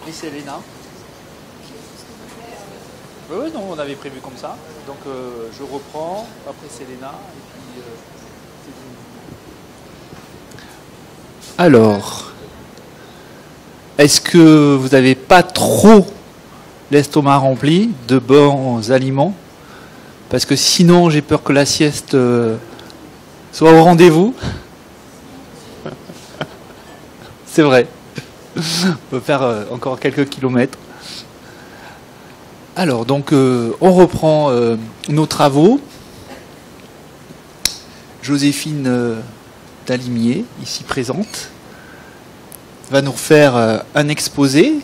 Et c'est Léna. Oui, non, on avait prévu comme ça. Donc je reprends, après c'est Léna. Et puis, alors, est-ce que vous n'avez pas trop l'estomac rempli de bons aliments? Parce que sinon, j'ai peur que la sieste soit au rendez-vous. C'est vrai. On peut faire encore quelques kilomètres. Alors, donc, on reprend nos travaux. Joséphine Dalimier, ici présente, va nous faire un exposé,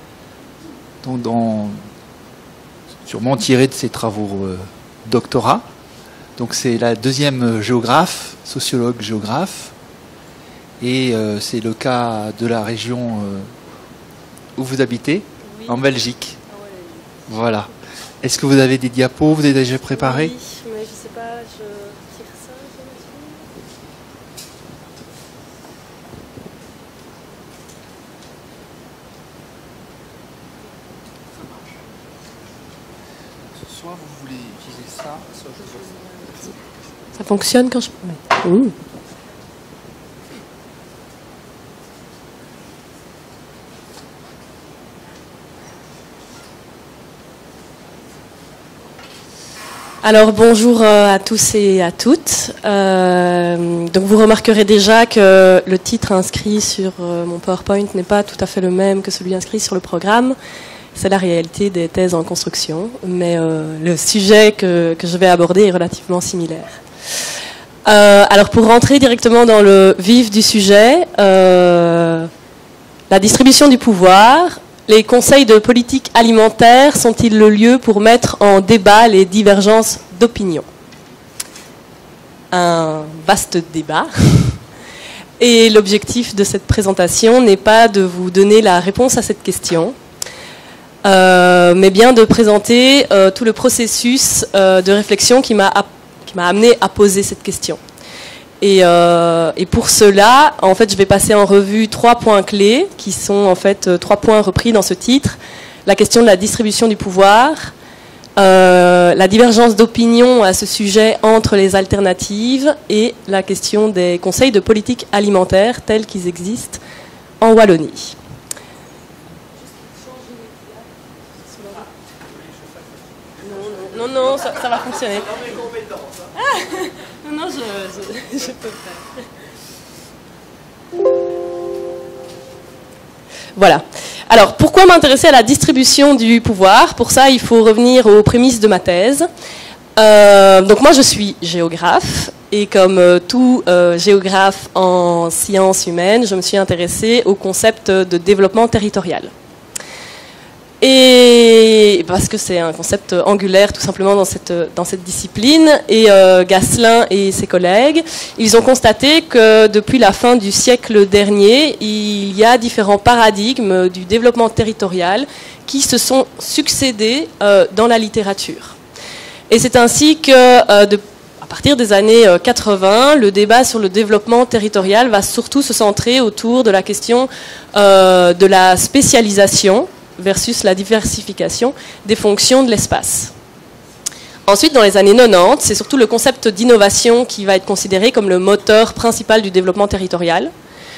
donc sûrement tiré de ses travaux doctorat. Donc, c'est la deuxième géographe, sociologue géographe. Et c'est le cas de la région où vous habitez, oui. En Belgique. Ah ouais. Voilà. Est-ce que vous avez des diapos? Vous avez déjà préparé? Oui, mais je ne sais pas, je tire ça. Soit vous voulez utiliser ça, soit je veux ça. Ça fonctionne quand je... Ouh. Alors bonjour à tous et à toutes. Donc vous remarquerez déjà que le titre inscrit sur mon PowerPoint n'est pas tout à fait le même que celui inscrit sur le programme. C'est la réalité des thèses en construction, mais le sujet que je vais aborder est relativement similaire. Alors pour rentrer directement dans le vif du sujet, la distribution du pouvoir. Les conseils de politique alimentaire sont-ils le lieu pour mettre en débat les divergences d'opinion? Un vaste débat. Et l'objectif de cette présentation n'est pas de vous donner la réponse à cette question, mais bien de présenter tout le processus de réflexion qui m'a amené à poser cette question. Et pour cela, en fait, je vais passer en revue 3 points clés, qui sont en fait 3 points repris dans ce titre. La question de la distribution du pouvoir, la divergence d'opinion à ce sujet entre les alternatives et la question des conseils de politique alimentaire tels qu'ils existent en Wallonie. Non, ça va fonctionner. Non, je peux faire. Voilà. Alors, pourquoi m'intéresser à la distribution du pouvoir? Pour ça, il faut revenir aux prémices de ma thèse. Donc moi, je suis géographe. Et comme tout géographe en sciences humaines, je me suis intéressée au concept de développement territorial. Et parce que c'est un concept angulaire tout simplement dans cette discipline. Et Gasselin et ses collègues, ils ont constaté que depuis la fin du siècle dernier, il y a différents paradigmes du développement territorial qui se sont succédés dans la littérature. Et c'est ainsi que à partir des années 80, le débat sur le développement territorial va surtout se centrer autour de la question de la spécialisation versus la diversification des fonctions de l'espace. Ensuite, dans les années 90, c'est surtout le concept d'innovation qui va être considéré comme le moteur principal du développement territorial,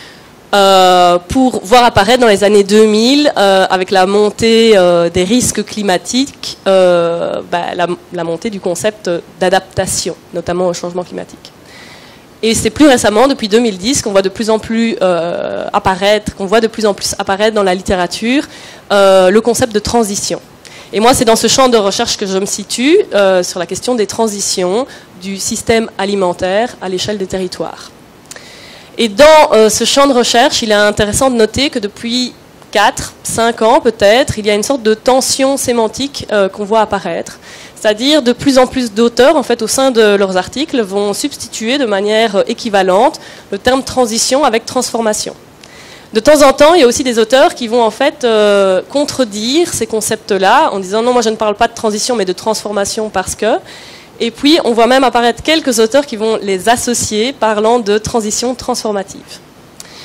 pour voir apparaître dans les années 2000, avec la montée des risques climatiques, la montée du concept d'adaptation, notamment au changement climatique. Et c'est plus récemment, depuis 2010, qu'on voit de plus en plus apparaître dans la littérature le concept de transition. Et moi, c'est dans ce champ de recherche que je me situe, sur la question des transitions du système alimentaire à l'échelle des territoires. Et dans ce champ de recherche, il est intéressant de noter que depuis 4-5 ans peut-être, il y a une sorte de tension sémantique qu'on voit apparaître. C'est-à-dire de plus en plus d'auteurs, en fait, au sein de leurs articles, vont substituer de manière équivalente le terme transition avec transformation. De temps en temps, il y a aussi des auteurs qui vont en fait contredire ces concepts-là en disant non, moi je ne parle pas de transition mais de transformation parce que. Et puis on voit même apparaître quelques auteurs qui vont les associer parlant de transition transformative.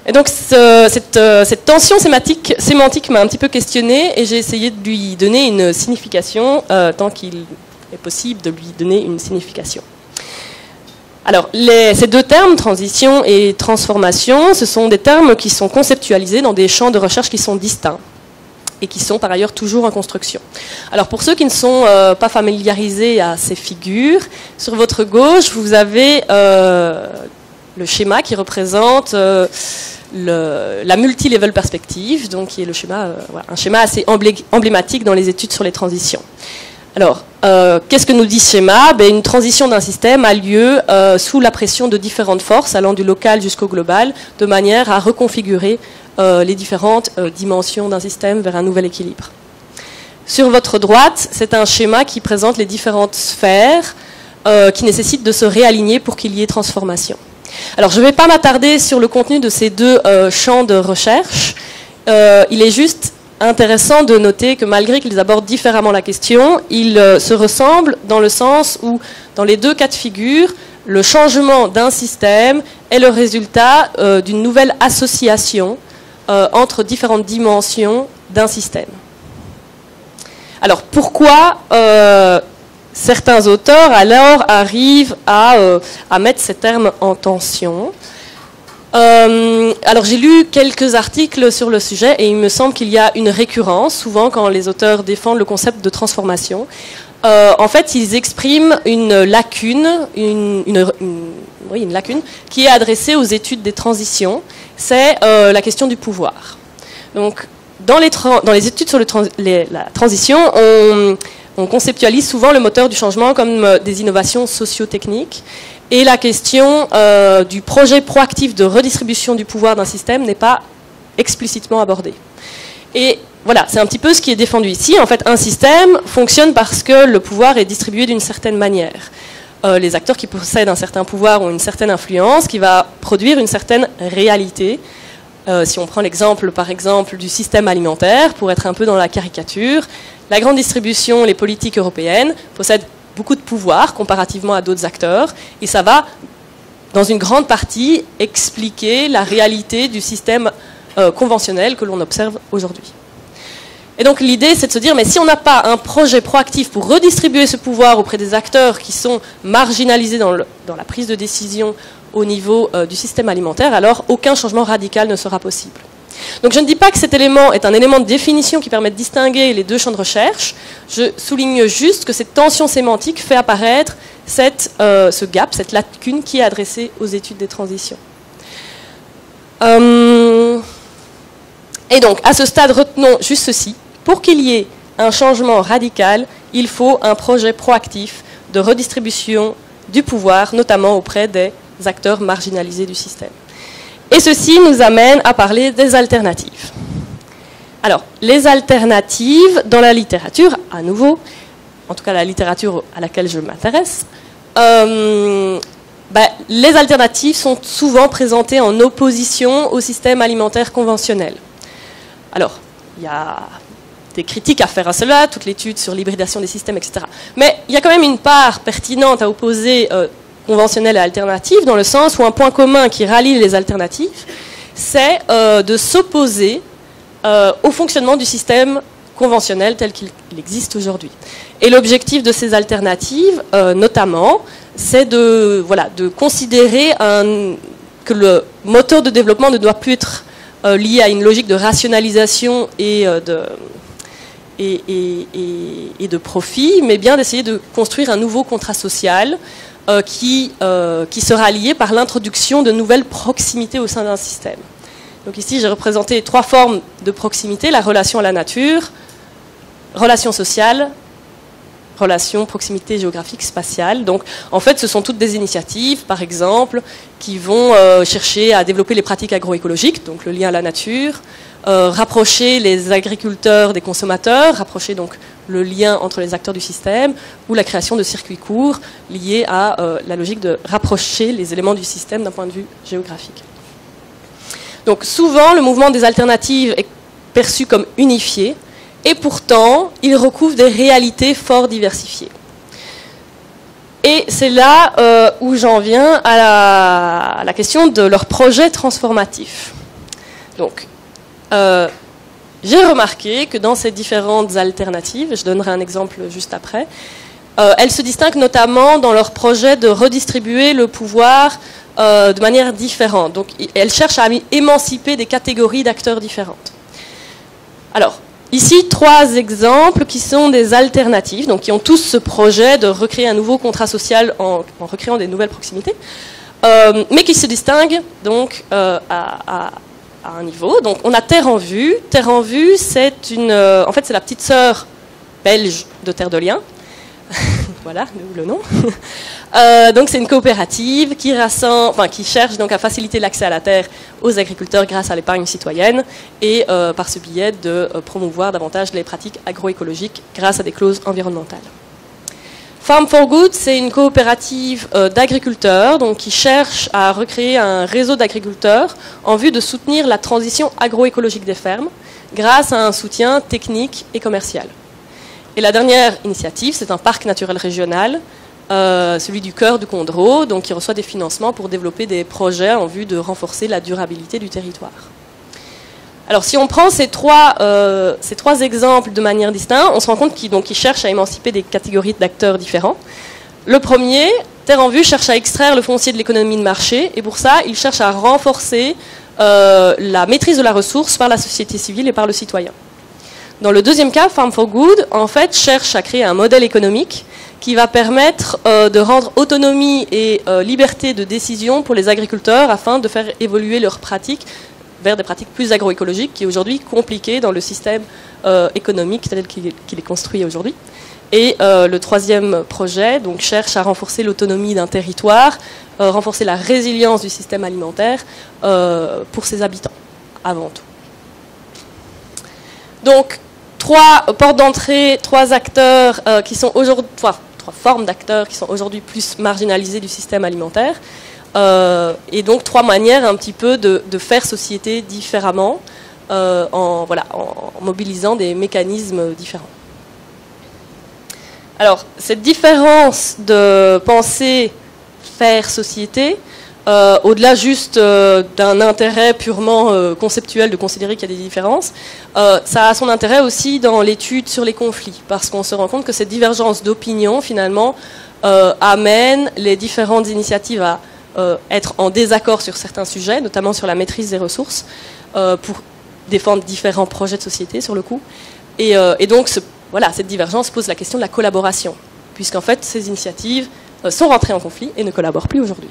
Et donc cette tension sémantique m'a un petit peu questionnée et j'ai essayé de lui donner une signification, tant qu'il est possible de lui donner une signification. Alors, ces deux termes, transition et transformation, ce sont des termes qui sont conceptualisés dans des champs de recherche qui sont distincts et qui sont par ailleurs toujours en construction. Alors, pour ceux qui ne sont pas familiarisés à ces figures, sur votre gauche, vous avez le schéma qui représente la multi-level perspective, donc qui est le schéma, un schéma assez emblématique dans les études sur les transitions. Alors, qu'est-ce que nous dit ce schéma? Une transition d'un système a lieu sous la pression de différentes forces, allant du local jusqu'au global, de manière à reconfigurer les différentes dimensions d'un système vers un nouvel équilibre. Sur votre droite, c'est un schéma qui présente les différentes sphères qui nécessitent de se réaligner pour qu'il y ait transformation. Alors, je ne vais pas m'attarder sur le contenu de ces deux champs de recherche. Il est juste intéressant de noter que malgré qu'ils abordent différemment la question, ils se ressemblent dans le sens où, dans les deux cas de figure, le changement d'un système est le résultat d'une nouvelle association entre différentes dimensions d'un système. Alors, pourquoi certains auteurs alors arrivent à mettre ces termes en tension? Alors j'ai lu quelques articles sur le sujet et il me semble qu'il y a une récurrence, souvent quand les auteurs défendent le concept de transformation. En fait, ils expriment une lacune, une lacune qui est adressée aux études des transitions, c'est la question du pouvoir. Donc, dans les études sur la transition, on conceptualise souvent le moteur du changement comme des innovations socio-techniques. Et la question du projet proactif de redistribution du pouvoir d'un système n'est pas explicitement abordée. Et voilà, c'est un petit peu ce qui est défendu ici. En fait, un système fonctionne parce que le pouvoir est distribué d'une certaine manière. Les acteurs qui possèdent un certain pouvoir ont une certaine influence qui va produire une certaine réalité. Si on prend l'exemple, par exemple, du système alimentaire, pour être un peu dans la caricature, la grande distribution, les politiques européennes possèdent beaucoup de pouvoir comparativement à d'autres acteurs, et ça va, dans une grande partie, expliquer la réalité du système conventionnel que l'on observe aujourd'hui. Et donc l'idée, c'est de se dire, mais si on n'a pas un projet proactif pour redistribuer ce pouvoir auprès des acteurs qui sont marginalisés dans la prise de décision au niveau du système alimentaire, alors aucun changement radical ne sera possible. Donc je ne dis pas que cet élément est un élément de définition qui permet de distinguer les deux champs de recherche, je souligne juste que cette tension sémantique fait apparaître ce gap, cette lacune qui est adressée aux études des transitions. Et donc, à ce stade, retenons juste ceci. Pour qu'il y ait un changement radical, il faut un projet proactif de redistribution du pouvoir, notamment auprès des acteurs marginalisés du système. Et ceci nous amène à parler des alternatives. Alors, les alternatives dans la littérature, à nouveau, en tout cas la littérature à laquelle je m'intéresse, les alternatives sont souvent présentées en opposition au système alimentaire conventionnel. Alors, il y a des critiques à faire à cela, toute l'étude sur l'hybridation des systèmes, etc. Mais il y a quand même une part pertinente à opposer conventionnel et alternatif, dans le sens où un point commun qui rallie les alternatives, c'est de s'opposer au fonctionnement du système conventionnel tel qu'il existe aujourd'hui. Et l'objectif de ces alternatives, notamment, c'est de considérer que le moteur de développement ne doit plus être lié à une logique de rationalisation et de profit, mais bien d'essayer de construire un nouveau contrat social qui sera lié par l'introduction de nouvelles proximités au sein d'un système. Donc ici, j'ai représenté 3 formes de proximité: la relation à la nature, relation sociale, relation proximité géographique spatiale. Donc en fait, ce sont toutes des initiatives, par exemple, qui vont chercher à développer les pratiques agroécologiques, donc le lien à la nature, rapprocher les agriculteurs des consommateurs, rapprocher donc le lien entre les acteurs du système, ou la création de circuits courts liés à la logique de rapprocher les éléments du système d'un point de vue géographique. Donc souvent, le mouvement des alternatives est perçu comme unifié, et pourtant, il recouvre des réalités fort diversifiées. Et c'est là où j'en viens à la question de leur projet transformatif. Donc, j'ai remarqué que dans ces différentes alternatives, je donnerai un exemple juste après, elles se distinguent notamment dans leur projet de redistribuer le pouvoir de manière différente. Donc, elles cherchent à émanciper des catégories d'acteurs différentes. Alors, ici, 3 exemples qui sont des alternatives, donc qui ont tous ce projet de recréer un nouveau contrat social en recréant des nouvelles proximités, mais qui se distinguent donc à un niveau. Donc, on a Terre en Vue. Terre en Vue, c'est en fait, c'est la petite sœur belge de Terre de Liens. Voilà le nom. Donc, c'est une coopérative qui cherche donc à faciliter l'accès à la terre aux agriculteurs grâce à l'épargne citoyenne et par ce biais de promouvoir davantage les pratiques agroécologiques grâce à des clauses environnementales. Farm for Good, c'est une coopérative d'agriculteurs donc qui cherche à recréer un réseau d'agriculteurs en vue de soutenir la transition agroécologique des fermes grâce à un soutien technique et commercial. Et la dernière initiative, c'est un parc naturel régional, celui du cœur du Condro, donc qui reçoit des financements pour développer des projets en vue de renforcer la durabilité du territoire. Alors, si on prend ces trois exemples de manière distincte, on se rend compte qu'ils cherchent à émanciper des catégories d'acteurs différents. Le premier, Terre en Vue, cherche à extraire le foncier de l'économie de marché, et pour ça, il cherche à renforcer la maîtrise de la ressource par la société civile et par le citoyen. Dans le deuxième cas, Farm for Good, en fait, cherche à créer un modèle économique qui va permettre de rendre autonomie et liberté de décision pour les agriculteurs afin de faire évoluer leurs pratiques vers des pratiques plus agroécologiques, qui est aujourd'hui compliqué dans le système économique tel qu'il est construit aujourd'hui. Et le troisième projet donc, cherche à renforcer l'autonomie d'un territoire, renforcer la résilience du système alimentaire pour ses habitants, avant tout. Donc, 3 portes d'entrée, 3 acteurs qui sont aujourd'hui, 3 formes d'acteurs qui sont aujourd'hui plus marginalisés du système alimentaire, et donc 3 manières un petit peu de faire société différemment, en mobilisant des mécanismes différents. Alors, cette différence de penser faire société, au-delà juste d'un intérêt purement conceptuel de considérer qu'il y a des différences, ça a son intérêt aussi dans l'étude sur les conflits, parce qu'on se rend compte que cette divergence d'opinion, finalement, amène les différentes initiatives à être en désaccord sur certains sujets, notamment sur la maîtrise des ressources, pour défendre différents projets de société, sur le coup. Et donc, cette divergence pose la question de la collaboration, puisqu'en fait, ces initiatives sont rentrées en conflit et ne collaborent plus aujourd'hui.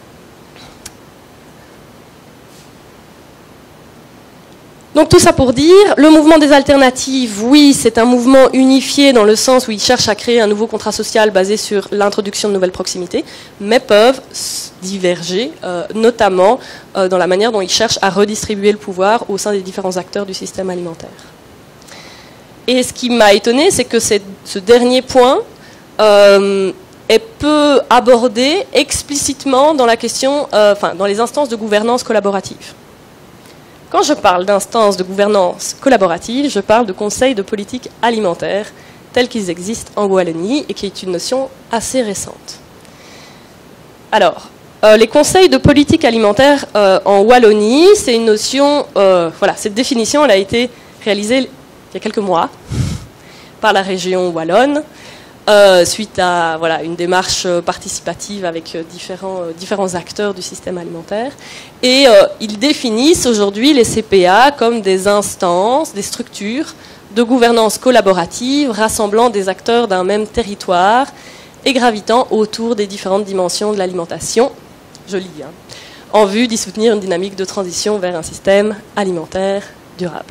Donc tout ça pour dire, le mouvement des alternatives, oui, c'est un mouvement unifié dans le sens où il cherche à créer un nouveau contrat social basé sur l'introduction de nouvelles proximités, mais peuvent diverger, notamment dans la manière dont ils cherchent à redistribuer le pouvoir au sein des différents acteurs du système alimentaire. Et ce qui m'a étonné, c'est que ce dernier point est peu abordé explicitement dans la question, dans les instances de gouvernance collaborative. Quand je parle d'instances de gouvernance collaborative, je parle de conseils de politique alimentaire tels qu'ils existent en Wallonie et qui est une notion assez récente. Alors, les conseils de politique alimentaire en Wallonie, c'est une notion, cette définition elle a été réalisée il y a quelques mois par la région wallonne, suite à une démarche participative avec différents acteurs du système alimentaire. Et ils définissent aujourd'hui les CPA comme des instances, des structures de gouvernance collaborative rassemblant des acteurs d'un même territoire et gravitant autour des différentes dimensions de l'alimentation, je lis, en vue d'y soutenir une dynamique de transition vers un système alimentaire durable.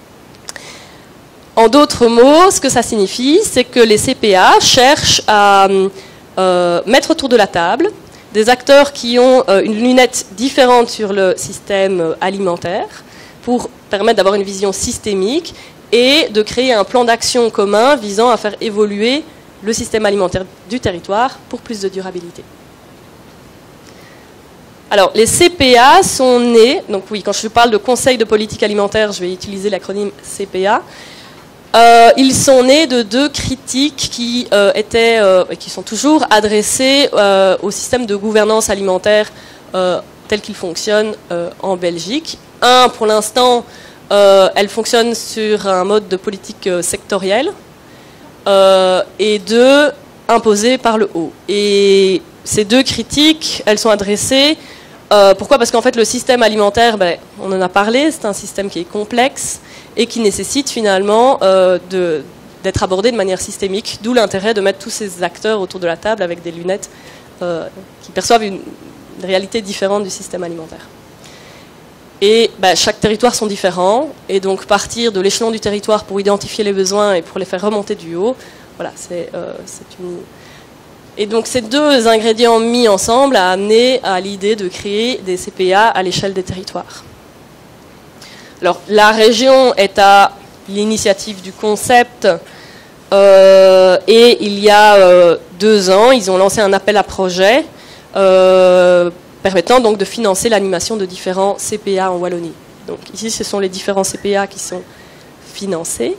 En d'autres mots, ce que ça signifie, c'est que les CPA cherchent à mettre autour de la table des acteurs qui ont une lunette différente sur le système alimentaire pour permettre d'avoir une vision systémique et de créer un plan d'action commun visant à faire évoluer le système alimentaire du territoire pour plus de durabilité. Alors, les CPA sont nés, donc oui, quand je parle de Conseil de politique alimentaire, je vais utiliser l'acronyme CPA. Ils sont nés de 2 critiques qui sont toujours adressées au système de gouvernance alimentaire tel qu'il fonctionne en Belgique un, pour l'instant, elle fonctionne sur un mode de politique sectorielle, et deux, imposée par le haut. Et ces deux critiques, elles sont adressées. Pourquoi ? Parce qu'en fait, le système alimentaire, on en a parlé, c'est un système qui est complexe et qui nécessite finalement d'être abordé de manière systémique, d'où l'intérêt de mettre tous ces acteurs autour de la table avec des lunettes qui perçoivent une réalité différente du système alimentaire. Et chaque territoire sont différents, et donc partir de l'échelon du territoire pour identifier les besoins et pour les faire remonter du haut, voilà, c'est une... Et donc ces deux ingrédients mis ensemble a amené à l'idée de créer des CPA à l'échelle des territoires. Alors la région est à l'initiative du concept, et il y a 2 ans, ils ont lancé un appel à projet permettant donc de financer l'animation de différents CPA en Wallonie. Donc ici, ce sont les différents CPA qui sont financés.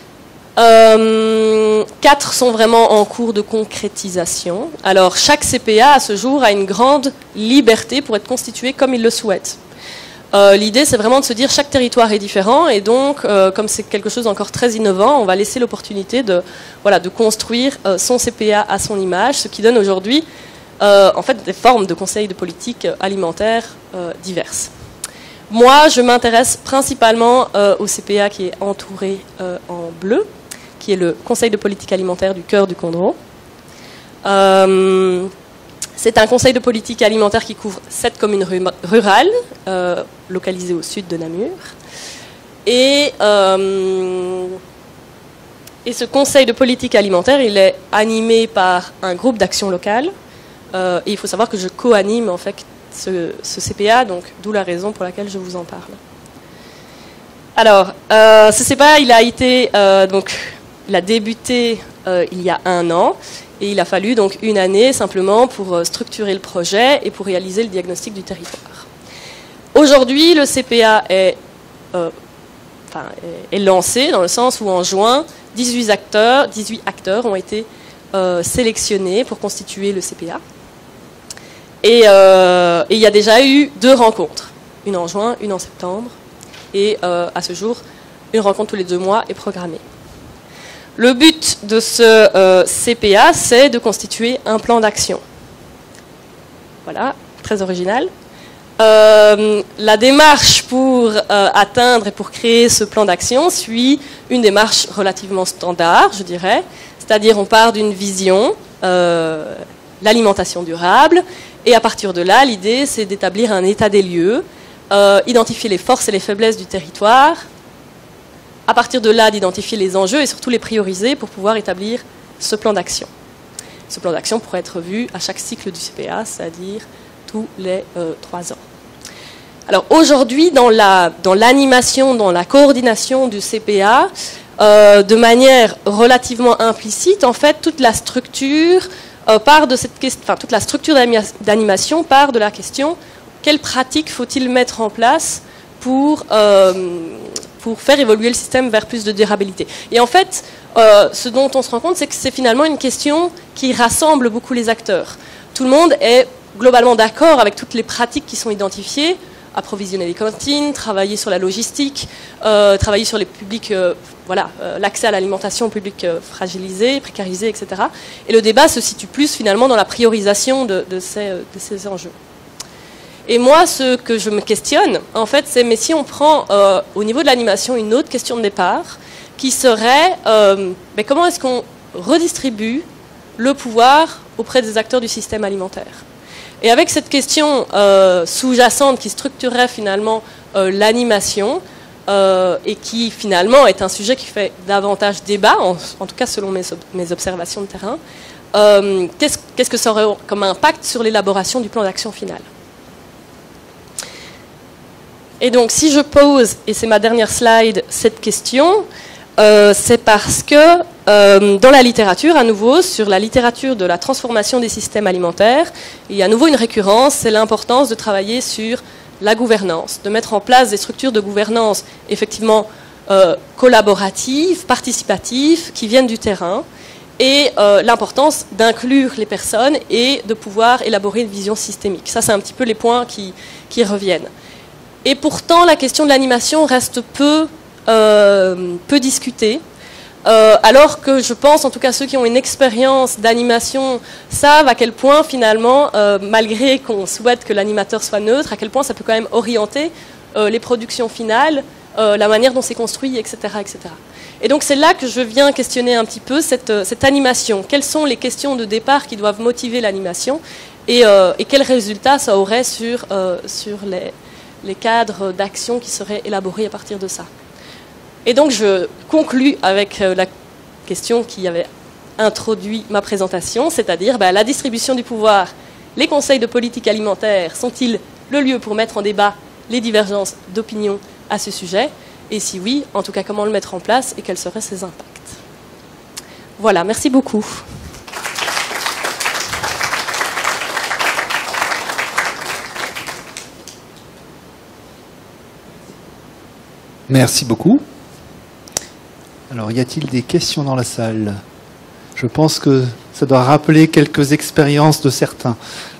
4 sont vraiment en cours de concrétisation. Alors chaque CPA à ce jour a une grande liberté pour être constitué comme il le souhaite. L'idée, c'est vraiment de se dire chaque territoire est différent, et donc, comme c'est quelque chose d'encore très innovant, on va laisser l'opportunité de construire son CPA à son image, ce qui donne aujourd'hui en fait des formes de conseils de politique alimentaire diverses. Moi, je m'intéresse principalement au CPA qui est entouré en bleu, qui est le Conseil de politique alimentaire du cœur du Condro. C'est un conseil de politique alimentaire qui couvre 7 communes rurales, localisées au sud de Namur. Et ce conseil de politique alimentaire, il est animé par un groupe d'action locale. Et il faut savoir que je co-anime en fait ce CPA, donc d'où la raison pour laquelle je vous en parle. Alors, ce CPA, il a débuté il y a 1 an. Et il a fallu donc 1 année simplement pour structurer le projet et pour réaliser le diagnostic du territoire. Aujourd'hui, le CPA est lancé dans le sens où en juin, 18 acteurs ont été sélectionnés pour constituer le CPA. Et il y a déjà eu 2 rencontres, une en juin, une en septembre. Et à ce jour, une rencontre tous les 2 mois est programmée. Le but de ce CPA, c'est de constituer un plan d'action. Voilà, très original. La démarche pour atteindre et pour créer ce plan d'action suit une démarche relativement standard, je dirais. C'est-à-dire, on part d'une vision, l'alimentation durable, et à partir de là, l'idée, c'est d'établir un état des lieux, identifier les forces et les faiblesses du territoire, à partir de là, d'identifier les enjeux et surtout les prioriser pour pouvoir établir ce plan d'action. Ce plan d'action pourrait être vu à chaque cycle du CPA, c'est-à-dire tous les 3 ans. Alors aujourd'hui, dans l'animation, dans la coordination du CPA, de manière relativement implicite, en fait, toute la structure part de cette question, enfin, toute la structure d'animation part de la question quelles pratiques faut-il mettre en place pour faire évoluer le système vers plus de durabilité. Et en fait, ce dont on se rend compte, c'est que c'est finalement une question qui rassemble beaucoup les acteurs. Tout le monde est globalement d'accord avec toutes les pratiques qui sont identifiées, approvisionner les cantines, travailler sur la logistique, travailler sur les publics, l'accès à l'alimentation aux publics fragilisés, précarisés, etc. Et le débat se situe plus finalement dans la priorisation de ces enjeux. Et moi, ce que je me questionne, en fait, c'est mais si on prend au niveau de l'animation une autre question de départ, qui serait comment est-ce qu'on redistribue le pouvoir auprès des acteurs du système alimentaire. Et avec cette question sous-jacente qui structurerait finalement l'animation, et qui finalement est un sujet qui fait davantage débat, en tout cas selon mes observations de terrain, qu'est-ce que ça aurait comme impact sur l'élaboration du plan d'action final ? Et donc, si je pose, et c'est ma dernière slide, cette question, c'est parce que dans la littérature, à nouveau, sur la littérature de la transformation des systèmes alimentaires, il y a à nouveau une récurrence, c'est l'importance de travailler sur la gouvernance, de mettre en place des structures de gouvernance effectivement collaboratives, participatives, qui viennent du terrain, et l'importance d'inclure les personnes et de pouvoir élaborer une vision systémique. Ça, c'est un petit peu les points qui reviennent. Et pourtant, la question de l'animation reste peu discutée. Alors que je pense, en tout cas ceux qui ont une expérience d'animation savent à quel point finalement, malgré qu'on souhaite que l'animateur soit neutre, à quel point ça peut quand même orienter les productions finales, la manière dont c'est construit, etc., etc. Et donc c'est là que je viens questionner un petit peu cette animation. Quelles sont les questions de départ qui doivent motiver l'animation et quels résultats ça aurait sur les cadres d'action qui seraient élaborés à partir de ça. Et donc je conclus avec la question qui avait introduit ma présentation, c'est-à-dire la distribution du pouvoir. Les conseils de politique alimentaire sont-ils le lieu pour mettre en débat les divergences d'opinion à ce sujet? Et si oui, en tout cas, comment le mettre en place et quels seraient ses impacts? Voilà, merci beaucoup. Merci beaucoup. Alors, y a-t-il des questions dans la salle? Je pense que ça doit rappeler quelques expériences de certains.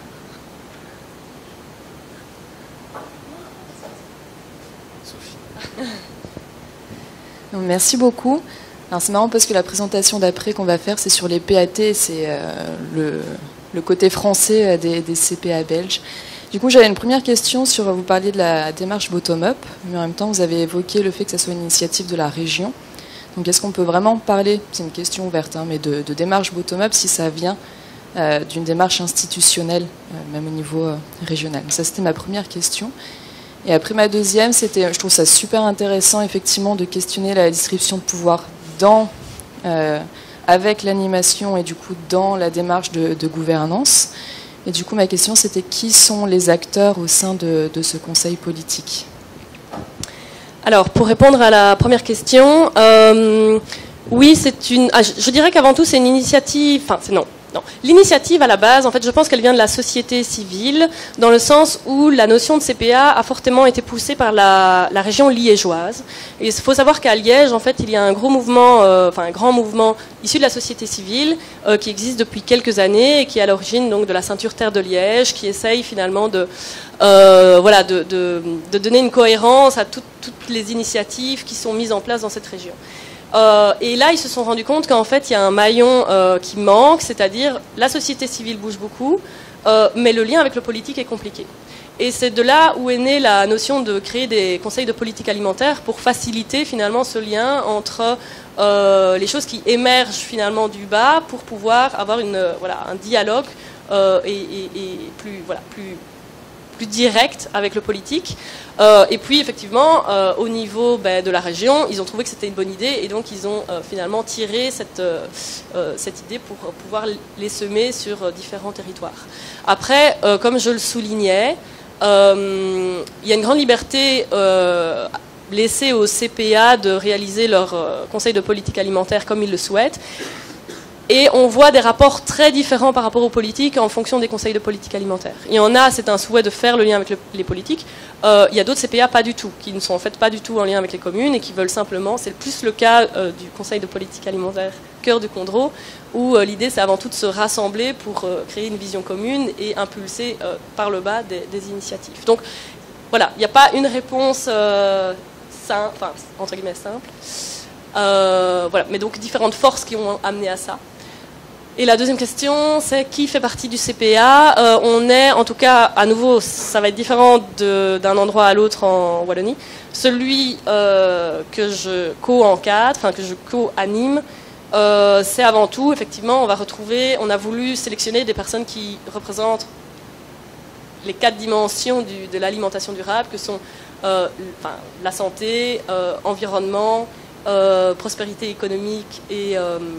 Merci beaucoup. Alors c'est marrant parce que la présentation d'après qu'on va faire, c'est sur les PAT, c'est le côté français des CPA belges. Du coup, j'avais une première question sur, vous parliez de la démarche bottom-up, mais en même temps, vous avez évoqué le fait que ça soit une initiative de la région. Donc, est-ce qu'on peut vraiment parler, c'est une question ouverte, mais de démarche bottom-up si ça vient d'une démarche institutionnelle, même au niveau régional? Ça, c'était ma première question. Et après, ma deuxième, c'était, je trouve ça super intéressant, effectivement, de questionner la distribution de pouvoir avec l'animation et du coup dans la démarche de gouvernance. Et du coup, ma question, c'était qui sont les acteurs au sein de ce conseil politique? Alors, pour répondre à la première question, oui, c'est une... je dirais qu'avant tout, c'est une initiative... Enfin, non. L'initiative, à la base, en fait, je pense qu'elle vient de la société civile, dans le sens où la notion de CPA a fortement été poussée par la région liégeoise. Et il faut savoir qu'à Liège, en fait, il y a un gros mouvement, un grand mouvement issu de la société civile, qui existe depuis quelques années et qui est à l'origine donc de la ceinture terre de Liège, qui essaye finalement de donner une cohérence à toutes les initiatives qui sont mises en place dans cette région. Et là, ils se sont rendus compte qu'en fait, il y a un maillon qui manque, c'est-à-dire la société civile bouge beaucoup, mais le lien avec le politique est compliqué. Et c'est de là où est née la notion de créer des conseils de politique alimentaire pour faciliter finalement ce lien entre les choses qui émergent finalement du bas pour pouvoir avoir un dialogue et plus direct avec le politique. Et puis effectivement, au niveau de la région, ils ont trouvé que c'était une bonne idée et donc ils ont finalement tiré cette idée pour pouvoir les semer sur différents territoires. Après, comme je le soulignais, il y a une grande liberté laissée aux CPA de réaliser leur conseil de politique alimentaire comme ils le souhaitent. Et on voit des rapports très différents par rapport aux politiques en fonction des conseils de politique alimentaire. Il y en a, c'est un souhait de faire le lien avec les politiques. Il y a d'autres CPA pas du tout, qui ne sont en fait pas du tout en lien avec les communes et qui veulent simplement, c'est plus le cas du conseil de politique alimentaire Cœur du Condro, où l'idée c'est avant tout de se rassembler pour créer une vision commune et impulser par le bas des initiatives. Donc voilà, il n'y a pas une réponse entre guillemets simple. Mais donc différentes forces qui ont amené à ça. Et la deuxième question, c'est qui fait partie du CPA? On est, en tout cas, à nouveau, ça va être différent d'un endroit à l'autre en Wallonie. Celui que je co-encadre, que je co-anime, c'est avant tout, effectivement, on a voulu sélectionner des personnes qui représentent les 4 dimensions de l'alimentation durable, que sont la santé, environnement, prospérité économique et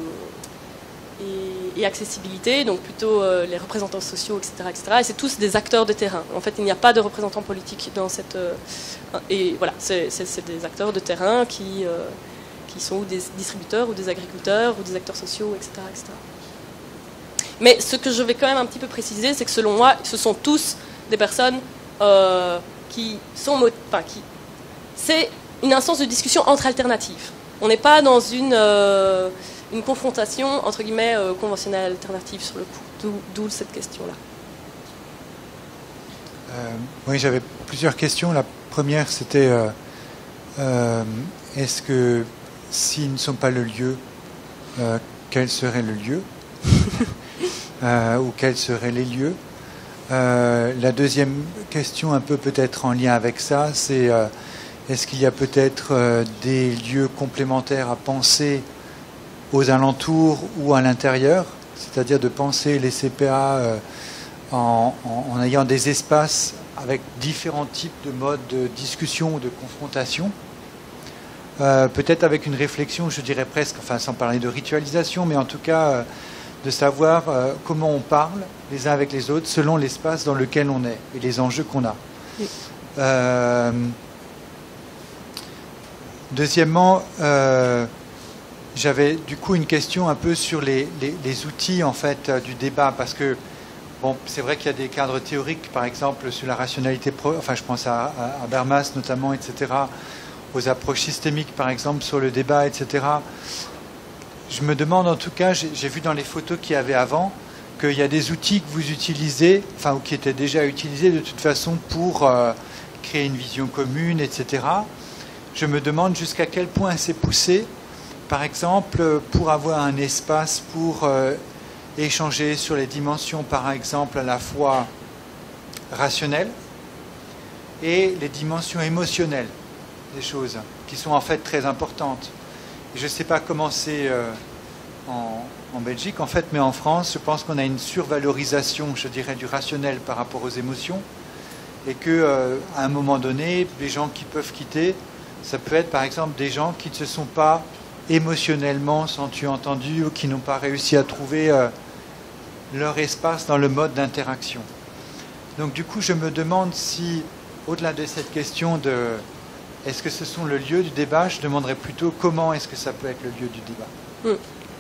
accessibilité, donc plutôt les représentants sociaux, etc. etc. Et c'est tous des acteurs de terrain. En fait, il n'y a pas de représentants politiques dans cette... et voilà, c'est des acteurs de terrain qui sont ou des distributeurs, ou des agriculteurs, ou des acteurs sociaux, etc. etc. Mais ce que je vais quand même un petit peu préciser, c'est que selon moi, ce sont tous des personnes qui sont... c'est une instance de discussion entre alternatives. On n'est pas dans une confrontation, entre guillemets, conventionnelle alternative sur le coup, d'où cette question-là. Oui, j'avais plusieurs questions. La première, c'était est-ce que s'ils ne sont pas le lieu, quel serait le lieu ou quels seraient les lieux? La deuxième question, un peu peut-être en lien avec ça, c'est est-ce qu'il y a peut-être des lieux complémentaires à penser aux alentours ou à l'intérieur, c'est-à-dire de penser les CPA en ayant des espaces avec différents types de modes de discussion ou de confrontation, peut-être avec une réflexion, je dirais presque, enfin sans parler de ritualisation, mais en tout cas de savoir comment on parle les uns avec les autres selon l'espace dans lequel on est et les enjeux qu'on a. Oui. Deuxièmement, j'avais du coup une question un peu sur les outils en fait du débat, parce que bon, c'est vrai qu'il y a des cadres théoriques, par exemple sur la rationalité, enfin je pense à Habermas notamment, etc., aux approches systémiques par exemple sur le débat, etc. Je me demande en tout cas, j'ai vu dans les photos qu'il y avait avant, qu'il y a des outils que vous utilisez, enfin ou qui étaient déjà utilisés de toute façon pour créer une vision commune, etc. Je me demande jusqu'à quel point c'est poussé, par exemple, pour avoir un espace pour échanger sur les dimensions, par exemple, à la fois rationnelles et les dimensions émotionnelles des choses, qui sont en fait très importantes. Et je ne sais pas comment c'est en Belgique, en fait, mais en France, je pense qu'on a une survalorisation, je dirais, du rationnel par rapport aux émotions, et qu'à un moment donné, les gens qui peuvent quitter, ça peut être, par exemple, des gens qui ne se sont pas émotionnellement sentis entendus ou qui n'ont pas réussi à trouver leur espace dans le mode d'interaction. Donc du coup, je me demande si, au-delà de cette question de est-ce que ce sont le lieu du débat, je demanderais plutôt comment est-ce que ça peut être le lieu du débat.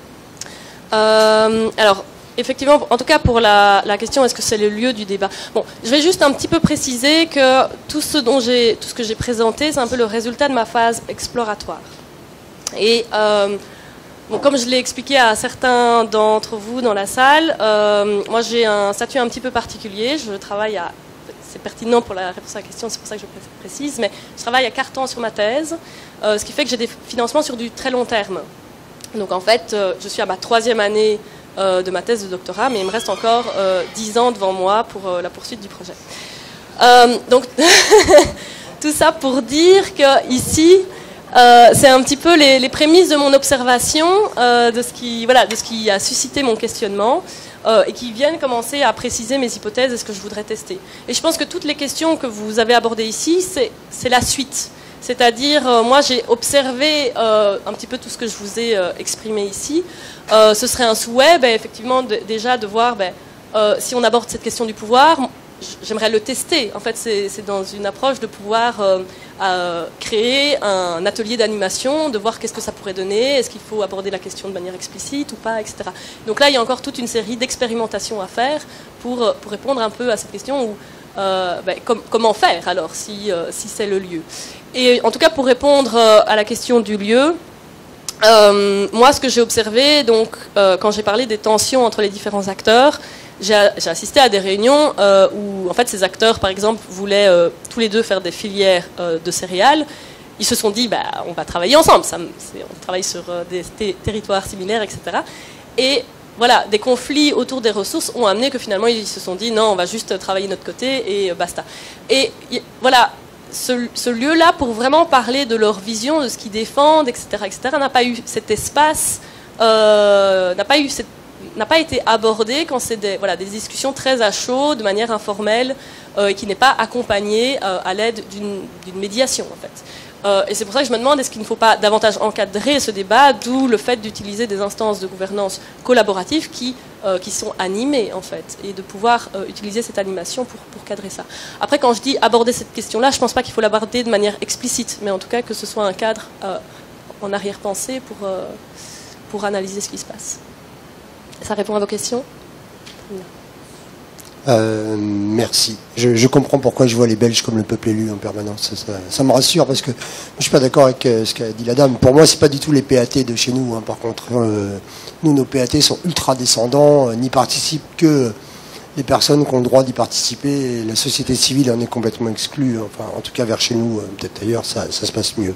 Alors, effectivement, en tout cas pour la question est-ce que c'est le lieu du débat. Bon, je vais juste un petit peu préciser que tout ce que j'ai présenté, c'est un peu le résultat de ma phase exploratoire. Et bon, comme je l'ai expliqué à certains d'entre vous dans la salle, moi j'ai un statut un petit peu particulier. Je travaille à... C'est pertinent pour la réponse à la question, c'est pour ça que je précise, mais je travaille à 4 ans sur ma thèse, ce qui fait que j'ai des financements sur du très long terme. Donc en fait, je suis à ma 3e année de ma thèse de doctorat, mais il me reste encore 10 ans devant moi pour la poursuite du projet. Donc tout ça pour dire que ici, c'est un petit peu les prémices de mon observation, de ce qui a suscité mon questionnement, et qui viennent commencer à préciser mes hypothèses et ce que je voudrais tester. Et je pense que toutes les questions que vous avez abordées ici, c'est la suite. C'est-à-dire, moi j'ai observé un petit peu tout ce que je vous ai exprimé ici. Ce serait un souhait, effectivement, déjà de voir si on aborde cette question du pouvoir. J'aimerais le tester. En fait, c'est dans une approche de pouvoir créer un atelier d'animation, de voir qu'est-ce que ça pourrait donner, est-ce qu'il faut aborder la question de manière explicite ou pas, etc. Donc là, il y a encore toute une série d'expérimentations à faire pour répondre un peu à cette question où, comment faire alors si c'est le lieu. Et en tout cas, pour répondre à la question du lieu, moi, ce que j'ai observé, donc, quand j'ai parlé des tensions entre les différents acteurs, j'ai assisté à des réunions où, en fait, ces acteurs, par exemple, voulaient tous les deux faire des filières de céréales. Ils se sont dit, on va travailler ensemble. On travaille sur des territoires similaires, etc. Et voilà, des conflits autour des ressources ont amené que finalement, ils se sont dit, non, on va juste travailler de notre côté et basta. Et voilà, ce lieu-là, pour vraiment parler de leur vision, de ce qu'ils défendent, etc., n'a pas eu cet espace, n'a pas été abordé quand c'est des discussions très à chaud, de manière informelle, et qui n'est pas accompagnée à l'aide d'une médiation, en fait. Et c'est pour ça que je me demande, est-ce qu'il ne faut pas davantage encadrer ce débat, d'où le fait d'utiliser des instances de gouvernance collaboratives qui sont animées, en fait, et de pouvoir utiliser cette animation pour cadrer ça. Après, quand je dis aborder cette question-là, je ne pense pas qu'il faut l'aborder de manière explicite, mais en tout cas que ce soit un cadre en arrière-pensée pour analyser ce qui se passe. Ça répond à vos questions ? Merci. Je comprends pourquoi je vois les Belges comme le peuple élu en permanence. Ça me rassure parce que je suis pas d'accord avec ce qu'a dit la dame. Pour moi, c'est pas du tout les PAT de chez nous. Par contre, nous, nos PAT sont ultra descendants, n'y participent que les personnes qui ont le droit d'y participer, et la société civile en est complètement exclue. Enfin, en tout cas, vers chez nous, peut-être ailleurs, ça se passe mieux.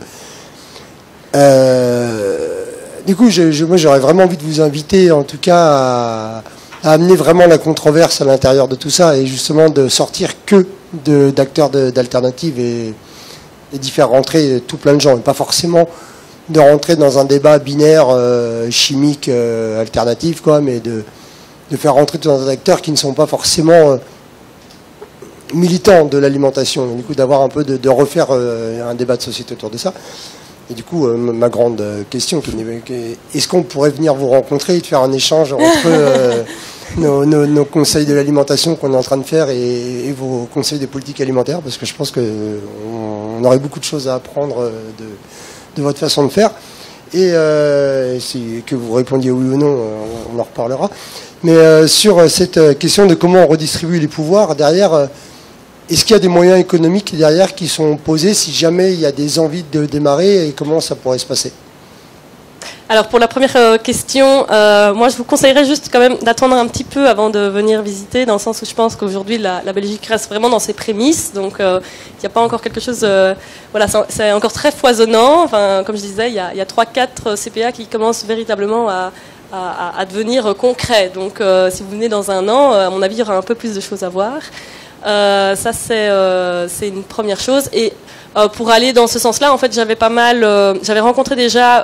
Du coup, moi, j'aurais vraiment envie de vous inviter, en tout cas, à amener vraiment la controverse à l'intérieur de tout ça, et justement de sortir que d'acteurs d'alternatives et d'y faire rentrer tout plein de gens, et pas forcément de rentrer dans un débat binaire chimique alternatif, quoi, mais de faire rentrer tous les acteurs qui ne sont pas forcément militants de l'alimentation, et du coup d'avoir un peu de refaire un débat de société autour de ça. Et du coup, ma grande question, est-ce qu'on pourrait venir vous rencontrer et de faire un échange entre nos conseils de l'alimentation qu'on est en train de faire et vos conseils de politique alimentaire, parce que je pense qu'on aurait beaucoup de choses à apprendre de votre façon de faire. Et que vous répondiez oui ou non, on en reparlera. Mais sur cette question de comment on redistribue les pouvoirs, derrière, est-ce qu'il y a des moyens économiques derrière qui sont posés si jamais il y a des envies de démarrer, et comment ça pourrait se passer? Alors pour la première question, moi je vous conseillerais juste quand même d'attendre un petit peu avant de venir visiter, dans le sens où je pense qu'aujourd'hui la Belgique reste vraiment dans ses prémices, donc il n'y a pas encore quelque chose, voilà, c'est encore très foisonnant. Enfin, comme je disais, il y a 3-4 CPA qui commencent véritablement à devenir concrets, donc si vous venez dans un an, à mon avis il y aura un peu plus de choses à voir. Ça c'est une première chose, et pour aller dans ce sens-là, en fait j'avais rencontré déjà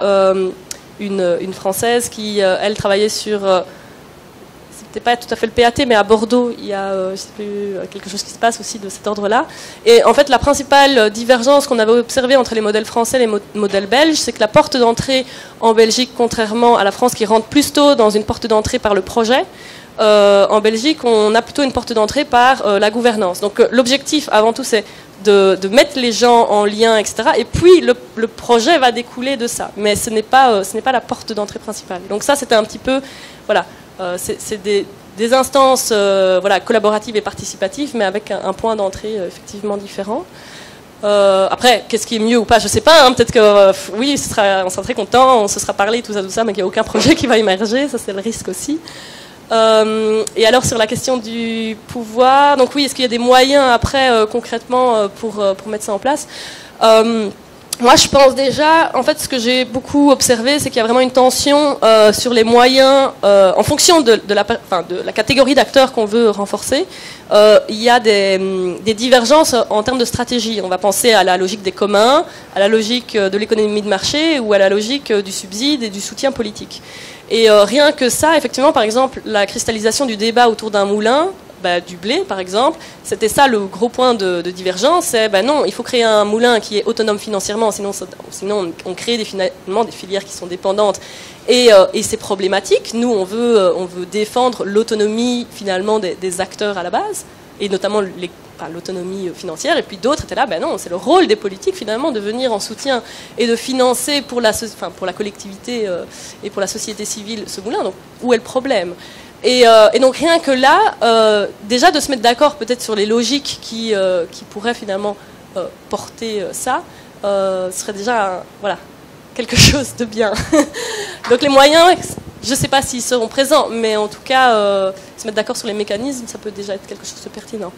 une Française qui, elle, travaillait sur... c'était pas tout à fait le PAT, mais à Bordeaux, il y a je sais plus, quelque chose qui se passe aussi de cet ordre-là. Et en fait, la principale divergence qu'on avait observée entre les modèles français et les modèles belges, c'est que la porte d'entrée en Belgique, contrairement à la France qui rentre plus tôt dans une porte d'entrée par le projet, en Belgique, on a plutôt une porte d'entrée par la gouvernance. Donc l'objectif, avant tout, c'est de mettre les gens en lien, etc. Et puis le projet va découler de ça. Mais ce n'est pas la porte d'entrée principale. Donc ça, c'était un petit peu, voilà, c'est des instances, voilà, collaboratives et participatives, mais avec un point d'entrée effectivement différent. Après, qu'est-ce qui est mieux ou pas, je sais pas. Hein, peut-être que oui, on sera très content, on se sera parlé, tout ça, mais qu'il n'y a aucun projet qui va émerger. Ça, c'est le risque aussi. Et alors sur la question du pouvoir, donc oui, est-ce qu'il y a des moyens après concrètement pour mettre ça en place? Moi je pense déjà, en fait ce que j'ai beaucoup observé, c'est qu'il y a vraiment une tension sur les moyens, en fonction de la catégorie d'acteurs qu'on veut renforcer. Il y a des divergences en termes de stratégie. On va penser à la logique des communs, à la logique de l'économie de marché, ou à la logique du subside et du soutien politique. Et rien que ça, effectivement, par exemple, la cristallisation du débat autour d'un moulin, du blé, par exemple, c'était ça le gros point de divergence. C'est non, il faut créer un moulin qui est autonome financièrement, sinon on crée finalement des filières qui sont dépendantes. Et c'est problématique. Nous, on veut défendre l'autonomie finalement des acteurs à la base, et notamment l'autonomie financière. Et puis d'autres étaient là, non, c'est le rôle des politiques finalement de venir en soutien et de financer pour la collectivité et pour la société civile ce moulin. Donc où est le problème? Et donc rien que là, déjà de se mettre d'accord peut-être sur les logiques qui pourraient finalement porter ça, serait déjà voilà, quelque chose de bien. Donc les moyens, je ne sais pas s'ils seront présents, mais en tout cas, se mettre d'accord sur les mécanismes, ça peut déjà être quelque chose de pertinent.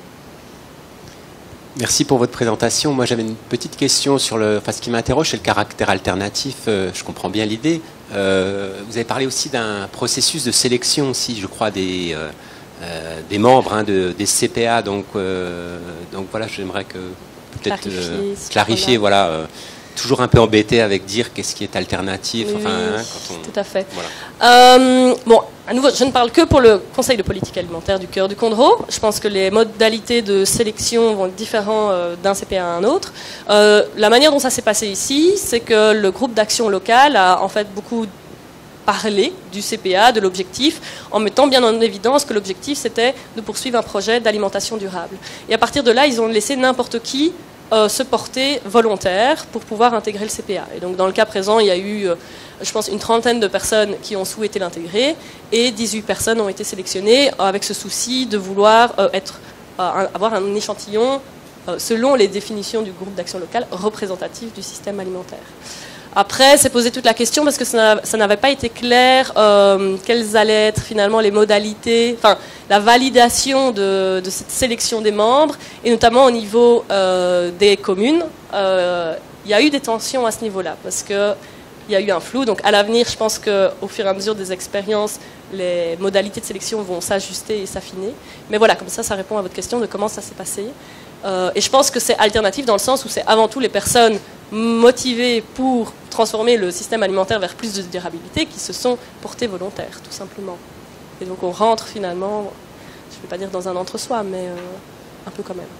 Merci pour votre présentation. Moi, j'avais une petite question sur ce qui m'interroge, c'est le caractère alternatif. Je comprends bien l'idée. Vous avez parlé aussi d'un processus de sélection aussi, je crois, des membres des CPA. Donc voilà, j'aimerais que peut-être clarifier. Voilà, toujours un peu embêté avec dire qu'est-ce qui est alternatif. Oui, enfin, tout à fait. Voilà. Bon, à nouveau, je ne parle que pour le Conseil de politique alimentaire du Cœur du Condro. Je pense que les modalités de sélection vont être différentes d'un CPA à un autre. La manière dont ça s'est passé ici, c'est que le groupe d'action locale a en fait beaucoup parlé du CPA, de l'objectif, en mettant bien en évidence que l'objectif c'était de poursuivre un projet d'alimentation durable. Et à partir de là, ils ont laissé n'importe qui se porter volontaire pour pouvoir intégrer le CPA. Et donc dans le cas présent, il y a eu, je pense, une trentaine de personnes qui ont souhaité l'intégrer et 18 personnes ont été sélectionnées avec ce souci de vouloir avoir un échantillon selon les définitions du groupe d'action locale représentatif du système alimentaire. Après, c'est posé toute la question parce que ça n'avait pas été clair quelles allaient être finalement les modalités, enfin la validation de cette sélection des membres, et notamment au niveau des communes. Il y a eu des tensions à ce niveau-là parce qu'il y a eu un flou. Donc à l'avenir, je pense qu'au fur et à mesure des expériences, les modalités de sélection vont s'ajuster et s'affiner. Mais voilà, comme ça répond à votre question de comment ça s'est passé. Et je pense que c'est alternatif dans le sens où c'est avant tout les personnes motivées pour transformer le système alimentaire vers plus de durabilité qui se sont portées volontaires, tout simplement. Et donc on rentre finalement, je ne vais pas dire dans un entre-soi, mais un peu quand même.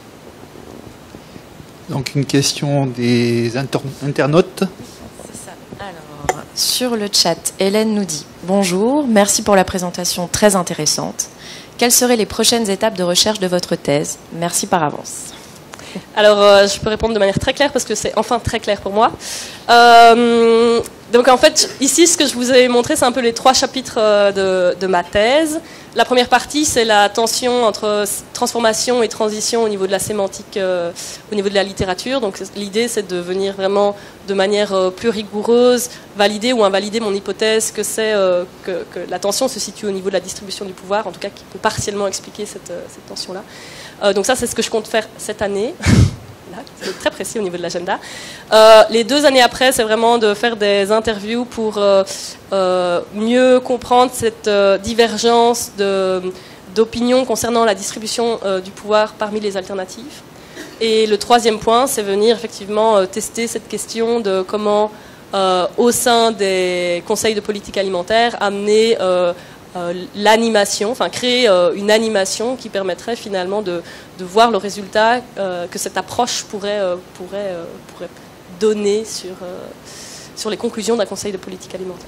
Donc une question des internautes. C'est ça. Alors, sur le chat, Hélène nous dit « Bonjour, merci pour la présentation très intéressante. Quelles seraient les prochaines étapes de recherche de votre thèse? Merci par avance. » Alors, je peux répondre de manière très claire parce que c'est enfin très clair pour moi. Donc, en fait, ici, ce que je vous ai montré, c'est un peu les 3 chapitres de ma thèse. La première partie, c'est la tension entre transformation et transition au niveau de la sémantique, au niveau de la littérature. Donc, l'idée, c'est de venir vraiment de manière plus rigoureuse valider ou invalider mon hypothèse que c'est que la tension se situe au niveau de la distribution du pouvoir, en tout cas qui peut partiellement expliquer cette tension-là. Donc ça, c'est ce que je compte faire cette année. Là, c'est très précis au niveau de l'agenda. Les 2 années après, c'est vraiment de faire des interviews pour mieux comprendre cette divergence d'opinions concernant la distribution du pouvoir parmi les alternatives. Et le 3e point, c'est venir effectivement tester cette question de comment, au sein des conseils de politique alimentaire, amener l'animation, enfin créer une animation qui permettrait finalement de voir le résultat que cette approche pourrait donner sur les conclusions d'un conseil de politique alimentaire.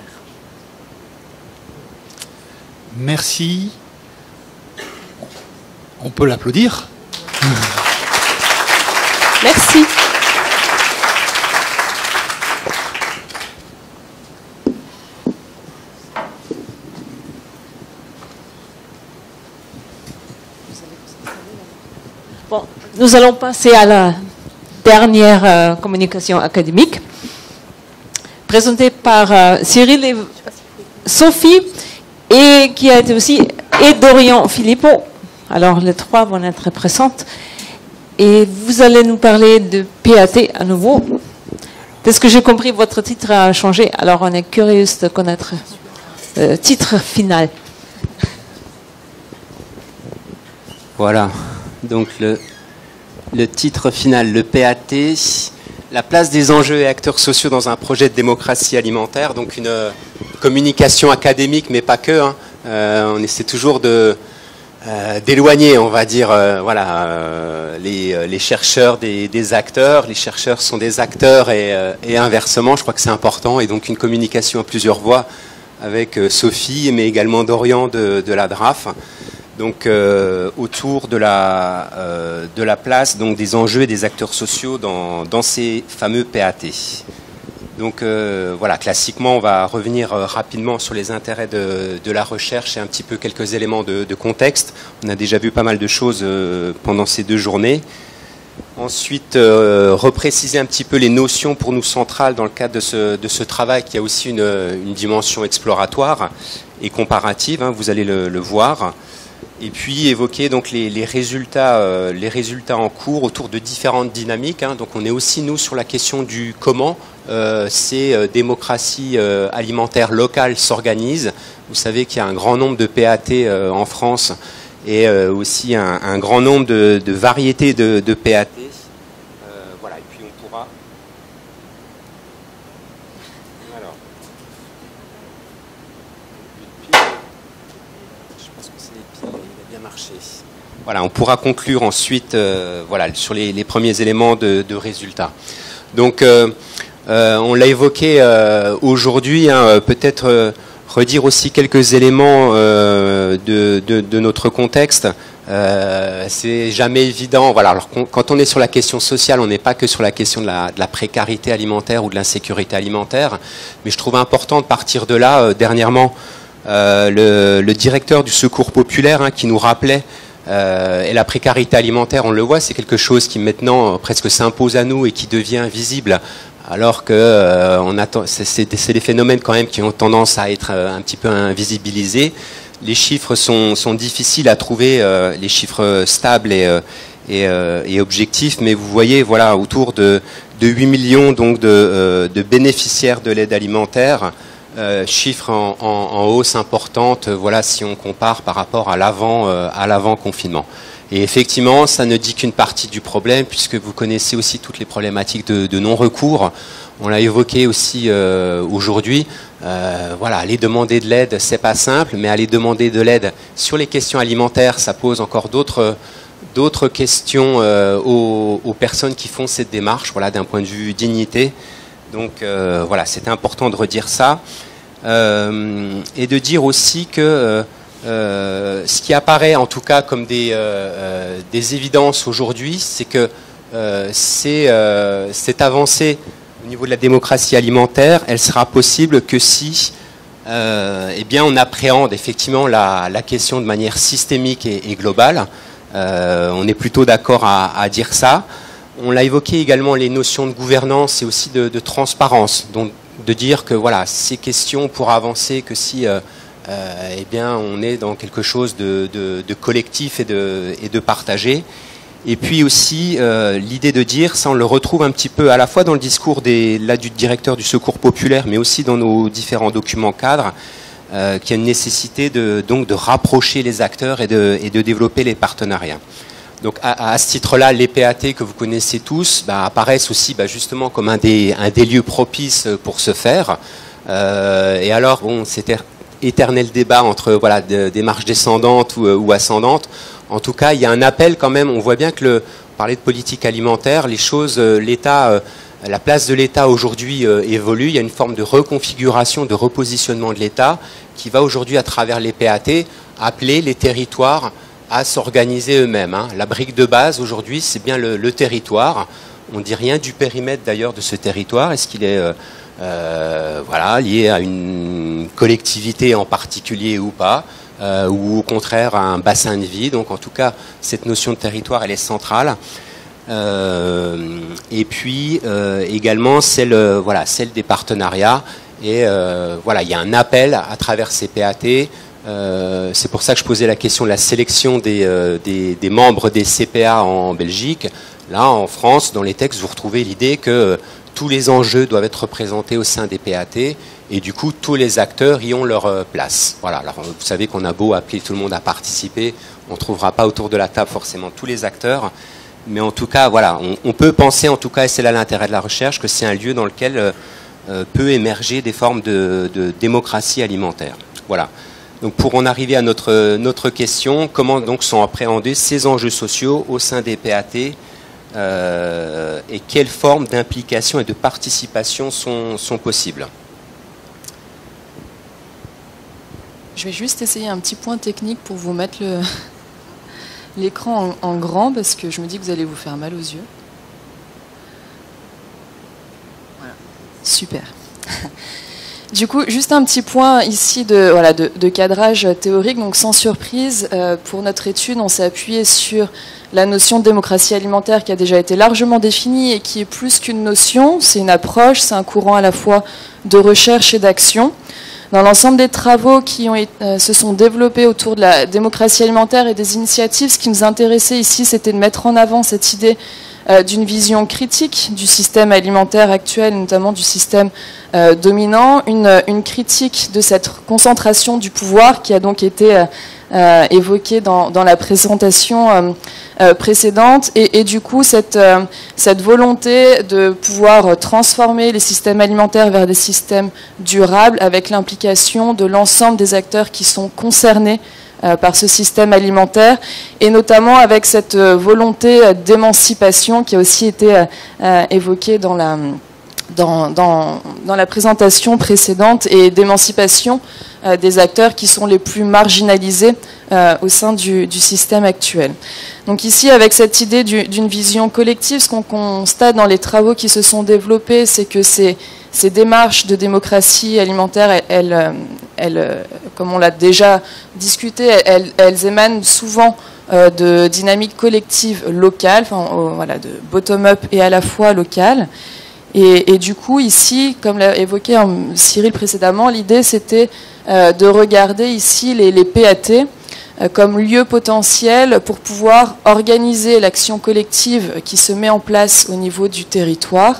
Merci. On peut l'applaudir. Merci. Bon, nous allons passer à la dernière communication académique, présentée par Cyril et Sophie, et qui a été aussi, et Dorian Philippot. Alors, les 3 vont être présentes. Et vous allez nous parler de PAT à nouveau. De ce que j'ai compris, votre titre a changé. Alors, on est curieux de connaître le titre final. Voilà. Donc le titre final, le PAT, la place des enjeux et acteurs sociaux dans un projet de démocratie alimentaire. Donc une communication académique, mais pas que. Hein. On essaie toujours d'éloigner, on va dire, les chercheurs des acteurs. Les chercheurs sont des acteurs et inversement. Je crois que c'est important. Et donc une communication à plusieurs voix avec Sophie, mais également Dorian de la DRAF. Donc autour de la place donc des enjeux et des acteurs sociaux dans ces fameux PAT. Donc voilà, classiquement on va revenir rapidement sur les intérêts de la recherche et un petit peu quelques éléments de contexte. On a déjà vu pas mal de choses pendant ces 2 journées. Ensuite, repréciser un petit peu les notions pour nous centrales dans le cadre de ce travail qui a aussi une dimension exploratoire et comparative, hein, vous allez le voir. Et puis évoquer donc les résultats en cours autour de différentes dynamiques. Hein. Donc on est aussi nous sur la question du comment ces démocraties alimentaires locales s'organisent. Vous savez qu'il y a un grand nombre de PAT en France et aussi un grand nombre de variétés de PAT. Voilà. Et puis on pourra. Alors. Marché. Voilà, on pourra conclure ensuite voilà, sur les premiers éléments de résultats. Donc, on l'a évoqué aujourd'hui, hein, peut-être redire aussi quelques éléments de notre contexte. C'est jamais évident. Voilà, alors quand on est sur la question sociale, on n'est pas que sur la question de la précarité alimentaire ou de l'insécurité alimentaire, mais je trouve important de partir de là. Dernièrement, le directeur du Secours populaire hein, qui nous rappelait et la précarité alimentaire, on le voit, c'est quelque chose qui maintenant presque s'impose à nous et qui devient visible alors que c'est des phénomènes quand même qui ont tendance à être un petit peu invisibilisés. Les chiffres sont difficiles à trouver, les chiffres stables et objectifs, mais vous voyez, voilà, autour de 8 millions donc de bénéficiaires de l'aide alimentaire, chiffre en hausse importante, voilà, si on compare par rapport à l'avant confinement. Et effectivement, ça ne dit qu'une partie du problème, puisque vous connaissez aussi toutes les problématiques de non-recours. On l'a évoqué aussi aujourd'hui. Voilà, aller demander de l'aide, c'est pas simple, mais aller demander de l'aide sur les questions alimentaires, ça pose encore d'autres questions aux personnes qui font cette démarche, voilà, d'un point de vue dignité. Donc voilà, c'était important de redire ça. Et de dire aussi que ce qui apparaît en tout cas comme des évidences aujourd'hui, c'est que cette avancée au niveau de la démocratie alimentaire, elle sera possible que si eh bien, on appréhende effectivement la question de manière systémique et globale. On est plutôt d'accord à dire ça. On l'a évoqué également, les notions de gouvernance et aussi de transparence. Donc de dire que voilà, ces questions pourra avancer que si eh bien, on est dans quelque chose de collectif et de partagé. Et puis aussi l'idée de dire, ça on le retrouve un petit peu à la fois dans le discours du directeur du Secours populaire, mais aussi dans nos différents documents cadres, qu'il y a une nécessité donc de rapprocher les acteurs et de développer les partenariats. Donc à ce titre-là, les PAT que vous connaissez tous apparaissent aussi justement comme un des lieux propices pour ce faire. Et alors, bon, c'était éternel débat entre voilà, des marches descendantes ou ascendantes. En tout cas, il y a un appel quand même. On voit bien que parler de politique alimentaire, les choses, l'État, la place de l'État aujourd'hui évolue. Il y a une forme de reconfiguration, de repositionnement de l'État qui va aujourd'hui, à travers les PAT, appeler les territoires à s'organiser eux-mêmes. Hein. La brique de base aujourd'hui, c'est bien le territoire. On ne dit rien du périmètre d'ailleurs de ce territoire. Est-ce qu'il est voilà, lié à une collectivité en particulier ou pas, ou au contraire à un bassin de vie. Donc en tout cas, cette notion de territoire, elle est centrale. Et puis également celle des partenariats. Et voilà, il y a un appel à travers ces PAT. C'est pour ça que je posais la question de la sélection des membres des CPA en Belgique. Là, en France, dans les textes, vous retrouvez l'idée que tous les enjeux doivent être représentés au sein des PAT et du coup, tous les acteurs y ont leur place. Voilà. Alors, vous savez qu'on a beau appeler tout le monde à participer, on ne trouvera pas autour de la table forcément tous les acteurs, mais en tout cas, voilà, on peut penser, en tout cas, et c'est là l'intérêt de la recherche, que c'est un lieu dans lequel peut émerger des formes de démocratie alimentaire. Voilà. Donc, pour en arriver à notre question, comment donc sont appréhendés ces enjeux sociaux au sein des PAT et quelles formes d'implication et de participation sont possibles? Je vais juste essayer un petit point technique pour vous mettre l'écran en grand parce que je me dis que vous allez vous faire mal aux yeux. Voilà. Super. Du coup, juste un petit point ici de cadrage théorique. Donc, sans surprise, pour notre étude, on s'est appuyé sur la notion de démocratie alimentaire qui a déjà été largement définie et qui est plus qu'une notion. C'est une approche, c'est un courant à la fois de recherche et d'action. Dans l'ensemble des travaux qui se sont développés autour de la démocratie alimentaire et des initiatives, ce qui nous intéressait ici, c'était de mettre en avant cette idée d'une vision critique du système alimentaire actuel, notamment du système dominant, une critique de cette concentration du pouvoir qui a donc été évoquée dans la présentation précédente, et du coup cette volonté de pouvoir transformer les systèmes alimentaires vers des systèmes durables avec l'implication de l'ensemble des acteurs qui sont concernés par ce système alimentaire, et notamment avec cette volonté d'émancipation qui a aussi été évoquée dans la présentation précédente, et d'émancipation des acteurs qui sont les plus marginalisés au sein du système actuel. Donc ici, avec cette idée d'une vision collective, ce qu'on constate dans les travaux qui se sont développés, c'est que ces démarches de démocratie alimentaire, elles, comme on l'a déjà discuté, elles émanent souvent de dynamiques collectives locales, enfin, voilà, de bottom-up et à la fois locales. Et du coup, ici, comme l'a évoqué Cyril précédemment, l'idée c'était de regarder ici les PAT comme lieu potentiel pour pouvoir organiser l'action collective qui se met en place au niveau du territoire.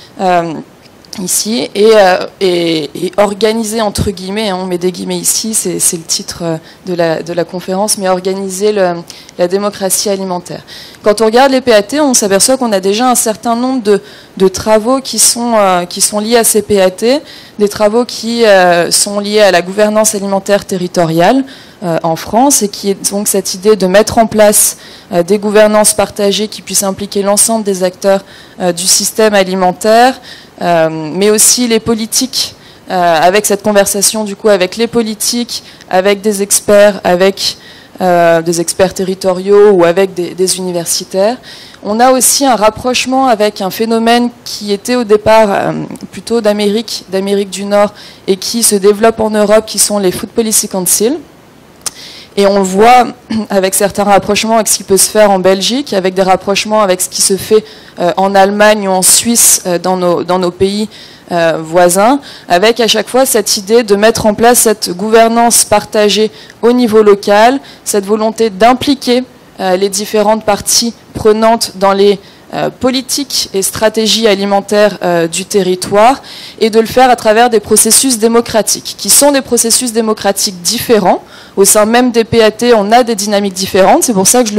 Ici, et organiser, entre guillemets, on met des guillemets ici, c'est le titre de la conférence, mais organiser la démocratie alimentaire. Quand on regarde les PAT, on s'aperçoit qu'on a déjà un certain nombre de travaux qui sont liés à ces PAT, des travaux qui sont liés à la gouvernance alimentaire territoriale en France, et qui est donc cette idée de mettre en place des gouvernances partagées qui puissent impliquer l'ensemble des acteurs du système alimentaire, mais aussi les politiques, avec cette conversation du coup avec les politiques, avec des experts, avec des experts territoriaux ou avec des universitaires. On a aussi un rapprochement avec un phénomène qui était au départ plutôt d'Amérique du Nord et qui se développe en Europe, qui sont les Food Policy Council. Et on le voit avec certains rapprochements avec ce qui peut se faire en Belgique, avec des rapprochements avec ce qui se fait en Allemagne ou en Suisse, dans nos pays voisins, avec à chaque fois cette idée de mettre en place cette gouvernance partagée au niveau local, cette volonté d'impliquer les différentes parties prenantes dans les politiques et stratégies alimentaires du territoire, et de le faire à travers des processus démocratiques, qui sont des processus démocratiques différents. Au sein même des PAT, on a des dynamiques différentes. C'est pour ça que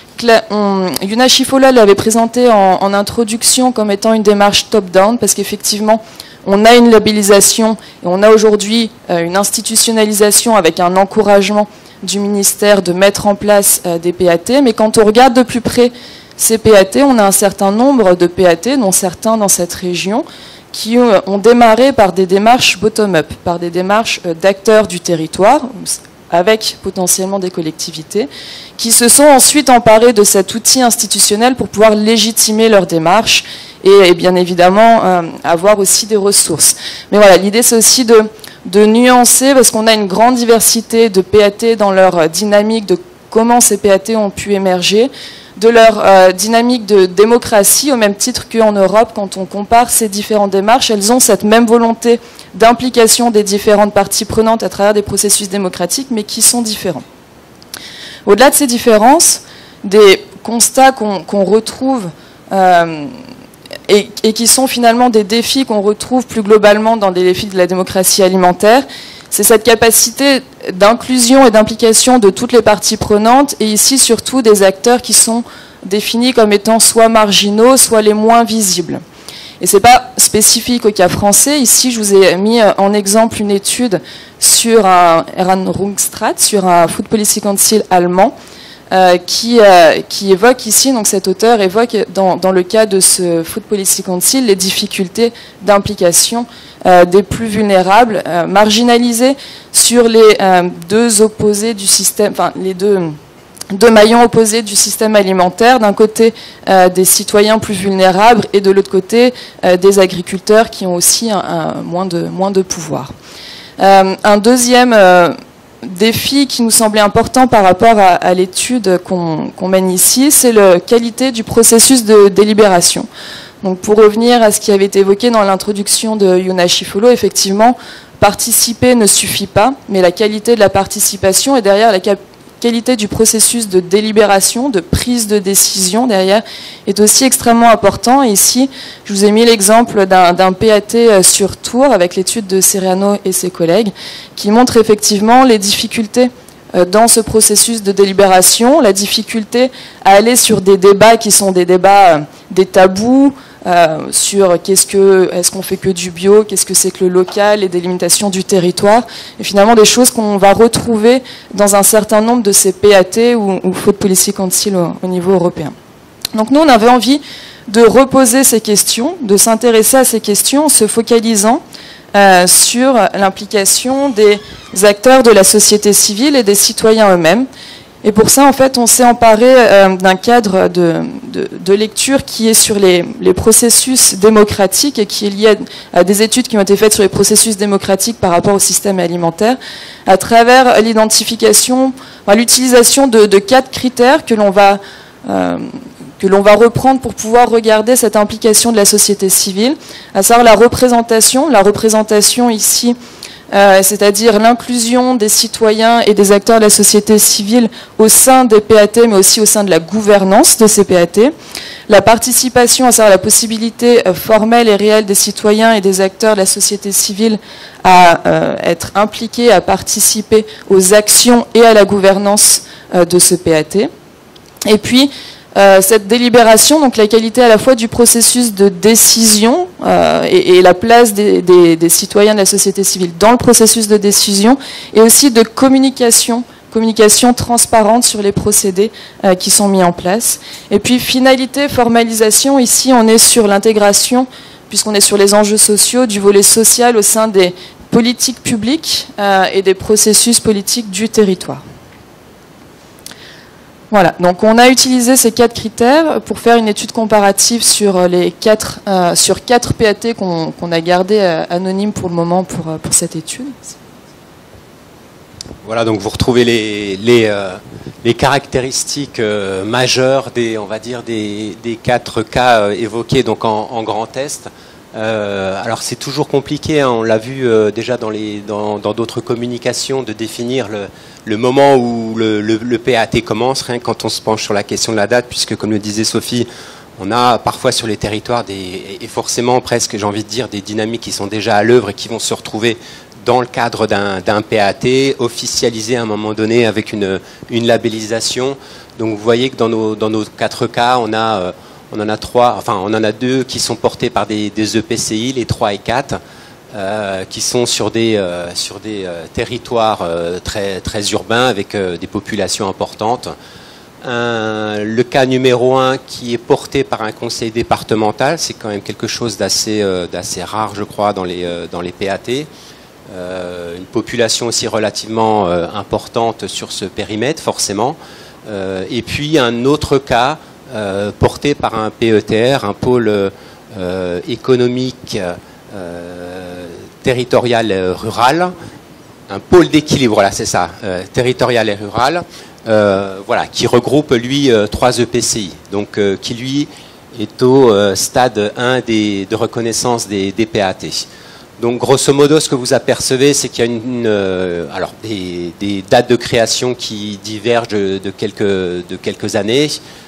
Yuna Chifola l'avait présenté en introduction comme étant une démarche top-down, parce qu'effectivement, on a une labellisation et on a aujourd'hui une institutionnalisation avec un encouragement du ministère de mettre en place des PAT. Mais quand on regarde de plus près ces PAT, on a un certain nombre de PAT, dont certains dans cette région, qui ont démarré par des démarches bottom-up, par des démarches d'acteurs du territoire, avec potentiellement des collectivités, qui se sont ensuite emparés de cet outil institutionnel pour pouvoir légitimer leur démarche et bien évidemment avoir aussi des ressources. Mais voilà, l'idée c'est aussi de nuancer, parce qu'on a une grande diversité de PAT dans leur dynamique, de comment ces PAT ont pu émerger, de leur dynamique de démocratie, au même titre qu'en Europe, quand on compare ces différentes démarches, elles ont cette même volonté d'implication des différentes parties prenantes à travers des processus démocratiques, mais qui sont différents. Au-delà de ces différences, des constats qu'on retrouve et qui sont finalement des défis qu'on retrouve plus globalement dans des défis de la démocratie alimentaire, c'est cette capacité d'inclusion et d'implication de toutes les parties prenantes, et ici surtout des acteurs qui sont définis comme étant soit marginaux, soit les moins visibles. Et ce n'est pas spécifique au cas français. Ici, je vous ai mis en exemple une étude sur un Rundstraat, sur un Food Policy Council allemand, qui évoque ici, donc cet auteur évoque dans le cas de ce Food Policy Council les difficultés d'implication des plus vulnérables, marginalisés sur les deux opposés du système, enfin les deux maillons opposés du système alimentaire, d'un côté des citoyens plus vulnérables et de l'autre côté des agriculteurs qui ont aussi moins de pouvoir. Un deuxième défi qui nous semblait important par rapport à l'étude qu'on mène ici, c'est la qualité du processus de délibération. Donc pour revenir à ce qui avait été évoqué dans l'introduction de Yuna Chifola, effectivement, participer ne suffit pas, mais la qualité de la participation et derrière la qualité du processus de délibération, de prise de décision derrière, est aussi extrêmement important. Et ici, je vous ai mis l'exemple d'un PAT sur Tours avec l'étude de Serrano et ses collègues, qui montre effectivement les difficultés dans ce processus de délibération, la difficulté à aller sur des débats qui sont des débats, des tabous, sur est-ce qu'on fait que du bio, qu'est-ce que c'est que le local, les délimitations du territoire, et finalement des choses qu'on va retrouver dans un certain nombre de ces PAT ou Food Policy Council au niveau européen. Donc nous, on avait envie de reposer ces questions, de s'intéresser à ces questions en se focalisant sur l'implication des acteurs de la société civile et des citoyens eux-mêmes. Et pour ça, en fait, on s'est emparé d'un cadre de lecture qui est sur les processus démocratiques et qui est lié à des études qui ont été faites sur les processus démocratiques par rapport au système alimentaire, à travers l'identification, l'utilisation de 4 critères que que l'on va reprendre pour pouvoir regarder cette implication de la société civile, à savoir la représentation ici, c'est-à-dire l'inclusion des citoyens et des acteurs de la société civile au sein des PAT, mais aussi au sein de la gouvernance de ces PAT. La participation, à savoir la possibilité formelle et réelle des citoyens et des acteurs de la société civile à être impliqués, à participer aux actions et à la gouvernance de ce PAT. Et puis, cette délibération, donc la qualité à la fois du processus de décision et la place des citoyens de la société civile dans le processus de décision, et aussi de communication transparente sur les procédés qui sont mis en place. Et puis finalité, formalisation, ici on est sur l'intégration, puisqu'on est sur les enjeux sociaux, du volet social au sein des politiques publiques et des processus politiques du territoire. Voilà, donc on a utilisé ces 4 critères pour faire une étude comparative sur les 4 PAT qu'on a gardés anonymes pour le moment pour cette étude. Voilà, donc vous retrouvez les caractéristiques majeures des 4 cas évoqués donc en grand test. Alors c'est toujours compliqué, hein, on l'a vu déjà dans d'autres communications, de définir le moment où le PAT commence, rien que quand on se penche sur la question de la date, puisque comme le disait Sophie, on a parfois sur les territoires et forcément presque, j'ai envie de dire, des dynamiques qui sont déjà à l'œuvre et qui vont se retrouver dans le cadre d'un PAT, officialisé à un moment donné avec une labellisation. Donc vous voyez que dans nos 4 cas, on en a 2 qui sont portés par des EPCI, les 3 et 4, qui sont sur des territoires très urbains avec des populations importantes. Le cas numéro 1 qui est porté par un conseil départemental, c'est quand même quelque chose d'assez rare, je crois, dans les PAT. Une population aussi relativement importante sur ce périmètre, forcément. Et puis un autre cas porté par un PETR, un pôle économique territorial rural, un pôle d'équilibre, voilà, c'est ça, territorial et rural, voilà, qui regroupe lui 3 EPCI, donc qui lui est au stade 1 de reconnaissance des PAT. Donc grosso modo, ce que vous apercevez, c'est qu'il y a des dates de création qui divergent de quelques années,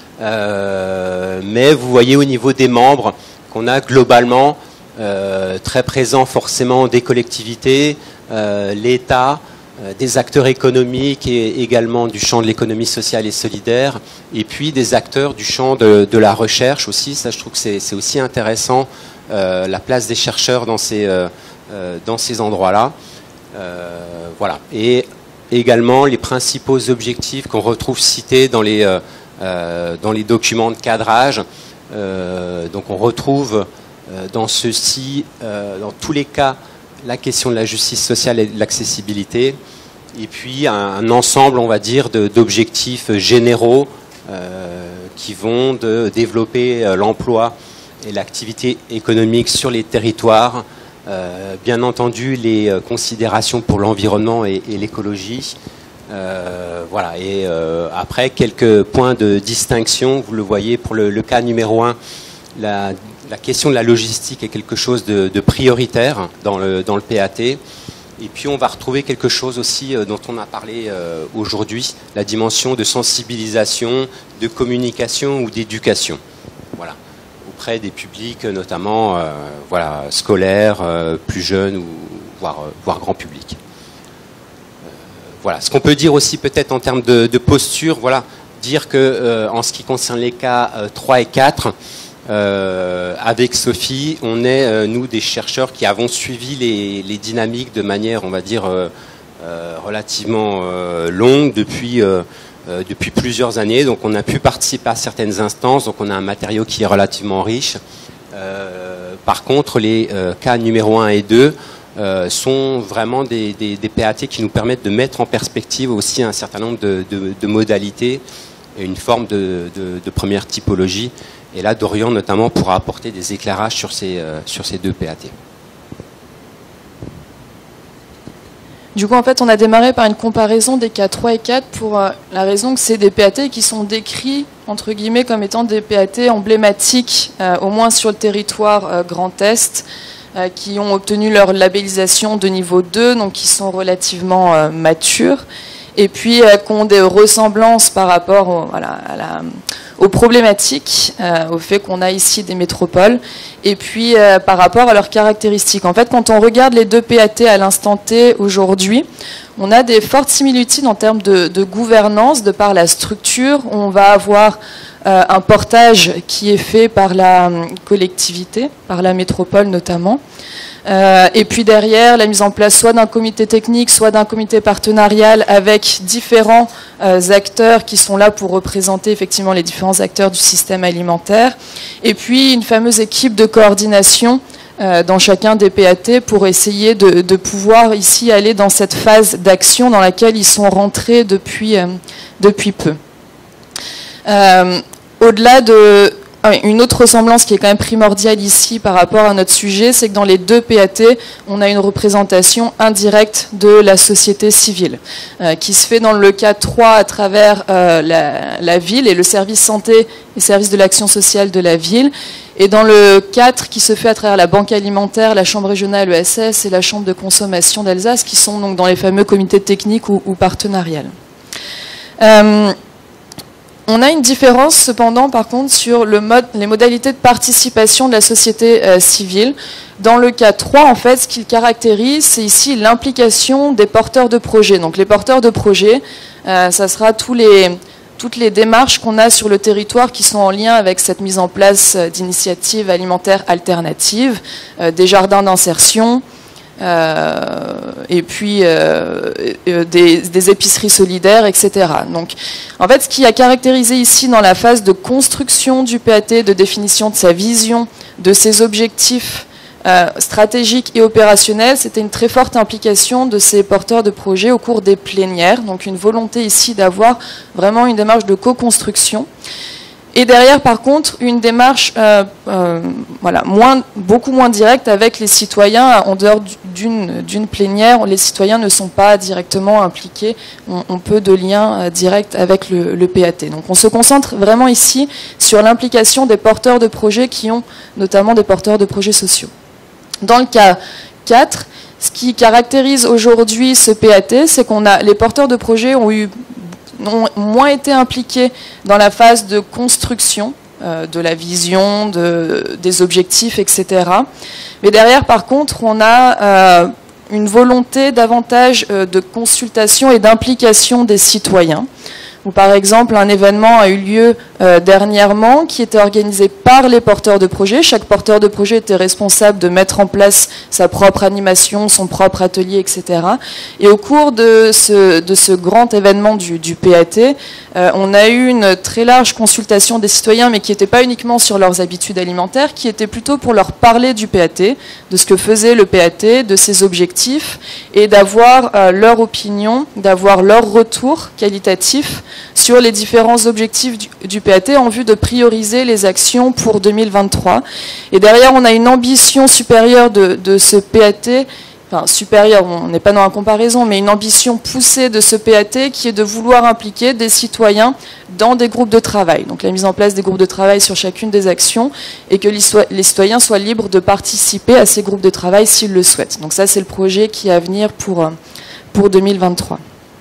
mais vous voyez au niveau des membres qu'on a globalement très présent forcément des collectivités, l'État, des acteurs économiques et également du champ de l'économie sociale et solidaire, et puis des acteurs du champ de la recherche aussi. Ça, je trouve que c'est aussi intéressant, la place des chercheurs dans ces endroits-là. Voilà. Et également les principaux objectifs qu'on retrouve cités dans les documents de cadrage. Donc on retrouve dans ceux-ci, dans tous les cas, la question de la justice sociale et de l'accessibilité, et puis un ensemble, on va dire, d'objectifs généraux qui vont de développer l'emploi et l'activité économique sur les territoires, bien entendu les considérations pour l'environnement et l'écologie. Voilà. Et après, quelques points de distinction, vous le voyez pour le cas numéro 1, la question de la logistique est quelque chose de prioritaire dans le PAT. Et puis on va retrouver quelque chose aussi dont on a parlé aujourd'hui, la dimension de sensibilisation, de communication ou d'éducation. Voilà. Auprès des publics notamment voilà, scolaires, plus jeunes ou voire grand public. Voilà. Ce qu'on peut dire aussi peut-être en termes de posture, voilà, dire que en ce qui concerne les cas 3 et 4, avec Sophie, on est, nous, des chercheurs qui avons suivi les dynamiques de manière, on va dire, relativement longue depuis plusieurs années. Donc on a pu participer à certaines instances, donc on a un matériau qui est relativement riche. Par contre, les cas numéro 1 et 2 sont vraiment des PAT qui nous permettent de mettre en perspective aussi un certain nombre de modalités et une forme de première typologie. Et là, Dorian, notamment, pourra apporter des éclairages sur ces 2 PAT. Du coup, en fait, on a démarré par une comparaison des cas 3 et 4 pour la raison que c'est des PAT qui sont décrits, entre guillemets, comme étant des PAT emblématiques, au moins sur le territoire Grand Est, qui ont obtenu leur labellisation de niveau 2, donc qui sont relativement matures, et puis qui ont des ressemblances par rapport aux problématiques, au fait qu'on a ici des métropoles, et puis par rapport à leurs caractéristiques. En fait, quand on regarde les deux PAT à l'instant T aujourd'hui, on a des fortes similitudes en termes de gouvernance, de par la structure. On va avoir un portage qui est fait par la collectivité, par la métropole notamment. Et puis derrière, la mise en place soit d'un comité technique, soit d'un comité partenarial avec différents acteurs qui sont là pour représenter effectivement les différents acteurs du système alimentaire. Et puis une fameuse équipe de coordination dans chacun des PAT pour essayer de pouvoir ici aller dans cette phase d'action dans laquelle ils sont rentrés depuis peu. Au-delà de... Une autre ressemblance qui est quand même primordiale ici par rapport à notre sujet, c'est que dans les deux PAT, on a une représentation indirecte de la société civile, qui se fait dans le cas 3 à travers la ville et le service santé et service de l'action sociale de la ville, et dans le 4 qui se fait à travers la banque alimentaire, la chambre régionale ESS et la chambre de consommation d'Alsace, qui sont donc dans les fameux comités techniques ou partenariales. On a une différence cependant par contre sur les modalités de participation de la société civile. Dans le cas 3, en fait, ce qu'il caractérise, c'est ici l'implication des porteurs de projets. Donc les porteurs de projets, ça sera toutes les démarches qu'on a sur le territoire qui sont en lien avec cette mise en place d'initiatives alimentaires alternatives, des jardins d'insertion, et puis des épiceries solidaires, etc. Donc, en fait, ce qui a caractérisé ici dans la phase de construction du PAT, de définition de sa vision, de ses objectifs stratégiques et opérationnels, c'était une très forte implication de ces porteurs de projets au cours des plénières. Donc, une volonté ici d'avoir vraiment une démarche de co-construction. Et derrière, par contre, une démarche beaucoup moins directe avec les citoyens. En dehors d'une plénière, les citoyens ne sont pas directement impliqués. On peu de liens directs avec le PAT. Donc on se concentre vraiment ici sur l'implication des porteurs de projets qui ont notamment des porteurs de projets sociaux. Dans le cas 4, ce qui caractérise aujourd'hui ce PAT, c'est les porteurs de projets ont moins été impliqués dans la phase de construction de la vision, des objectifs, etc. Mais derrière, par contre, on a une volonté davantage de consultation et d'implication des citoyens. Où, par exemple, un événement a eu lieu dernièrement qui était organisé par les porteurs de projet. Chaque porteur de projet était responsable de mettre en place sa propre animation, son propre atelier, etc. Et au cours de ce grand événement du PAT, on a eu une très large consultation des citoyens, mais qui n'était pas uniquement sur leurs habitudes alimentaires, qui était plutôt pour leur parler du PAT, de ce que faisait le PAT, de ses objectifs, et d'avoir leur opinion, d'avoir leur retour qualitatif sur les différents objectifs du PAT en vue de prioriser les actions pour 2023. Et derrière, on a une ambition supérieure de ce PAT, enfin supérieure, on n'est pas dans la comparaison, mais une ambition poussée de ce PAT qui est de vouloir impliquer des citoyens dans des groupes de travail. Donc la mise en place des groupes de travail sur chacune des actions et que les citoyens soient libres de participer à ces groupes de travail s'ils le souhaitent. Donc ça, c'est le projet qui est à venir pour 2023.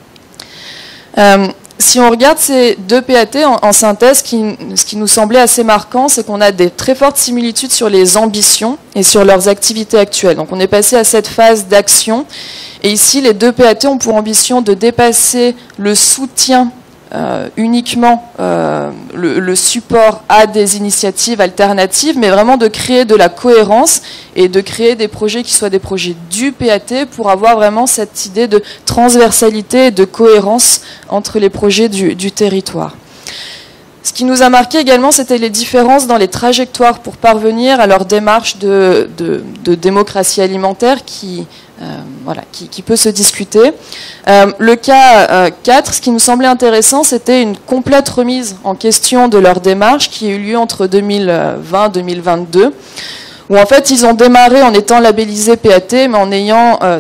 Si on regarde ces deux PAT en synthèse, ce qui nous semblait assez marquant, c'est qu'on a des très fortes similitudes sur les ambitions et sur leurs activités actuelles. Donc on est passé à cette phase d'action. Et ici, les deux PAT ont pour ambition de dépasser le soutien uniquement, le support à des initiatives alternatives, mais vraiment de créer de la cohérence et de créer des projets qui soient des projets du PAT pour avoir vraiment cette idée de transversalité et de cohérence entre les projets du territoire. Ce qui nous a marqué également, c'était les différences dans les trajectoires pour parvenir à leur démarche de démocratie alimentaire qui peut se discuter. Le cas 4, ce qui nous semblait intéressant, c'était une complète remise en question de leur démarche qui a eu lieu entre 2020 et 2022, où en fait ils ont démarré en étant labellisés PAT, mais en ayant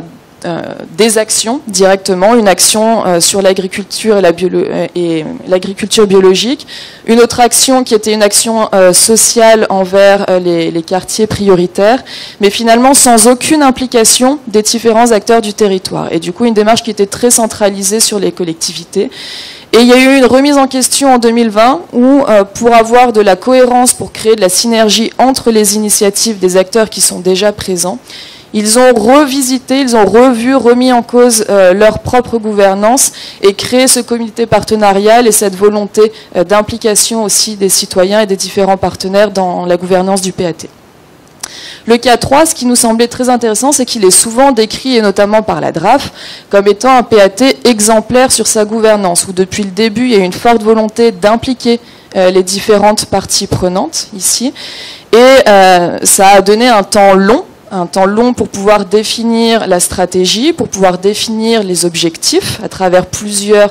des actions directement, une action sur l'agriculture et l'agriculture biologique, une autre action qui était une action sociale envers les quartiers prioritaires, mais finalement sans aucune implication des différents acteurs du territoire. Et du coup, une démarche qui était très centralisée sur les collectivités. Et il y a eu une remise en question en 2020 où, pour avoir de la cohérence, pour créer de la synergie entre les initiatives des acteurs qui sont déjà présents, ils ont revisité, ils ont revu, remis en cause leur propre gouvernance et créé ce comité partenarial et cette volonté d'implication aussi des citoyens et des différents partenaires dans la gouvernance du PAT. Le cas 3, ce qui nous semblait très intéressant, c'est qu'il est souvent décrit, et notamment par la DRAF, comme étant un PAT exemplaire sur sa gouvernance, où depuis le début, il y a eu une forte volonté d'impliquer les différentes parties prenantes ici, et ça a donné un temps long pour pouvoir définir la stratégie, pour pouvoir définir les objectifs à travers plusieurs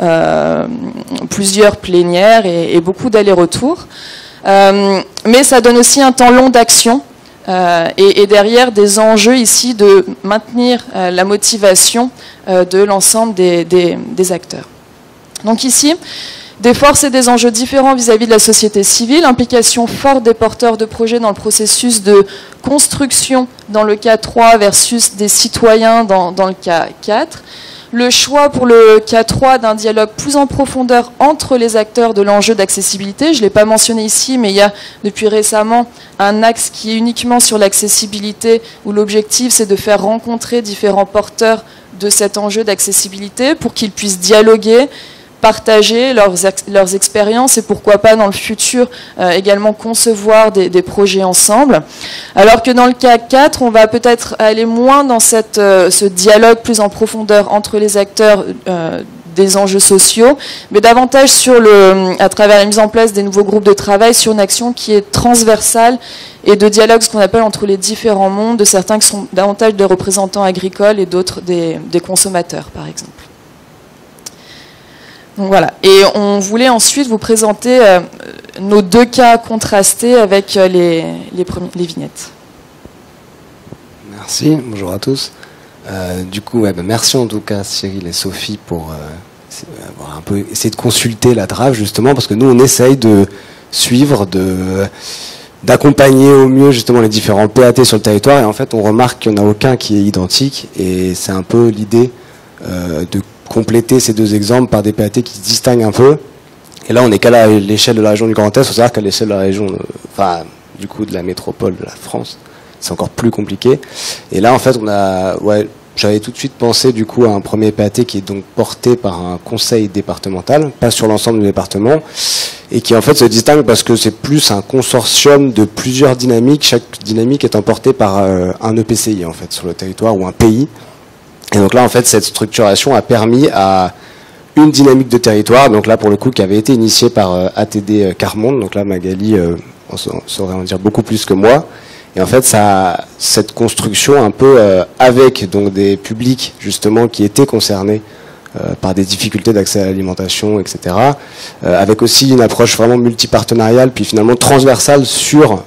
plénières et beaucoup d'allers-retours. Mais ça donne aussi un temps long d'action et derrière des enjeux ici de maintenir la motivation de l'ensemble des acteurs. Donc ici, des forces et des enjeux différents vis-à-vis de la société civile, implication forte des porteurs de projets dans le processus de construction dans le cas 3 versus des citoyens dans le cas 4. Le choix pour le cas 3 d'un dialogue plus en profondeur entre les acteurs de l'enjeu d'accessibilité. Je ne l'ai pas mentionné ici, mais il y a depuis récemment un axe qui est uniquement sur l'accessibilité, où l'objectif c'est de faire rencontrer différents porteurs de cet enjeu d'accessibilité pour qu'ils puissent dialoguer, partager leurs expériences et pourquoi pas dans le futur également concevoir des projets ensemble. Alors que dans le cas 4, on va peut-être aller moins dans ce dialogue plus en profondeur entre les acteurs des enjeux sociaux, mais davantage à travers la mise en place des nouveaux groupes de travail sur une action qui est transversale et de dialogue, ce qu'on appelle entre les différents mondes, de certains qui sont davantage des représentants agricoles et d'autres des consommateurs, par exemple. Donc voilà. Et on voulait ensuite vous présenter nos deux cas contrastés avec les vignettes. Merci, bonjour à tous. Du coup, merci en tout cas Cyril et Sophie pour avoir un peu essayé de consulter la DRAF justement, parce que nous on essaye de suivre, d'accompagner au mieux justement les différents PAT sur le territoire, et en fait on remarque qu'il n'y en a aucun qui est identique, et c'est un peu l'idée de compléter ces deux exemples par des PAT qui se distinguent un peu. Et là on n'est qu'à l'échelle de la région du Grand Est. Il faut savoir qu'à l'échelle de la région, du coup de la métropole de la France, c'est encore plus compliqué. Et là en fait j'avais tout de suite pensé du coup à un premier PAT qui est donc porté par un conseil départemental, pas sur l'ensemble du département, et qui en fait se distingue parce que c'est plus un consortium de plusieurs dynamiques, chaque dynamique étant portée par un EPCI en fait sur le territoire, ou un pays. Et donc là, en fait, cette structuration a permis à une dynamique de territoire, donc là, pour le coup, qui avait été initiée par ATD Carmonde, donc là, Magali saurait en dire beaucoup plus que moi. Et en fait, cette construction un peu avec donc des publics, justement, qui étaient concernés par des difficultés d'accès à l'alimentation, etc., avec aussi une approche vraiment multipartenariale, puis finalement transversale sur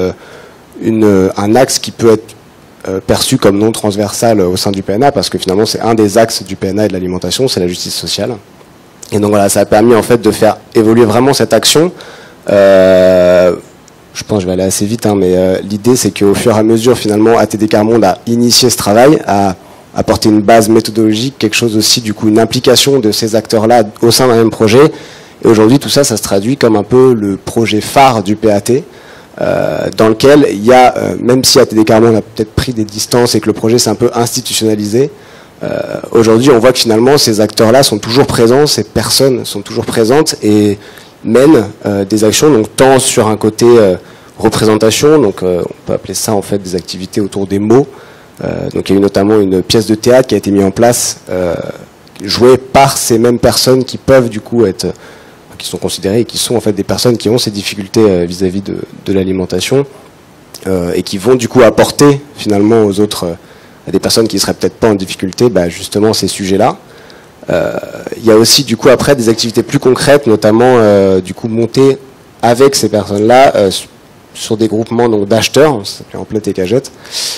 un axe qui peut être perçu comme non transversal au sein du PNA, parce que finalement c'est un des axes du PNA et de l'alimentation, c'est la justice sociale. Et donc voilà, ça a permis en fait de faire évoluer vraiment cette action. Je pense que je vais aller assez vite, mais l'idée c'est qu'au fur et à mesure finalement ATD Carmonde a initié ce travail, a apporté une base méthodologique, quelque chose aussi du coup une implication de ces acteurs-là au sein d'un même projet. Et aujourd'hui tout ça, ça se traduit comme un peu le projet phare du PAT. Dans lequel il y a, même si ATD Carmonde a peut-être pris des distances et que le projet s'est un peu institutionnalisé, aujourd'hui on voit que finalement ces acteurs-là sont toujours présents, ces personnes sont toujours présentes et mènent des actions, donc tant sur un côté représentation, donc on peut appeler ça en fait des activités autour des mots. Donc il y a eu notamment une pièce de théâtre qui a été mise en place, jouée par ces mêmes personnes qui peuvent du coup être, qui sont considérées et qui sont en fait des personnes qui ont ces difficultés vis-à-vis de l'alimentation et qui vont du coup apporter finalement aux autres, à des personnes qui seraient peut-être pas en difficulté, justement ces sujets-là. Il y a aussi du coup après des activités plus concrètes, notamment du coup montées avec ces personnes-là sur des groupements donc d'acheteurs, ça s'appelle en pleine et cagette,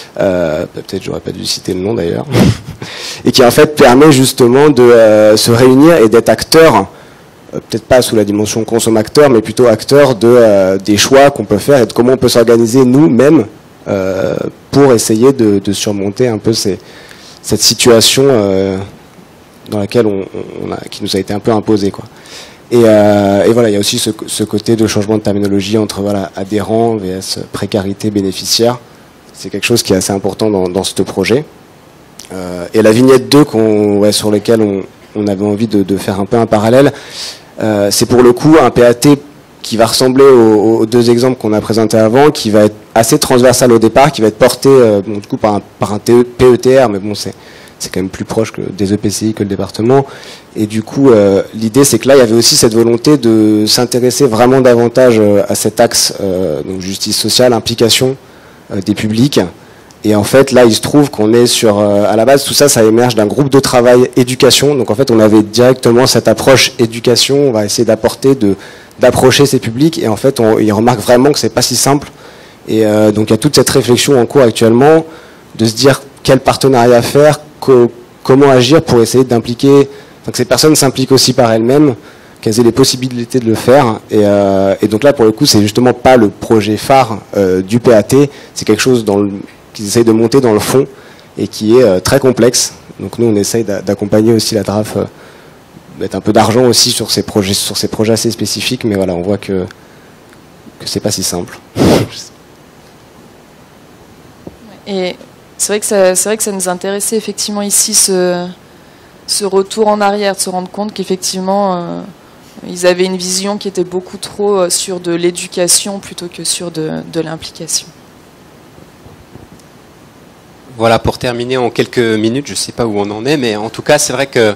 peut-être j'aurais pas dû citer le nom d'ailleurs, et qui en fait permet justement de se réunir et d'être acteur, peut-être pas sous la dimension consommateur, mais plutôt acteur des choix qu'on peut faire et de comment on peut s'organiser nous-mêmes pour essayer de surmonter un peu cette situation dans laquelle qui nous a été un peu imposée, quoi. Et voilà, il y a aussi ce côté de changement de terminologie entre voilà, adhérent vs précarité bénéficiaire. C'est quelque chose qui est assez important dans ce projet. Et la vignette 2 sur laquelle on avait envie de faire un peu un parallèle, c'est pour le coup un PAT qui va ressembler aux deux exemples qu'on a présentés avant, qui va être assez transversal au départ, qui va être porté du coup par un PETR, mais bon c'est quand même plus proche des EPCI que le département. Et du coup, l'idée, c'est que là, il y avait aussi cette volonté de s'intéresser vraiment davantage à cet axe, donc justice sociale, implication des publics. Et en fait, là, il se trouve qu'on est sur... à la base, tout ça, ça émerge d'un groupe de travail éducation. Donc en fait, on avait directement cette approche éducation. On va essayer d'approcher ces publics. Et en fait, ils remarquent vraiment que c'est pas si simple. Et donc il y a toute cette réflexion en cours actuellement de se dire quel partenariat faire, comment agir pour essayer d'impliquer, que ces personnes s'impliquent aussi par elles-mêmes, qu'elles aient les possibilités de le faire. Et donc là, pour le coup, c'est justement pas le projet phare du PAT, c'est quelque chose qu'ils essayent de monter dans le fond et qui est très complexe. Donc nous, on essaye d'accompagner aussi la DRAF, mettre un peu d'argent aussi sur ces projets assez spécifiques, mais voilà, on voit que c'est pas si simple. Et c'est vrai que ça nous intéressait effectivement ici ce retour en arrière, de se rendre compte qu'effectivement ils avaient une vision qui était beaucoup trop sur de l'éducation plutôt que sur de l'implication. Voilà, pour terminer en quelques minutes, je ne sais pas où on en est, mais en tout cas c'est vrai que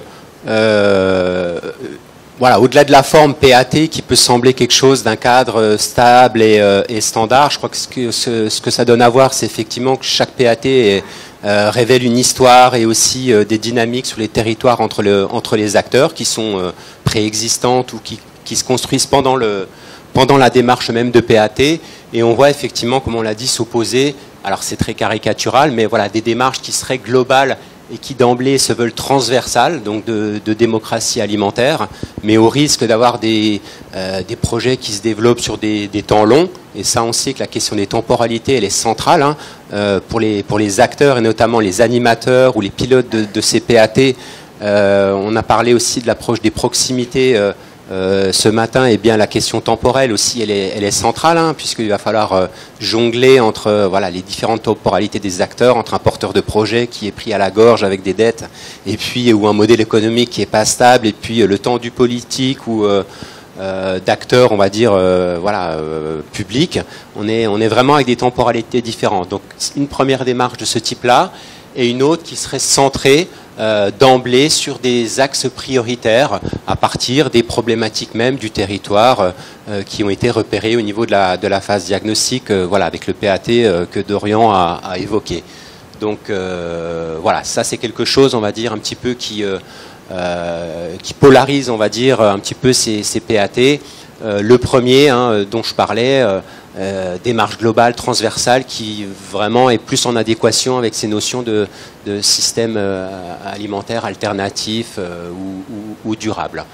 voilà, au-delà de la forme PAT qui peut sembler quelque chose d'un cadre stable et standard, je crois que ce que ça donne à voir, c'est effectivement que chaque PAT révèle une histoire et aussi des dynamiques sur les territoires entre les acteurs qui sont préexistantes ou qui se construisent pendant la démarche même de PAT. Et on voit effectivement, comme on l'a dit, s'opposer, alors c'est très caricatural, mais voilà, des démarches qui seraient globales et qui d'emblée se veulent transversales, donc de démocratie alimentaire, mais au risque d'avoir des projets qui se développent sur des temps longs. Et ça, on sait que la question des temporalités, elle est centrale pour les acteurs et notamment les animateurs ou les pilotes de ces PAT. On a parlé aussi de l'approche des proximités ce matin. Et bien la question temporelle aussi, elle est centrale, puisqu'il va falloir jongler entre les différentes temporalités des acteurs, entre un porteur de projet qui est pris à la gorge avec des dettes, et puis ou un modèle économique qui est pas stable, et puis le temps du politique ou d'acteurs, on va dire, publics. On est vraiment avec des temporalités différentes. Donc une première démarche de ce type-là, et une autre qui serait centrée d'emblée sur des axes prioritaires à partir des problématiques même du territoire qui ont été repérées au niveau de la phase diagnostique, avec le PAT que Dorian a évoqué. Donc voilà, ça c'est quelque chose, on va dire, un petit peu qui polarise, on va dire, un petit peu ces PAT. Le premier dont je parlais, démarche globale, transversale, qui vraiment est plus en adéquation avec ces notions de système alimentaire alternatif ou durable.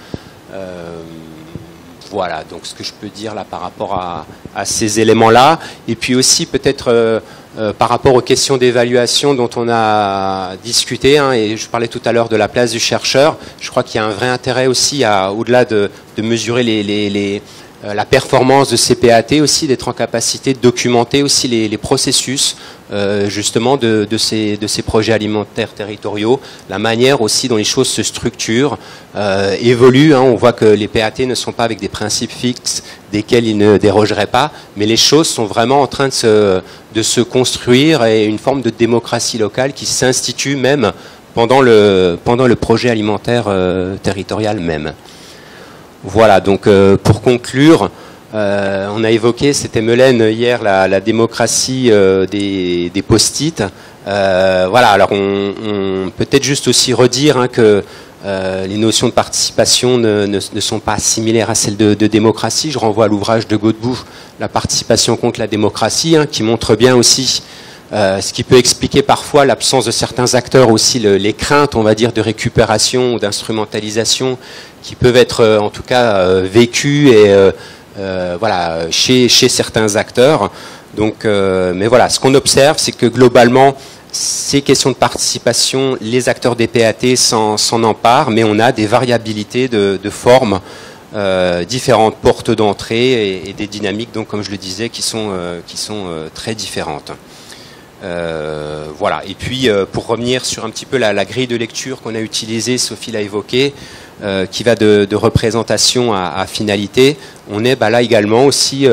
Voilà, donc ce que je peux dire là par rapport à ces éléments-là. Et puis aussi peut-être par rapport aux questions d'évaluation dont on a discuté, et je parlais tout à l'heure de la place du chercheur, je crois qu'il y a un vrai intérêt aussi, au-delà de mesurer la performance de ces PAT, aussi d'être en capacité de documenter aussi les processus justement de ces projets alimentaires territoriaux, la manière aussi dont les choses se structurent, évoluent. On voit que les PAT ne sont pas avec des principes fixes desquels ils ne dérogeraient pas, mais les choses sont vraiment en train de se construire, et une forme de démocratie locale qui s'institue même pendant le projet alimentaire territorial même. Voilà, donc pour conclure, on a évoqué, c'était Melaine hier, la démocratie des post-it. Alors on peut-être juste aussi redire que les notions de participation ne sont pas similaires à celles de démocratie. Je renvoie à l'ouvrage de Godbout, La participation contre la démocratie, qui montre bien aussi ce qui peut expliquer parfois l'absence de certains acteurs, aussi les craintes, on va dire, de récupération ou d'instrumentalisation qui peuvent être en tout cas vécues et voilà, chez certains acteurs. Donc, mais voilà, ce qu'on observe, c'est que globalement, ces questions de participation, les acteurs des PAT s'en emparent, mais on a des variabilités de formes, différentes portes d'entrée et des dynamiques, donc comme je le disais, qui sont très différentes. Voilà. Et puis, pour revenir sur un petit peu la grille de lecture qu'on a utilisée, Sophie l'a évoqué, qui va de représentation à finalité, on est là également aussi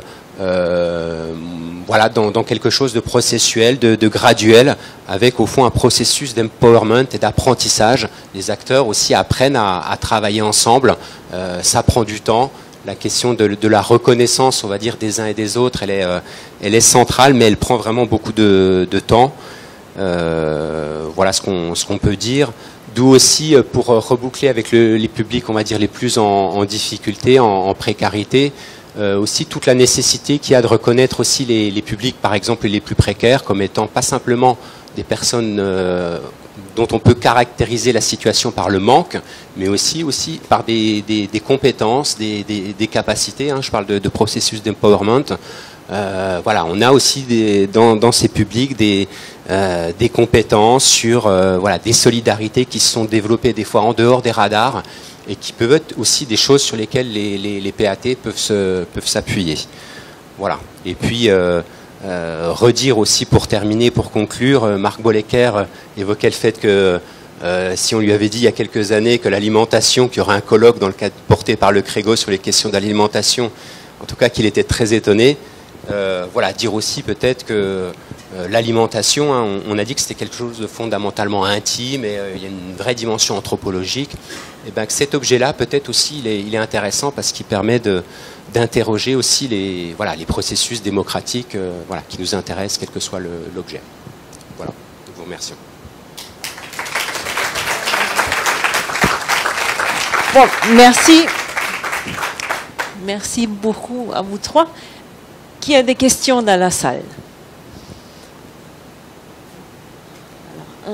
voilà, dans quelque chose de processuel, de graduel, avec au fond un processus d'empowerment et d'apprentissage. Les acteurs aussi apprennent à travailler ensemble, ça prend du temps. La question de la reconnaissance, on va dire, des uns et des autres, elle est centrale, mais elle prend vraiment beaucoup de temps. Voilà ce qu'on peut dire. D'où aussi, pour reboucler avec les publics, on va dire, les plus en difficulté, en précarité, aussi toute la nécessité qu'il y a de reconnaître aussi les publics, par exemple les plus précaires, comme étant pas simplement des personnes dont on peut caractériser la situation par le manque, mais aussi par des compétences, des capacités. Hein, je parle de processus d'empowerment. Voilà, on a aussi dans ces publics des compétences sur voilà, des solidarités qui se sont développées des fois en dehors des radars et qui peuvent être aussi des choses sur lesquelles les PAT peuvent s'appuyer. Voilà. Et puis redire aussi pour terminer, pour conclure, Marc Bollecker évoquait le fait que si on lui avait dit il y a quelques années que l'alimentation, qu'il y aurait un colloque dans le cadre porté par le Crégo sur les questions d'alimentation, en tout cas qu'il était très étonné. Voilà, dire aussi peut-être que l'alimentation, hein, on a dit que c'était quelque chose de fondamentalement intime et il y a une vraie dimension anthropologique. Et ben que cet objet-là, peut-être aussi, il est intéressant parce qu'il permet d'interroger aussi les processus démocratiques voilà, qui nous intéressent, quel que soit l'objet. Voilà, nous vous remercions. Bon, merci. Merci beaucoup à vous trois. Qui a des questions dans la salle? Alors,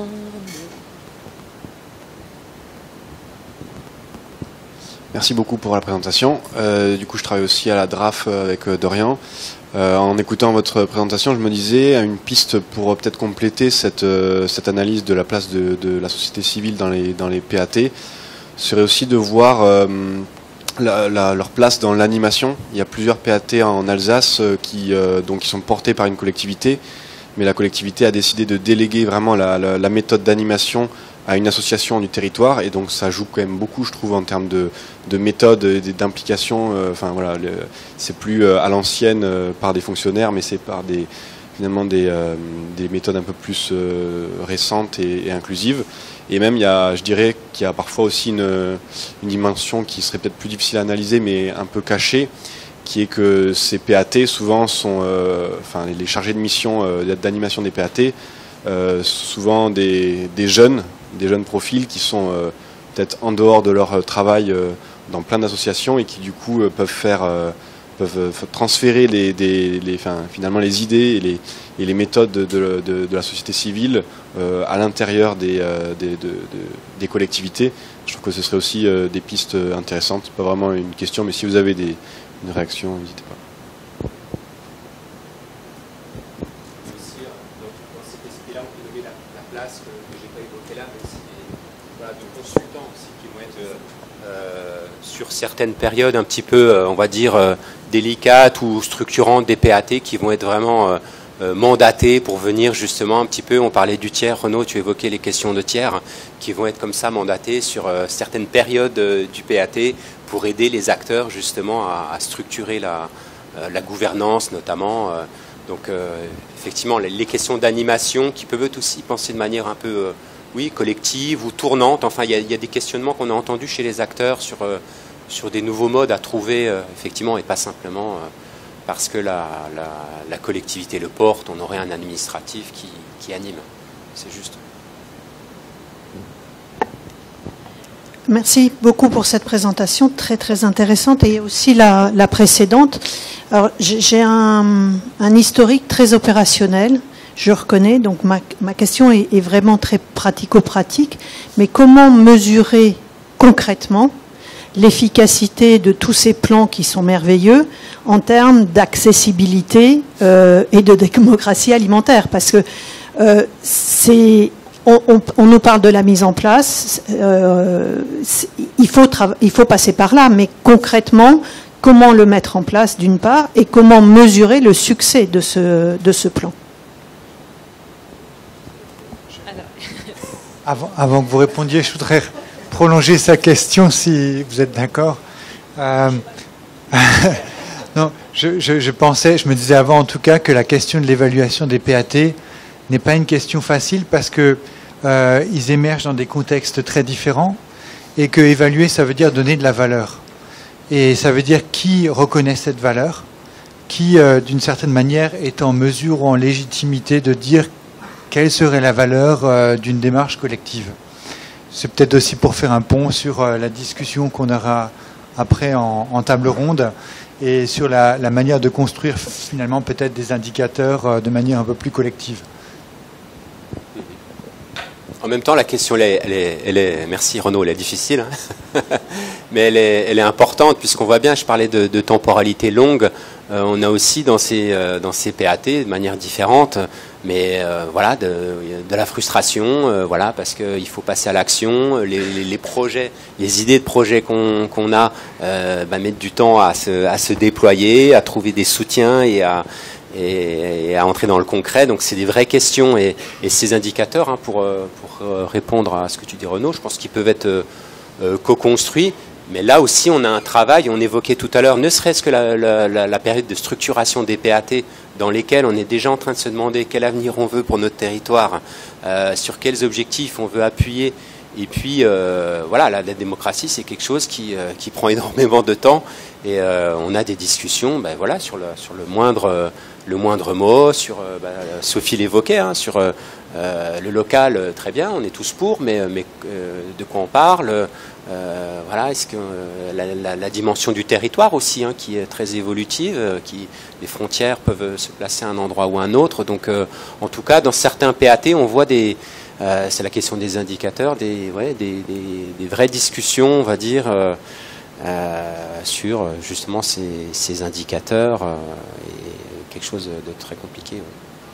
Merci beaucoup pour la présentation. Du coup, je travaille aussi à la DRAF avec Dorian. En écoutant votre présentation, je me disais, une piste pour peut-être compléter cette analyse de la place de la société civile dans les PAT serait aussi de voir leur place dans l'animation. Il y a plusieurs PAT en Alsace qui sont portés par une collectivité, mais la collectivité a décidé de déléguer vraiment la méthode d'animation à une association du territoire, et donc ça joue quand même beaucoup, je trouve, en termes de méthode et d'implication. Enfin voilà, c'est plus à l'ancienne par des fonctionnaires, mais c'est par finalement des méthodes un peu plus récentes et inclusives. Et même, je dirais qu'il y a parfois aussi une dimension qui serait peut-être plus difficile à analyser, mais un peu cachée, qui est que ces PAT souvent sont, les chargés de mission d'animation des PAT, souvent des jeunes profils qui sont peut-être en dehors de leur travail dans plein d'associations et qui du coup peuvent transférer finalement les idées et les méthodes de la société civile à l'intérieur des collectivités. Je trouve que ce serait aussi des pistes intéressantes. C'est pas vraiment une question, mais si vous avez une réaction, n'hésitez pas. Dans cet esprit-là, on peut donner la place que je n'ai pas évoquée là, mais aussi de consultants aussi qui vont être sur certaines périodes un petit peu, on va dire, délicates ou structurantes des PAT qui vont être vraiment mandatés pour venir justement un petit peu, on parlait du tiers, Renaud, tu évoquais les questions de tiers, qui vont être comme ça mandatés sur certaines périodes du PAT pour aider les acteurs justement à structurer la gouvernance notamment. Donc effectivement, les questions d'animation qui peuvent être aussi pensées de manière un peu collective ou tournante. Enfin, il y a des questionnements qu'on a entendus chez les acteurs sur des nouveaux modes à trouver, effectivement, et pas simplement parce que la collectivité le porte, on aurait un administratif qui anime. C'est juste. Merci beaucoup pour cette présentation très très intéressante, et aussi la précédente. Alors j'ai un historique très opérationnel. je reconnais, donc ma question est vraiment très pratico-pratique, mais comment mesurer concrètement l'efficacité de tous ces plans qui sont merveilleux en termes d'accessibilité et de démocratie alimentaire? Parce que on nous parle de la mise en place, il faut passer par là, mais concrètement, comment le mettre en place d'une part, et comment mesurer le succès de ce plan? Avant que vous répondiez, je voudrais prolonger sa question, si vous êtes d'accord. Non, je me disais avant en tout cas que la question de l'évaluation des PAT n'est pas une question facile parce que ils émergent dans des contextes très différents et que évaluer, ça veut dire donner de la valeur. Et ça veut dire qui reconnaît cette valeur, qui d'une certaine manière est en mesure ou en légitimité de dire quelle serait la valeur d'une démarche collective. C'est peut-être aussi pour faire un pont sur la discussion qu'on aura après en table ronde et sur la manière de construire finalement peut-être des indicateurs de manière un peu plus collective. En même temps, la question, elle est merci Renaud, elle est difficile, hein mais elle est importante puisqu'on voit bien, je parlais de temporalité longue, on a aussi dans ces PAT de manière différente, mais voilà, de la frustration, voilà, parce qu'il faut passer à l'action, les projets, les idées de projets qu'on a mettent du temps à se déployer, à trouver des soutiens et à entrer dans le concret. Donc c'est des vraies questions et ces indicateurs, hein, pour répondre à ce que tu dis Renaud, je pense qu'ils peuvent être co-construits, mais là aussi on a un travail, on évoquait tout à l'heure, ne serait-ce que la période de structuration des PAT dans lesquels on est déjà en train de se demander quel avenir on veut pour notre territoire, sur quels objectifs on veut appuyer. Et puis, voilà, la démocratie, c'est quelque chose qui prend énormément de temps. Et on a des discussions, voilà, sur le moindre mot, sur, Sophie l'évoquait, hein, sur le local, très bien, on est tous pour, mais de quoi on parle, voilà, est-ce que la dimension du territoire aussi, hein, qui est très évolutive, les frontières peuvent se placer à un endroit ou à un autre. Donc, en tout cas, dans certains PAT, on voit c'est la question des indicateurs, des vraies discussions, on va dire, sur justement ces indicateurs, et quelque chose de très compliqué. Ouais.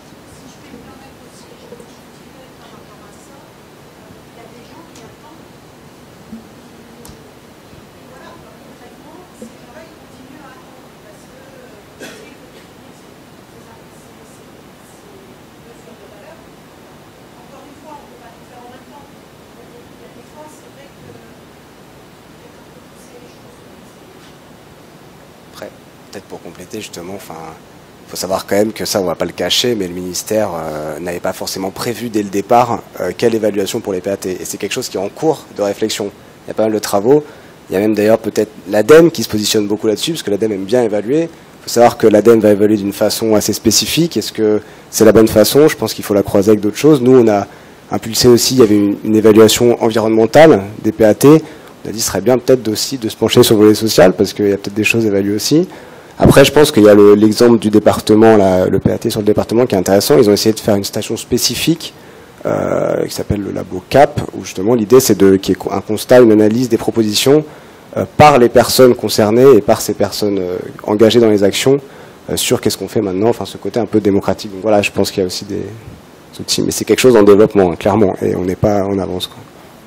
Peut-être pour compléter justement, il faut savoir quand même que ça, on ne va pas le cacher, mais le ministère n'avait pas forcément prévu dès le départ quelle évaluation pour les PAT. Et c'est quelque chose qui est en cours de réflexion. Il y a pas mal de travaux. Il y a même d'ailleurs peut-être l'ADEME qui se positionne beaucoup là-dessus, parce que l'ADEME aime bien évaluer. Il faut savoir que l'ADEME va évaluer d'une façon assez spécifique. Est-ce que c'est la bonne façon? Je pense qu'il faut la croiser avec d'autres choses. Nous, on a impulsé aussi, il y avait une évaluation environnementale des PAT. On a dit ce serait bien peut-être aussi de se pencher sur le volet social, parce qu'il y a peut-être des choses à évaluer aussi. Après, je pense qu'il y a l'exemple du département, le PAT sur le département, qui est intéressant. Ils ont essayé de faire une station spécifique qui s'appelle le labo CAP, où justement l'idée c'est qu'il y ait un constat, une analyse des propositions par les personnes concernées et par ces personnes engagées dans les actions sur qu'est-ce qu'on fait maintenant, enfin ce côté un peu démocratique. Donc voilà, je pense qu'il y a aussi des outils, mais c'est quelque chose en développement, hein, clairement, et on n'est pas en avance, quoi.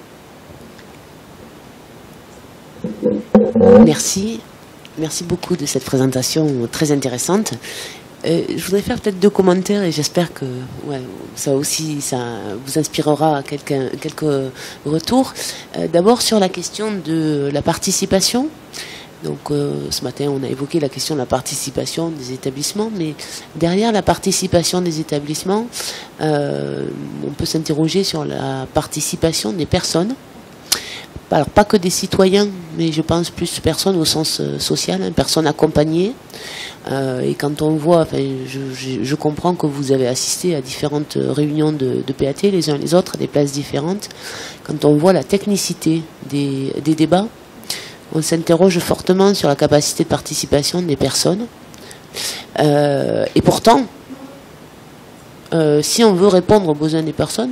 Merci. Merci beaucoup de cette présentation très intéressante. Je voudrais faire peut-être 2 commentaires et j'espère que ça aussi ça vous inspirera quelques retours. D'abord sur la question de la participation. Donc ce matin on a évoqué la question de la participation des établissements, mais derrière la participation des établissements, on peut s'interroger sur la participation des personnes. Alors pas que des citoyens, mais je pense plus personnes au sens social, hein, personnes accompagnées. Et quand on voit, enfin, je comprends que vous avez assisté à différentes réunions de PAT, les uns les autres, à des places différentes. Quand on voit la technicité des débats, on s'interroge fortement sur la capacité de participation des personnes. Et pourtant, si on veut répondre aux besoins des personnes,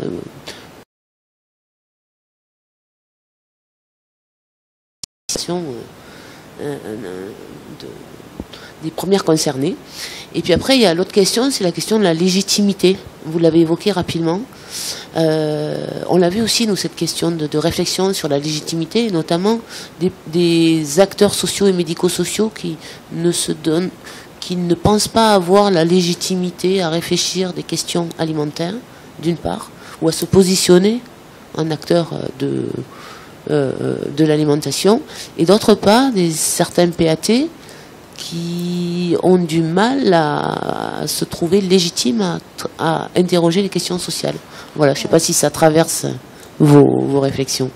des premières concernées. Et puis après, il y a l'autre question, c'est la question de la légitimité. Vous l'avez évoqué rapidement. On a vu aussi, nous, cette question de réflexion sur la légitimité, et notamment des acteurs sociaux et médico-sociaux qui ne pensent pas avoir la légitimité à réfléchir des questions alimentaires, d'une part, ou à se positionner en acteur de l'alimentation, et d'autre part, certains PAT qui ont du mal à se trouver légitimes à interroger les questions sociales. Voilà, je ne sais pas si ça traverse vos réflexions.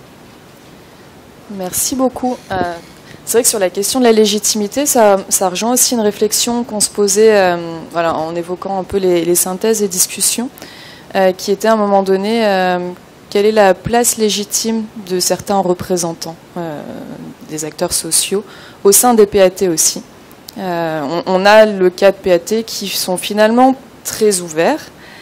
Merci beaucoup. C'est vrai que sur la question de la légitimité, ça rejoint aussi une réflexion qu'on se posait voilà, en évoquant un peu les synthèses et discussions, qui était à un moment donné, quelle est la place légitime de certains représentants des acteurs sociaux au sein des PAT aussi. On a le cas de PAT qui sont finalement très ouverts,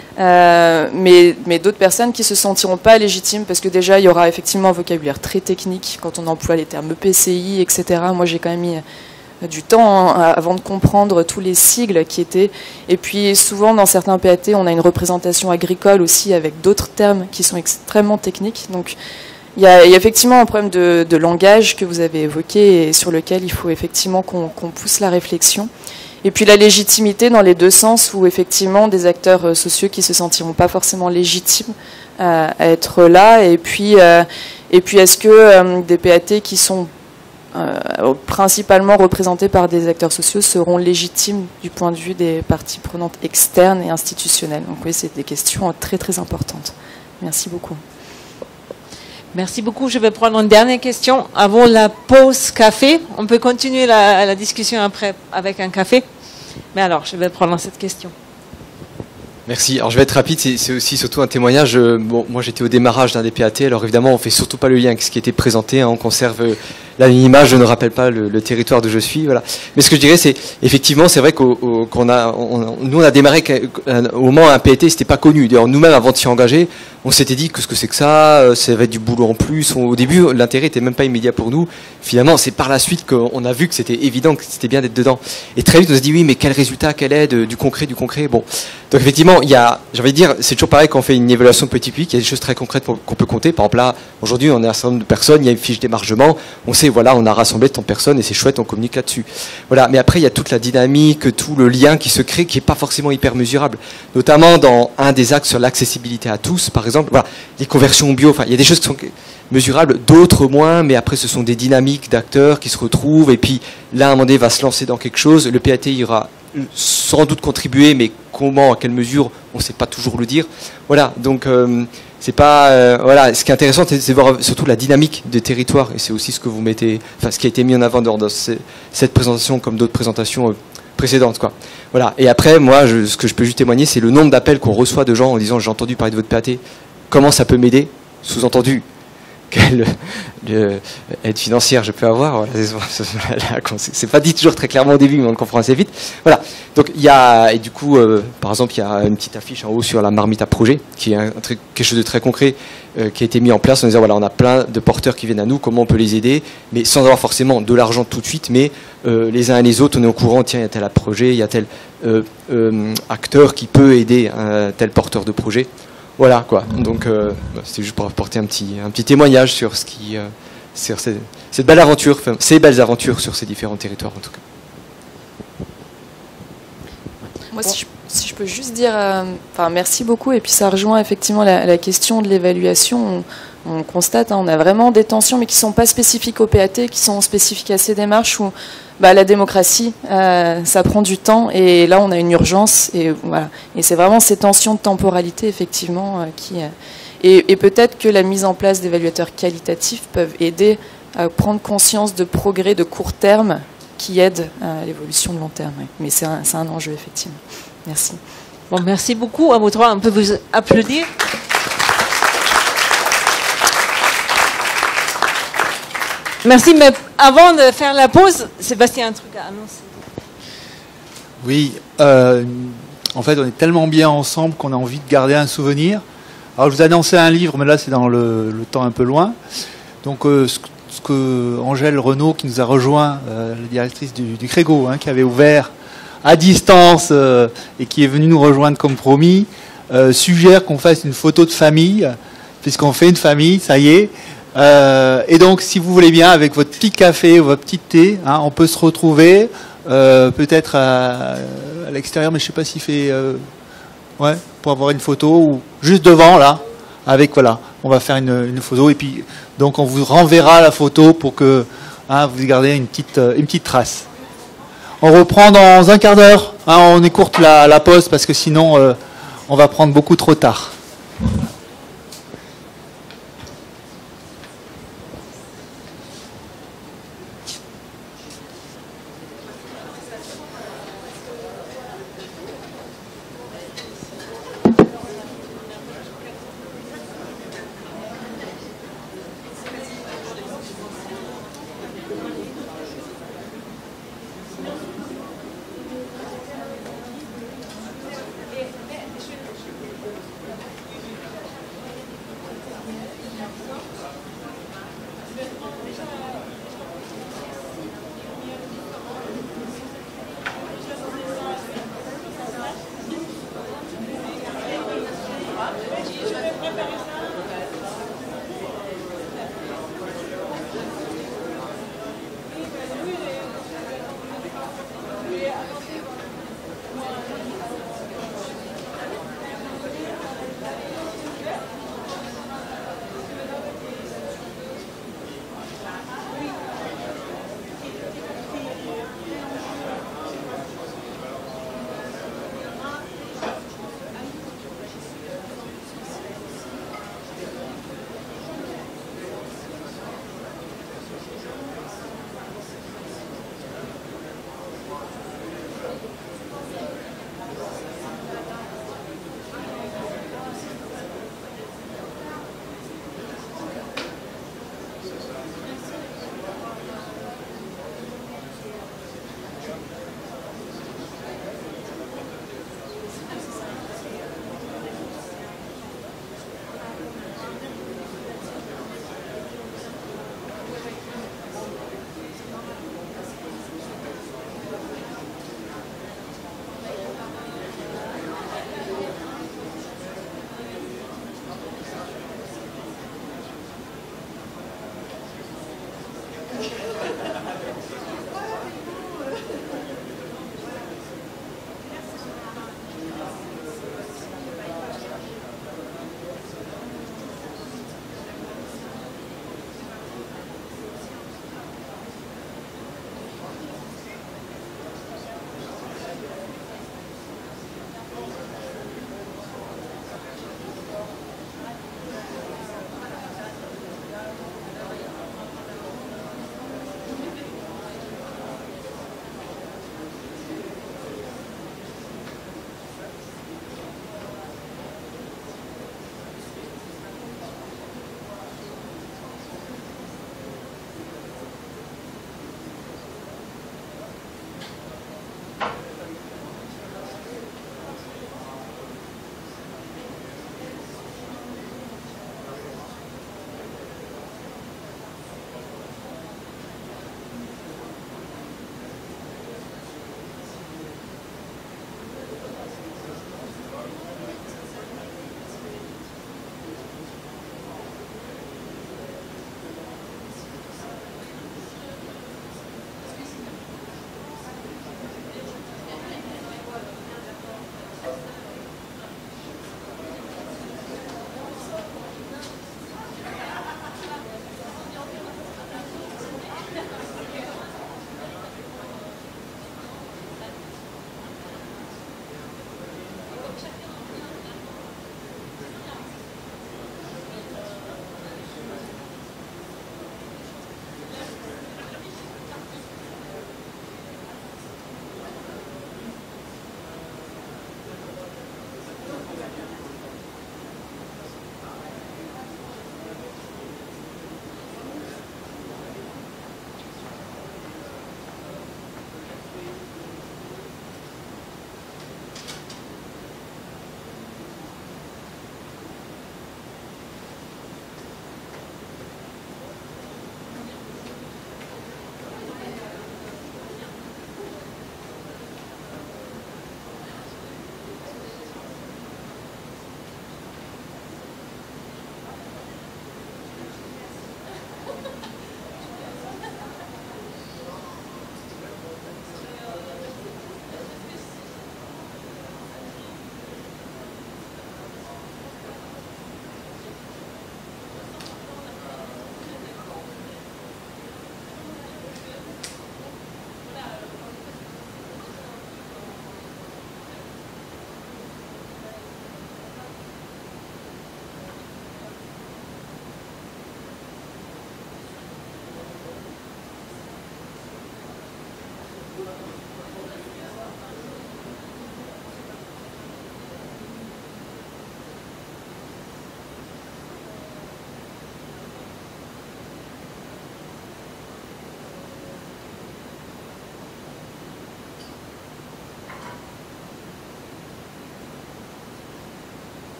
mais d'autres personnes qui ne se sentiront pas légitimes parce que déjà il y aura effectivement un vocabulaire très technique quand on emploie les termes EPCI, etc. Moi j'ai quand même mis du temps avant de comprendre tous les sigles qui étaient. Et puis souvent dans certains PAT on a une représentation agricole aussi avec d'autres termes qui sont extrêmement techniques. Donc il y a effectivement un problème de langage que vous avez évoqué et sur lequel il faut effectivement qu'on pousse la réflexion. Et puis la légitimité dans les deux sens où effectivement des acteurs sociaux qui se sentiront pas forcément légitimes à être là. Et puis est-ce que des PAT qui sont principalement représentés par des acteurs sociaux seront légitimes du point de vue des parties prenantes externes et institutionnelles. Donc oui, c'est des questions très très importantes. Merci beaucoup. Merci beaucoup. Je vais prendre une dernière question avant la pause café. On peut continuer la discussion après avec un café. Mais alors, je vais prendre cette question. Merci. Alors je vais être rapide, c'est aussi surtout un témoignage. Bon, moi j'étais au démarrage d'un des PAT, alors évidemment on fait surtout pas le lien avec ce qui était présenté, hein, on conserve l'image, je ne rappelle pas le territoire d'où je suis, voilà. Mais ce que je dirais, c'est effectivement, c'est vrai nous on a démarré au moment où un PAT c'était pas connu. D'ailleurs nous-mêmes avant de s'y engager, on s'était dit que ce que c'est que ça va être du boulot en plus. Au début l'intérêt était même pas immédiat pour nous. Finalement c'est par la suite qu'on a vu que c'était évident, que c'était bien d'être dedans. Et très vite on s'est dit oui mais quel résultat, quelle aide, du concret. Bon, donc effectivement il y a, j'ai envie de dire, c'est toujours pareil quand on fait une évaluation petit public, il y a des choses très concrètes qu'on peut compter. Par exemple là, aujourd'hui on est un certain nombre de personnes, il y a une fiche d'émargement, on sait voilà, on a rassemblé tant de personnes et c'est chouette, on communique là-dessus. Voilà, mais après il y a toute la dynamique, tout le lien qui se crée qui est pas forcément hyper mesurable. Notamment dans un des axes sur l'accessibilité à tous, par exemple, voilà, les conversions bio, enfin il y a des choses qui sont mesurables, d'autres moins, mais après ce sont des dynamiques d'acteurs qui se retrouvent et puis là à un moment donné va se lancer dans quelque chose, le PAT ira sans doute contribuer, mais comment, à quelle mesure, on ne sait pas toujours le dire. Voilà, donc c'est pas voilà. Ce qui est intéressant, c'est de voir surtout la dynamique des territoires, et c'est aussi ce que vous mettez, enfin ce qui a été mis en avant dans cette présentation, comme d'autres présentations précédentes, quoi. Voilà. Et après, moi, ce que je peux juste témoigner, c'est le nombre d'appels qu'on reçoit de gens en disant j'ai entendu parler de votre PAT, comment ça peut m'aider, sous-entendu. Quelle aide financière je peux avoir, voilà, c'est pas dit toujours très clairement au début mais on le comprend assez vite, voilà. Donc il y a, et du coup par exemple il y a une petite affiche en haut sur la marmite à projet qui est quelque chose de très concret qui a été mis en place en disant voilà, on a plein de porteurs qui viennent à nous, comment on peut les aider, mais sans avoir forcément de l'argent tout de suite, mais les uns et les autres on est au courant, tiens il y a tel projet, il y a tel acteur qui peut aider un tel porteur de projet. Voilà quoi. Donc c'était juste pour apporter un petit témoignage sur ce qui, sur cette belle aventure, enfin, ces belles aventures sur ces différents territoires en tout cas. Moi, si je peux juste dire, merci beaucoup. Et puis ça rejoint effectivement la question de l'évaluation. On constate, on a vraiment des tensions, mais qui ne sont pas spécifiques au PAT, qui sont spécifiques à ces démarches où la démocratie, ça prend du temps, et là on a une urgence, et voilà. Et c'est vraiment ces tensions de temporalité, effectivement, et peut-être que la mise en place d'évaluateurs qualitatifs peuvent aider à prendre conscience de progrès de court terme qui aident à l'évolution de long terme. Oui. Mais c'est un enjeu, effectivement. Merci. Bon, merci beaucoup. À vous trois, on peut vous applaudir. Merci, mais avant de faire la pause, Sébastien, un truc à annoncer. Oui, en fait, on est tellement bien ensemble qu'on a envie de garder un souvenir. Alors, je vous annonçais un livre, mais là, c'est dans le temps un peu loin. Donc, ce que Angèle Renaud, qui nous a rejoint, la directrice du Crégo, qui avait ouvert à distance et qui est venue nous rejoindre comme promis, suggère qu'on fasse une photo de famille, puisqu'on fait une famille, ça y est. Et donc, si vous voulez bien, avec votre petit café ou votre petit thé, on peut se retrouver, peut-être à l'extérieur, mais je ne sais pas s'il fait... pour avoir une photo, ou juste devant, là, avec, voilà, on va faire une photo, et puis, donc, on vous renverra la photo pour que vous gardez une petite trace. On reprend dans un quart d'heure, on écourte la pause, parce que sinon, on va prendre beaucoup trop tard.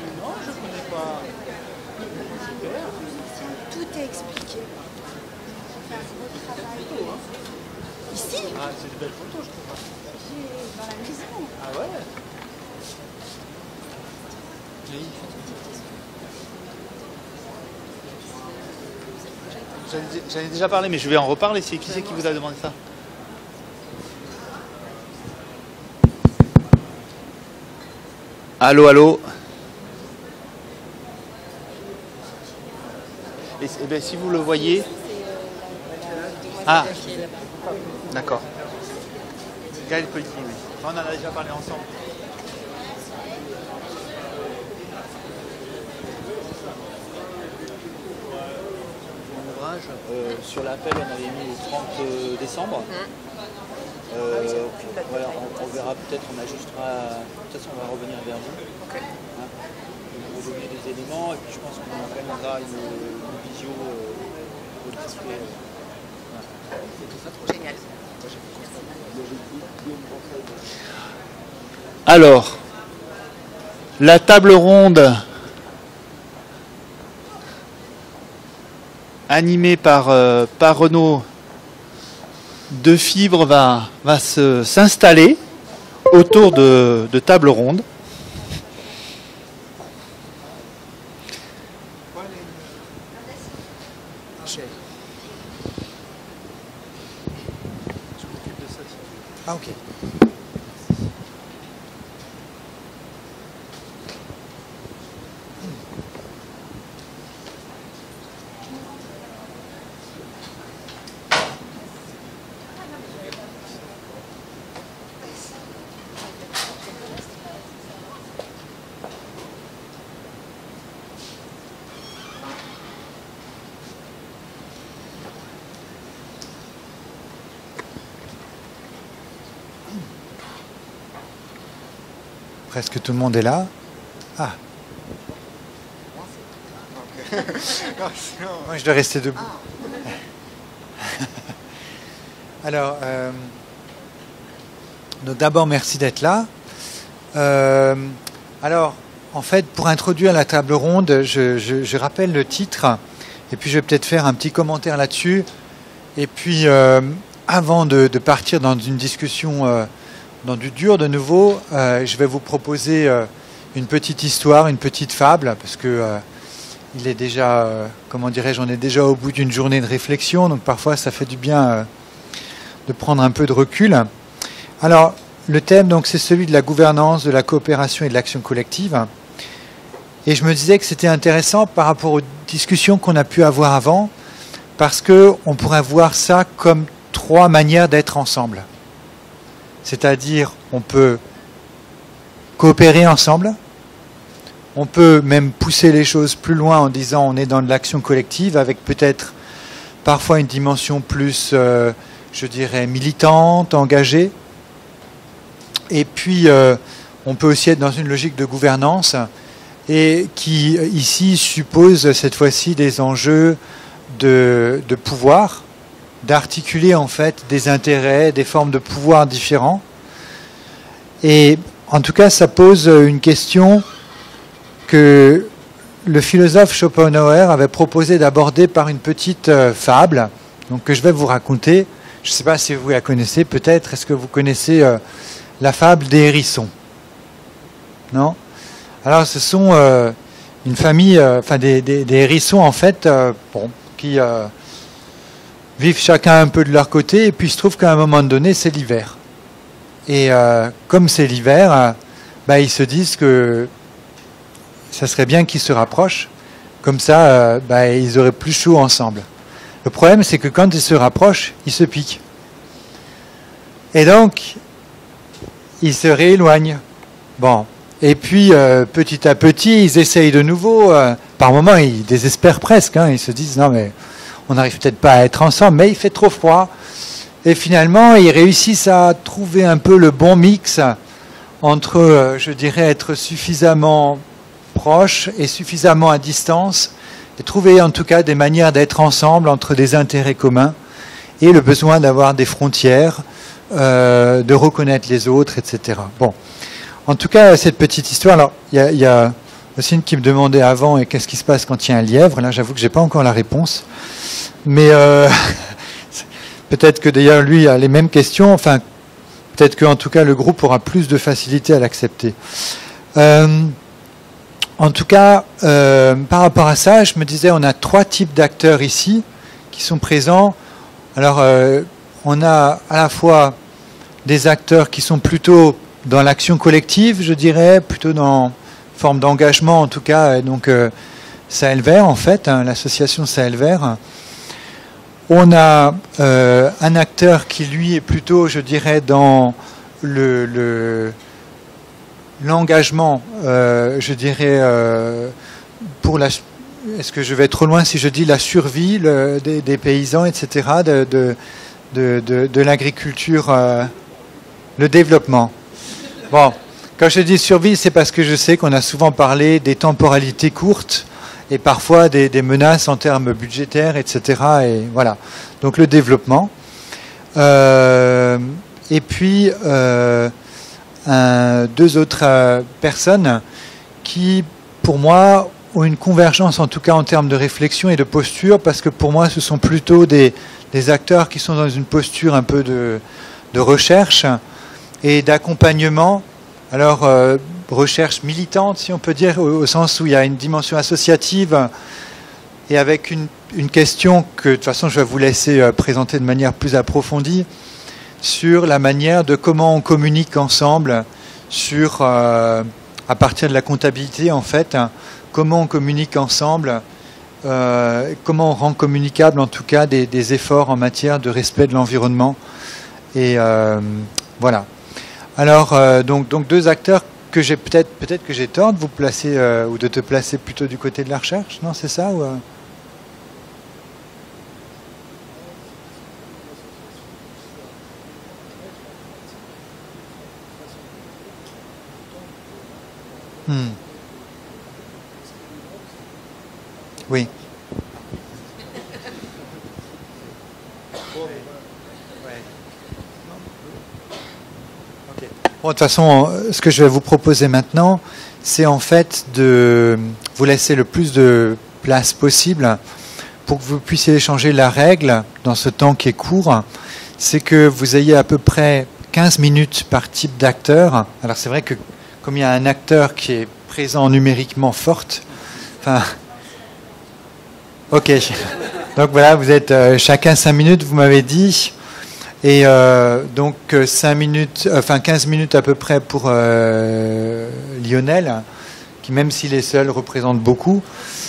Non, je ne connais pas. Tout est expliqué. Ici? Ah, c'est de belles photos, je trouve. Dans la maison. Ah ouais? J'en ai déjà parlé, mais je vais en reparler. Qui c'est qui vous a demandé ça? Allô, allô. Et bien, si vous le voyez... Ah, d'accord. Gaël Petit, oui. On en a déjà parlé ensemble. Mon ouvrage, sur l'appel, on avait mis le 30 décembre. Voilà, on verra peut-être, on ajustera. De toute façon, on va revenir vers vous. Hein, vous donner des éléments, et puis je pense qu'on organisera une visio au display. Génial. Alors, la table ronde animée par Renaud de Fibre va s'installer autour de tables rondes. Ah, ok. Presque tout le monde est là. Ah. Moi, je dois rester debout. Alors, donc d'abord, merci d'être là. Alors, en fait, pour introduire la table ronde, je rappelle le titre, et puis je vais peut-être faire un petit commentaire là-dessus. Et puis, avant de partir dans une discussion dans du dur de nouveau, je vais vous proposer une petite histoire, une petite fable, parce que il est déjà, comment dirais-je, on est déjà au bout d'une journée de réflexion, donc parfois ça fait du bien de prendre un peu de recul. Alors, le thème, donc, c'est celui de la gouvernance, de la coopération et de l'action collective. Et je me disais que c'était intéressant par rapport aux discussions qu'on a pu avoir avant, parce qu'on pourrait voir ça comme trois manières d'être ensemble. C'est-à-dire, on peut coopérer ensemble, on peut même pousser les choses plus loin en disant on est dans de l'action collective avec peut-être parfois une dimension plus, je dirais, militante, engagée. Et puis, on peut aussi être dans une logique de gouvernance et qui, ici, suppose cette fois-ci des enjeux de pouvoir, d'articuler en fait des intérêts, des formes de pouvoir différents. Et en tout cas, ça pose une question que le philosophe Schopenhauer avait proposé d'aborder par une petite fable, donc que je vais vous raconter. Je ne sais pas si vous la connaissez, peut-être. Est-ce que vous connaissez la fable des hérissons? Non? Alors, ce sont une famille, enfin des hérissons en fait, qui vivent chacun un peu de leur côté, et puis il se trouve qu'à un moment donné, c'est l'hiver. Et comme c'est l'hiver, ils se disent que ça serait bien qu'ils se rapprochent, comme ça, ils auraient plus chaud ensemble. Le problème, c'est que quand ils se rapprochent, ils se piquent. Et donc, ils se rééloignent. Bon. Et puis, petit à petit, ils essayent de nouveau. Par moments, ils désespèrent presque. Ils se disent, non, mais on n'arrive peut-être pas à être ensemble, mais il fait trop froid. Et finalement, ils réussissent à trouver un peu le bon mix entre, je dirais, être suffisamment proche et suffisamment à distance, et trouver en tout cas des manières d'être ensemble entre des intérêts communs et le besoin d'avoir des frontières, de reconnaître les autres, etc. Bon. En tout cas, cette petite histoire, alors, il y a Aussi qui me demandait avant, et qu'est-ce qui se passe quand il y a un lièvre? Là, j'avoue que j'ai pas encore la réponse. Mais peut-être que d'ailleurs, lui a les mêmes questions. Enfin, peut-être qu'en tout cas, le groupe aura plus de facilité à l'accepter. En tout cas, par rapport à ça, je me disais, on a 3 types d'acteurs ici qui sont présents. Alors, on a à la fois des acteurs qui sont plutôt dans l'action collective, je dirais, plutôt dans forme d'engagement en tout cas, et donc Sahel Vert en fait, hein, l'association Sahel Vert. On a un acteur qui lui est plutôt, je dirais, dans l'engagement, je dirais, pour la... Est-ce que je vais trop loin si je dis la survie des paysans, etc., de l'agriculture, le développement. Bon, quand je dis survie, c'est parce que je sais qu'on a souvent parlé des temporalités courtes et parfois des menaces en termes budgétaires, etc. Et voilà. Donc le développement. Et puis 2 autres personnes qui, pour moi, ont une convergence, en tout cas en termes de réflexion et de posture, parce que pour moi, ce sont plutôt des acteurs qui sont dans une posture un peu de recherche et d'accompagnement. Alors, recherche militante, si on peut dire, au sens où il y a une dimension associative et avec une question que, de toute façon, je vais vous laisser présenter de manière plus approfondie sur la manière de comment on communique ensemble sur, à partir de la comptabilité, en fait, comment on communique ensemble, comment on rend communicable, en tout cas, des efforts en matière de respect de l'environnement. Et voilà. Alors, donc 2 acteurs que j'ai peut-être que j'ai tort de vous placer ou de te placer plutôt du côté de la recherche, non, c'est ça ou Oui. Bon, de toute façon, ce que je vais vous proposer maintenant, c'est en fait de vous laisser le plus de place possible pour que vous puissiez échanger. La règle, dans ce temps qui est court, c'est que vous ayez à peu près 15 minutes par type d'acteur. Alors c'est vrai que comme il y a un acteur qui est présent numériquement forte, enfin... Ok. Donc voilà, vous êtes chacun 5 minutes, vous m'avez dit. Et donc 5 minutes, enfin 15 minutes à peu près pour Lionel, qui même s'il est seul représente beaucoup.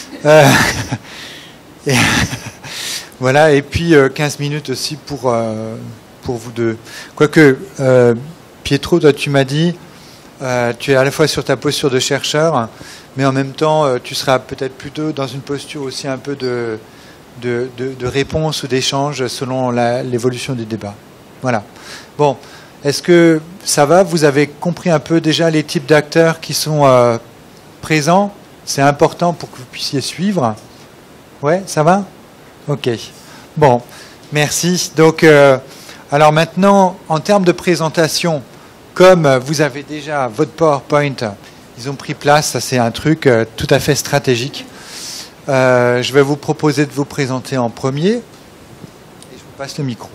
Et voilà, et puis 15 minutes aussi pour vous deux. Quoique, Pietro, toi tu m'as dit, tu es à la fois sur ta posture de chercheur, mais en même temps tu seras peut-être plutôt dans une posture aussi un peu de réponse ou d'échange selon l'évolution du débat. Voilà. Bon, est-ce que ça va? Vous avez compris un peu déjà les types d'acteurs qui sont présents? C'est important pour que vous puissiez suivre. Ouais, ça va? Ok. Bon, merci. Donc, alors maintenant, en termes de présentation, comme vous avez déjà votre PowerPoint, ils ont pris place, ça c'est un truc tout à fait stratégique. Je vais vous proposer de vous présenter en premier et je vous passe le micro.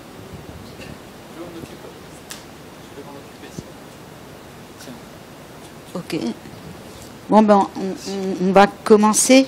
Ok. Bon ben, on va commencer.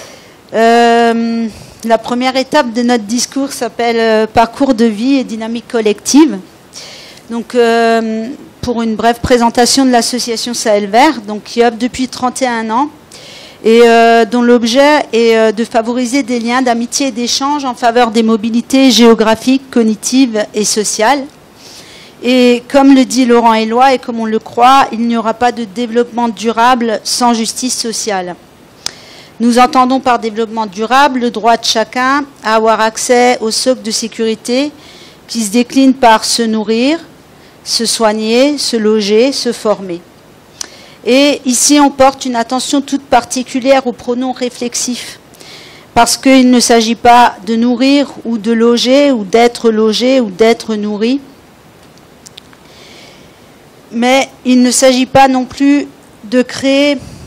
La première étape de notre discours s'appelle Parcours de vie et dynamique collective. Donc, pour une brève présentation de l'association Sahel Vert, donc qui œuvre depuis 31 ans. Et dont l'objet est de favoriser des liens d'amitié et d'échange en faveur des mobilités géographiques, cognitives et sociales. Et comme le dit Laurent Éloi, et comme on le croit, il n'y aura pas de développement durable sans justice sociale. Nous entendons par développement durable le droit de chacun à avoir accès au socle de sécurité qui se décline par se nourrir, se soigner, se loger, se former. Et ici, on porte une attention toute particulière aux pronoms réflexifs, parce qu'il ne s'agit pas de nourrir ou de loger, ou d'être logé ou d'être nourri, mais il ne s'agit pas non plus de créer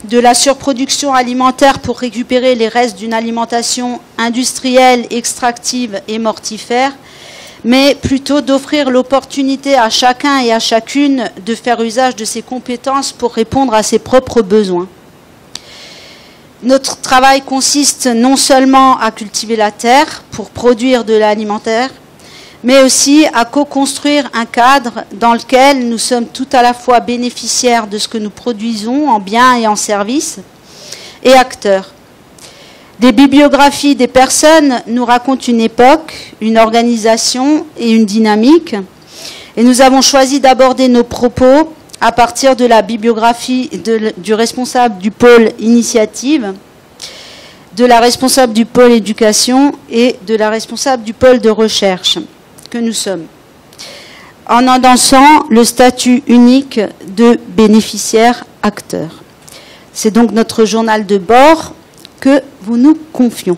de la surproduction alimentaire pour récupérer les restes d'une alimentation industrielle, extractive et mortifère, mais plutôt d'offrir l'opportunité à chacun et à chacune de faire usage de ses compétences pour répondre à ses propres besoins. Notre travail consiste non seulement à cultiver la terre pour produire de l'alimentaire, mais aussi à co-construire un cadre dans lequel nous sommes tout à la fois bénéficiaires de ce que nous produisons en biens et en services, et acteurs. Des bibliographies des personnes nous racontent une époque, une organisation et une dynamique, et nous avons choisi d'aborder nos propos à partir de la bibliographie du responsable du pôle initiative, de la responsable du pôle éducation et de la responsable du pôle de recherche que nous sommes, en endossant le statut unique de bénéficiaire acteur. C'est donc notre journal de bord que vous nous confions.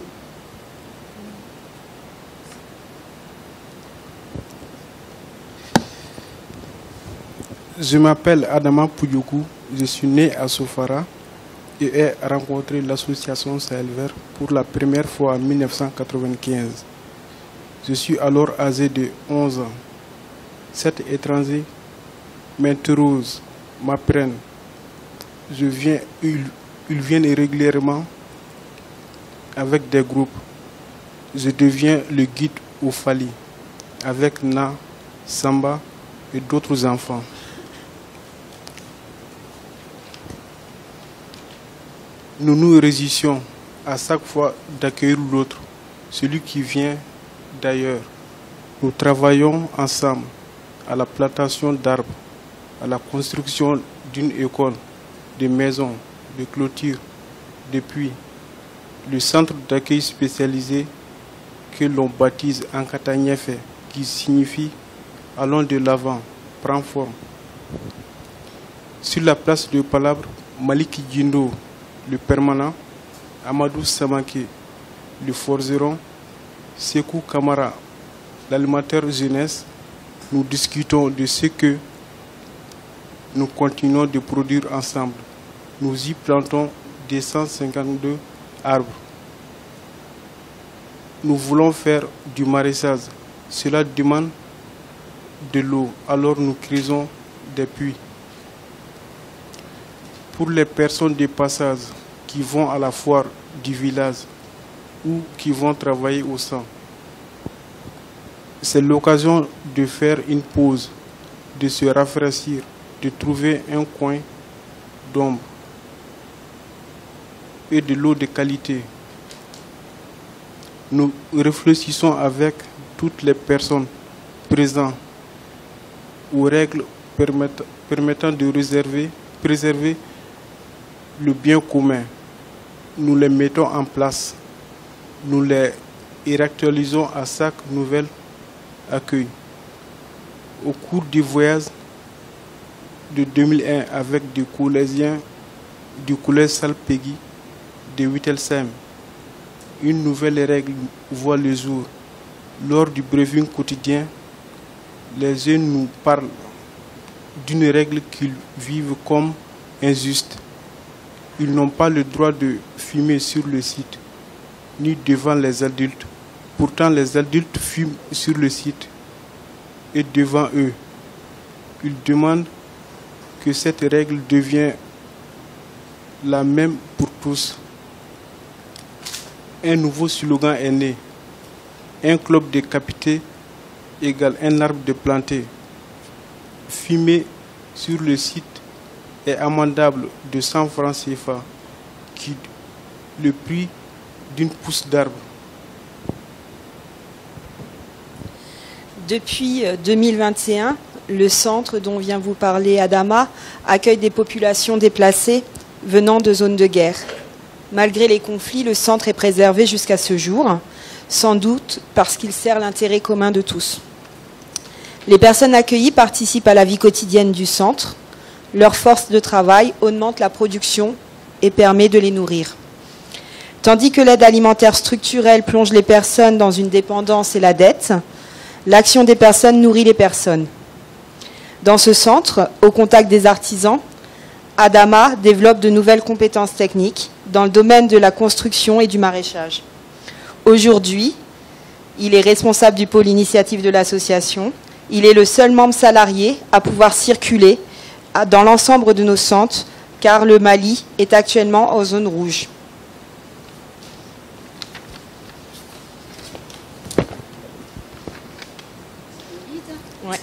Je m'appelle Adama Poudjougou, je suis né à Sofara et ai rencontré l'association Sahel Vert pour la première fois en 1995. Je suis alors âgé de 11 ans. Cet étranger m'interroge, m'apprennent. Ils viennent régulièrement avec des groupes. Je deviens le guide au Fali avec Na, Samba et d'autres enfants. Nous nous réjouissons à chaque fois d'accueillir l'autre, celui qui vient d'ailleurs. Nous travaillons ensemble à la plantation d'arbres, à la construction d'une école, de maisons, de clôtures, de puits. Le centre d'accueil spécialisé que l'on baptise Ankatagnefe, qui signifie « allons de l'avant », prend forme. Sur la place de Palabre, Maliki Djindo, le permanent, Amadou Samake, le forgeron, Sekou Kamara, l'alimentaire jeunesse, nous discutons de ce que nous continuons de produire ensemble. Nous y plantons des 152 arbres. Nous voulons faire du maraîchage. Cela demande de l'eau, alors nous creusons des puits. Pour les personnes de passage qui vont à la foire du village ou qui vont travailler au champ, c'est l'occasion de faire une pause, de se rafraîchir, de trouver un coin d'ombre et de l'eau de qualité. Nous réfléchissons avec toutes les personnes présentes aux règles permettant de préserver le bien commun. Nous les mettons en place. Nous les réactualisons à chaque nouvel accueil. Au cours du voyage de 2001 avec des collégiens du collège Salpegui de Wittelsheim, une nouvelle règle voit le jour. Lors du briefing quotidien, les jeunes nous parlent d'une règle qu'ils vivent comme injuste. Ils n'ont pas le droit de fumer sur le site, ni devant les adultes. Pourtant, les adultes fument sur le site et devant eux. Ils demandent que cette règle devienne la même pour tous. Un nouveau slogan est né. Un club décapité égale un arbre de planté. Fumer sur le site est amendable de 100 francs CFA, qui le prix d'une pousse d'arbre. Depuis 2021, le centre dont vient vous parler Adama accueille des populations déplacées venant de zones de guerre. Malgré les conflits, le centre est préservé jusqu'à ce jour, sans doute parce qu'il sert l'intérêt commun de tous. Les personnes accueillies participent à la vie quotidienne du centre. Leur force de travail augmente la production et permet de les nourrir. Tandis que l'aide alimentaire structurelle plonge les personnes dans une dépendance et la dette, l'action des personnes nourrit les personnes. Dans ce centre, au contact des artisans, Adama développe de nouvelles compétences techniques dans le domaine de la construction et du maraîchage. Aujourd'hui, il est responsable du pôle initiative de l'association. Il est le seul membre salarié à pouvoir circuler dans l'ensemble de nos centres, car le Mali est actuellement en zone rouge. Ouais.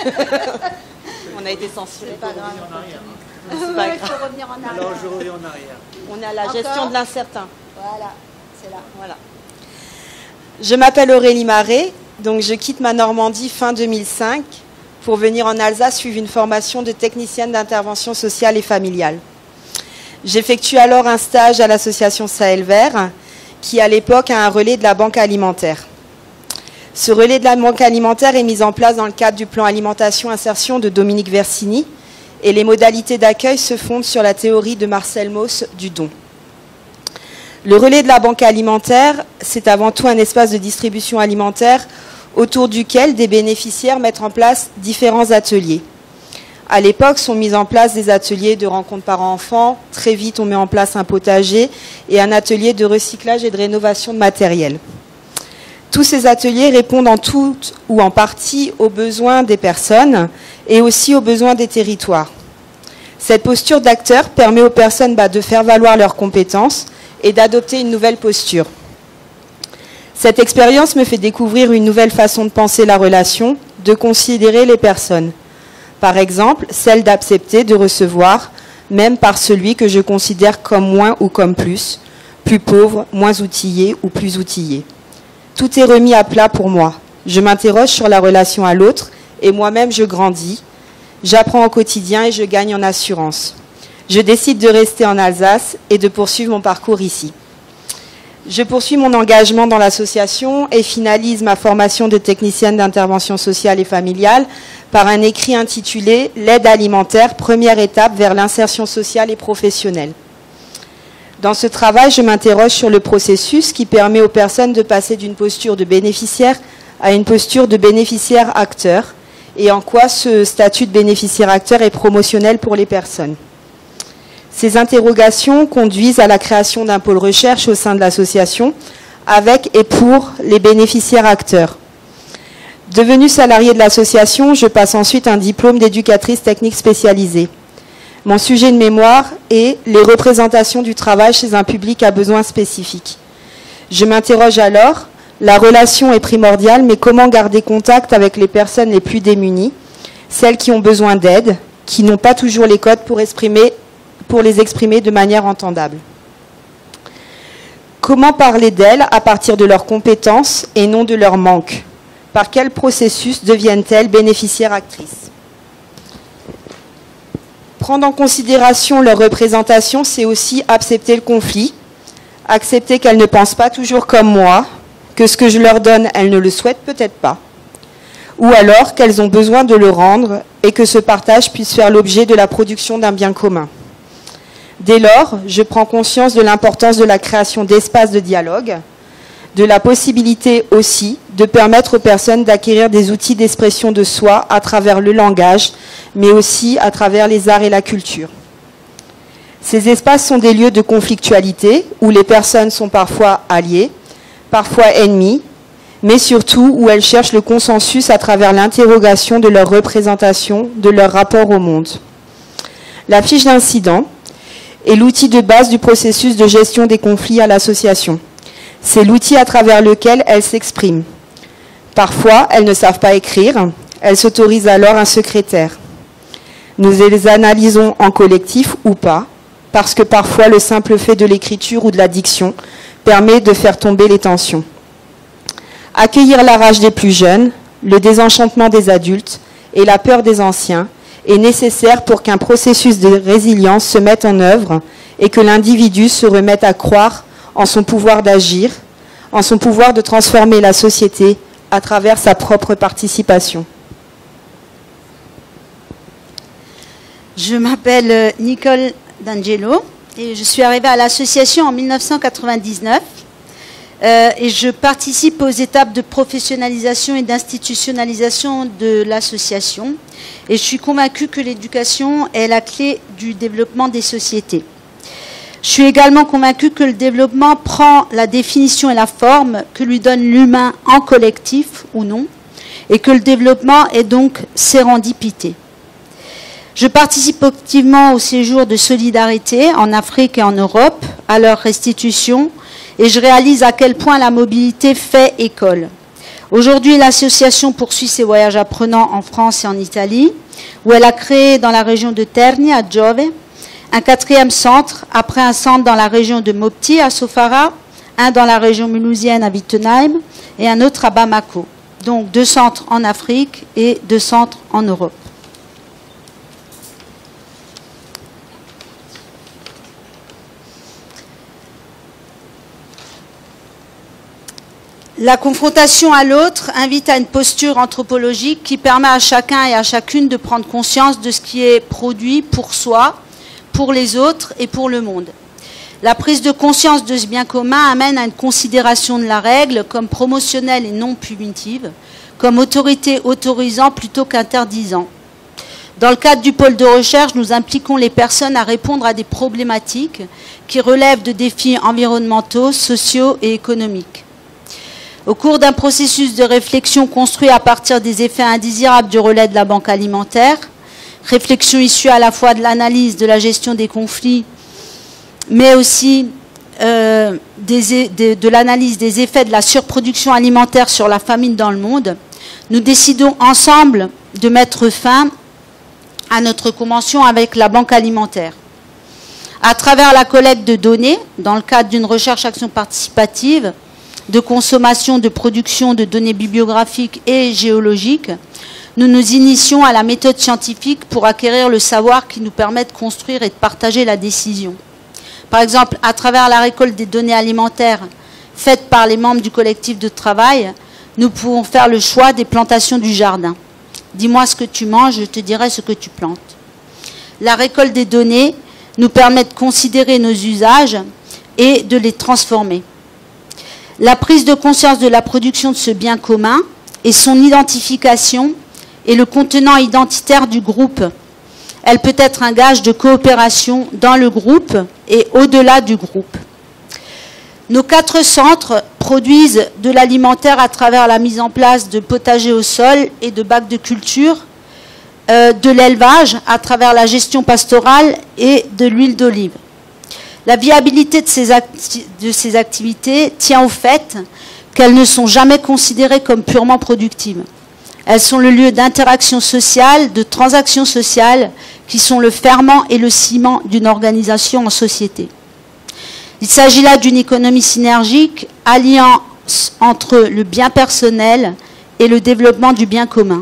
On a été censuré. C'est pas grave. C'est pas grave. Il faut revenir en arrière. Alors je reviens en arrière. On est à la Encore gestion de l'incertain. Voilà, c'est là. Voilà. Je m'appelle Aurélie Marais, donc je quitte ma Normandie fin 2005 pour venir en Alsace suivre une formation de technicienne d'intervention sociale et familiale. J'effectue alors un stage à l'association Sahel Vert, qui à l'époque a un relais de la banque alimentaire. Ce relais de la banque alimentaire est mis en place dans le cadre du plan alimentation insertion de Dominique Versini, et les modalités d'accueil se fondent sur la théorie de Marcel Mauss du don. Le relais de la banque alimentaire, c'est avant tout un espace de distribution alimentaire autour duquel des bénéficiaires mettent en place différents ateliers. À l'époque, sont mis en place des ateliers de rencontres parents-enfants. Très vite, on met en place un potager et un atelier de recyclage et de rénovation de matériel. Tous ces ateliers répondent en tout ou en partie aux besoins des personnes et aussi aux besoins des territoires. Cette posture d'acteur permet aux personnes de faire valoir leurs compétences et d'adopter une nouvelle posture. Cette expérience me fait découvrir une nouvelle façon de penser la relation, de considérer les personnes. Par exemple, celle d'accepter de recevoir, même par celui que je considère comme moins ou comme plus pauvre, moins outillé ou plus outillé. Tout est remis à plat pour moi. Je m'interroge sur la relation à l'autre et moi-même je grandis. J'apprends au quotidien et je gagne en assurance. Je décide de rester en Alsace et de poursuivre mon parcours ici. Je poursuis mon engagement dans l'association et finalise ma formation de technicienne d'intervention sociale et familiale par un écrit intitulé « L'aide alimentaire, première étape vers l'insertion sociale et professionnelle ». Dans ce travail, je m'interroge sur le processus qui permet aux personnes de passer d'une posture de bénéficiaire à une posture de bénéficiaire-acteur et en quoi ce statut de bénéficiaire-acteur est promotionnel pour les personnes. Ces interrogations conduisent à la création d'un pôle recherche au sein de l'association avec et pour les bénéficiaires acteurs. Devenue salariée de l'association, je passe ensuite un diplôme d'éducatrice technique spécialisée. Mon sujet de mémoire est les représentations du travail chez un public à besoins spécifiques. Je m'interroge alors, la relation est primordiale, mais comment garder contact avec les personnes les plus démunies, celles qui ont besoin d'aide, qui n'ont pas toujours les codes pour les exprimer de manière entendable. Comment parler d'elles à partir de leurs compétences et non de leurs manques? Par quel processus deviennent-elles bénéficiaires actrices? Prendre en considération leur représentation, c'est aussi accepter le conflit, accepter qu'elles ne pensent pas toujours comme moi, que ce que je leur donne, elles ne le souhaitent peut-être pas, ou alors qu'elles ont besoin de le rendre et que ce partage puisse faire l'objet de la production d'un bien commun. Dès lors, je prends conscience de l'importance de la création d'espaces de dialogue, de la possibilité aussi de permettre aux personnes d'acquérir des outils d'expression de soi à travers le langage, mais aussi à travers les arts et la culture. Ces espaces sont des lieux de conflictualité où les personnes sont parfois alliées, parfois ennemies, mais surtout où elles cherchent le consensus à travers l'interrogation de leur représentation, de leur rapport au monde. La fiche d'incident est l'outil de base du processus de gestion des conflits à l'association. C'est l'outil à travers lequel elles s'expriment. Parfois, elles ne savent pas écrire, elles s'autorisent alors un secrétaire. Nous les analysons en collectif ou pas, parce que parfois le simple fait de l'écriture ou de la diction permet de faire tomber les tensions. Accueillir la rage des plus jeunes, le désenchantement des adultes et la peur des anciens est nécessaire pour qu'un processus de résilience se mette en œuvre et que l'individu se remette à croire en son pouvoir d'agir, en son pouvoir de transformer la société à travers sa propre participation. Je m'appelle Nicole D'Angelo et je suis arrivée à l'association en 1999. et je participe aux étapes de professionnalisation et d'institutionnalisation de l'association. Et je suis convaincue que l'éducation est la clé du développement des sociétés. Je suis également convaincue que le développement prend la définition et la forme que lui donne l'humain en collectif ou non, et que le développement est donc sérendipité. Je participe activement au séjour de solidarité en Afrique et en Europe, à leur restitution, et je réalise à quel point la mobilité fait école. Aujourd'hui, l'association poursuit ses voyages apprenants en France et en Italie, où elle a créé dans la région de Terni, à Giove, un 4e centre, après un centre dans la région de Mopti, à Sofara, un dans la région mulhousienne, à Wittenheim, et un autre à Bamako. Donc 2 centres en Afrique et 2 centres en Europe. La confrontation à l'autre invite à une posture anthropologique qui permet à chacun et à chacune de prendre conscience de ce qui est produit pour soi, pour les autres et pour le monde. La prise de conscience de ce bien commun amène à une considération de la règle comme promotionnelle et non punitive, comme autorité autorisant plutôt qu'interdisant. Dans le cadre du pôle de recherche, nous impliquons les personnes à répondre à des problématiques qui relèvent de défis environnementaux, sociaux et économiques. Au cours d'un processus de réflexion construit à partir des effets indésirables du relais de la banque alimentaire, réflexion issue à la fois de l'analyse de la gestion des conflits, mais aussi de l'analyse des effets de la surproduction alimentaire sur la famine dans le monde, nous décidons ensemble de mettre fin à notre convention avec la banque alimentaire. À travers la collecte de données, dans le cadre d'une recherche-action participative, de consommation, de production de données bibliographiques et géologiques, nous nous initions à la méthode scientifique pour acquérir le savoir qui nous permet de construire et de partager la décision. Par exemple, à travers la récolte des données alimentaires faites par les membres du collectif de travail, nous pouvons faire le choix des plantations du jardin. Dis-moi ce que tu manges, je te dirai ce que tu plantes. La récolte des données nous permet de considérer nos usages et de les transformer. La prise de conscience de la production de ce bien commun et son identification est le contenant identitaire du groupe. Elle peut être un gage de coopération dans le groupe et au-delà du groupe. Nos 4 centres produisent de l'alimentaire à travers la mise en place de potagers au sol et de bacs de culture, de l'élevage à travers la gestion pastorale et de l'huile d'olive. La viabilité de ces activités tient au fait qu'elles ne sont jamais considérées comme purement productives. Elles sont le lieu d'interaction sociale, de transactions sociales, qui sont le ferment et le ciment d'une organisation en société. Il s'agit là d'une économie synergique, alliant entre le bien personnel et le développement du bien commun.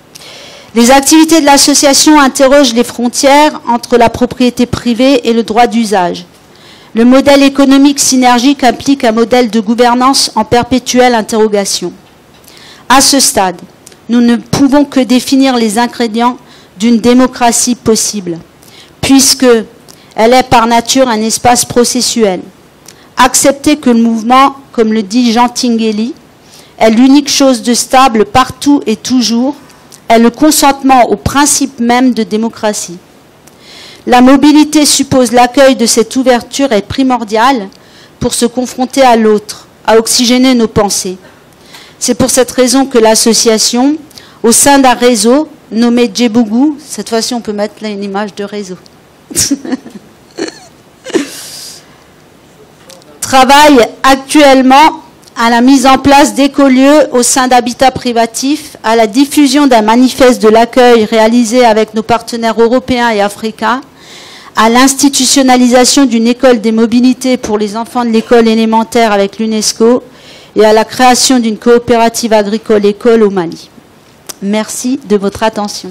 Les activités de l'association interrogent les frontières entre la propriété privée et le droit d'usage. Le modèle économique synergique implique un modèle de gouvernance en perpétuelle interrogation. À ce stade, nous ne pouvons que définir les ingrédients d'une démocratie possible, puisque elle est par nature un espace processuel. Accepter que le mouvement, comme le dit Jean Tinguely, est l'unique chose de stable partout et toujours, est le consentement au principe même de démocratie. La mobilité suppose l'accueil de cette ouverture est primordiale pour se confronter à l'autre, à oxygéner nos pensées. C'est pour cette raison que l'association, au sein d'un réseau nommé Djebougou, cette fois-ci on peut mettre là une image de réseau, travaille actuellement à la mise en place d'écolieux au sein d'habitats privatifs, à la diffusion d'un manifeste de l'accueil réalisé avec nos partenaires européens et africains, à l'institutionnalisation d'une école des mobilités pour les enfants de l'école élémentaire avec l'UNESCO et à la création d'une coopérative agricole école au Mali. Merci de votre attention.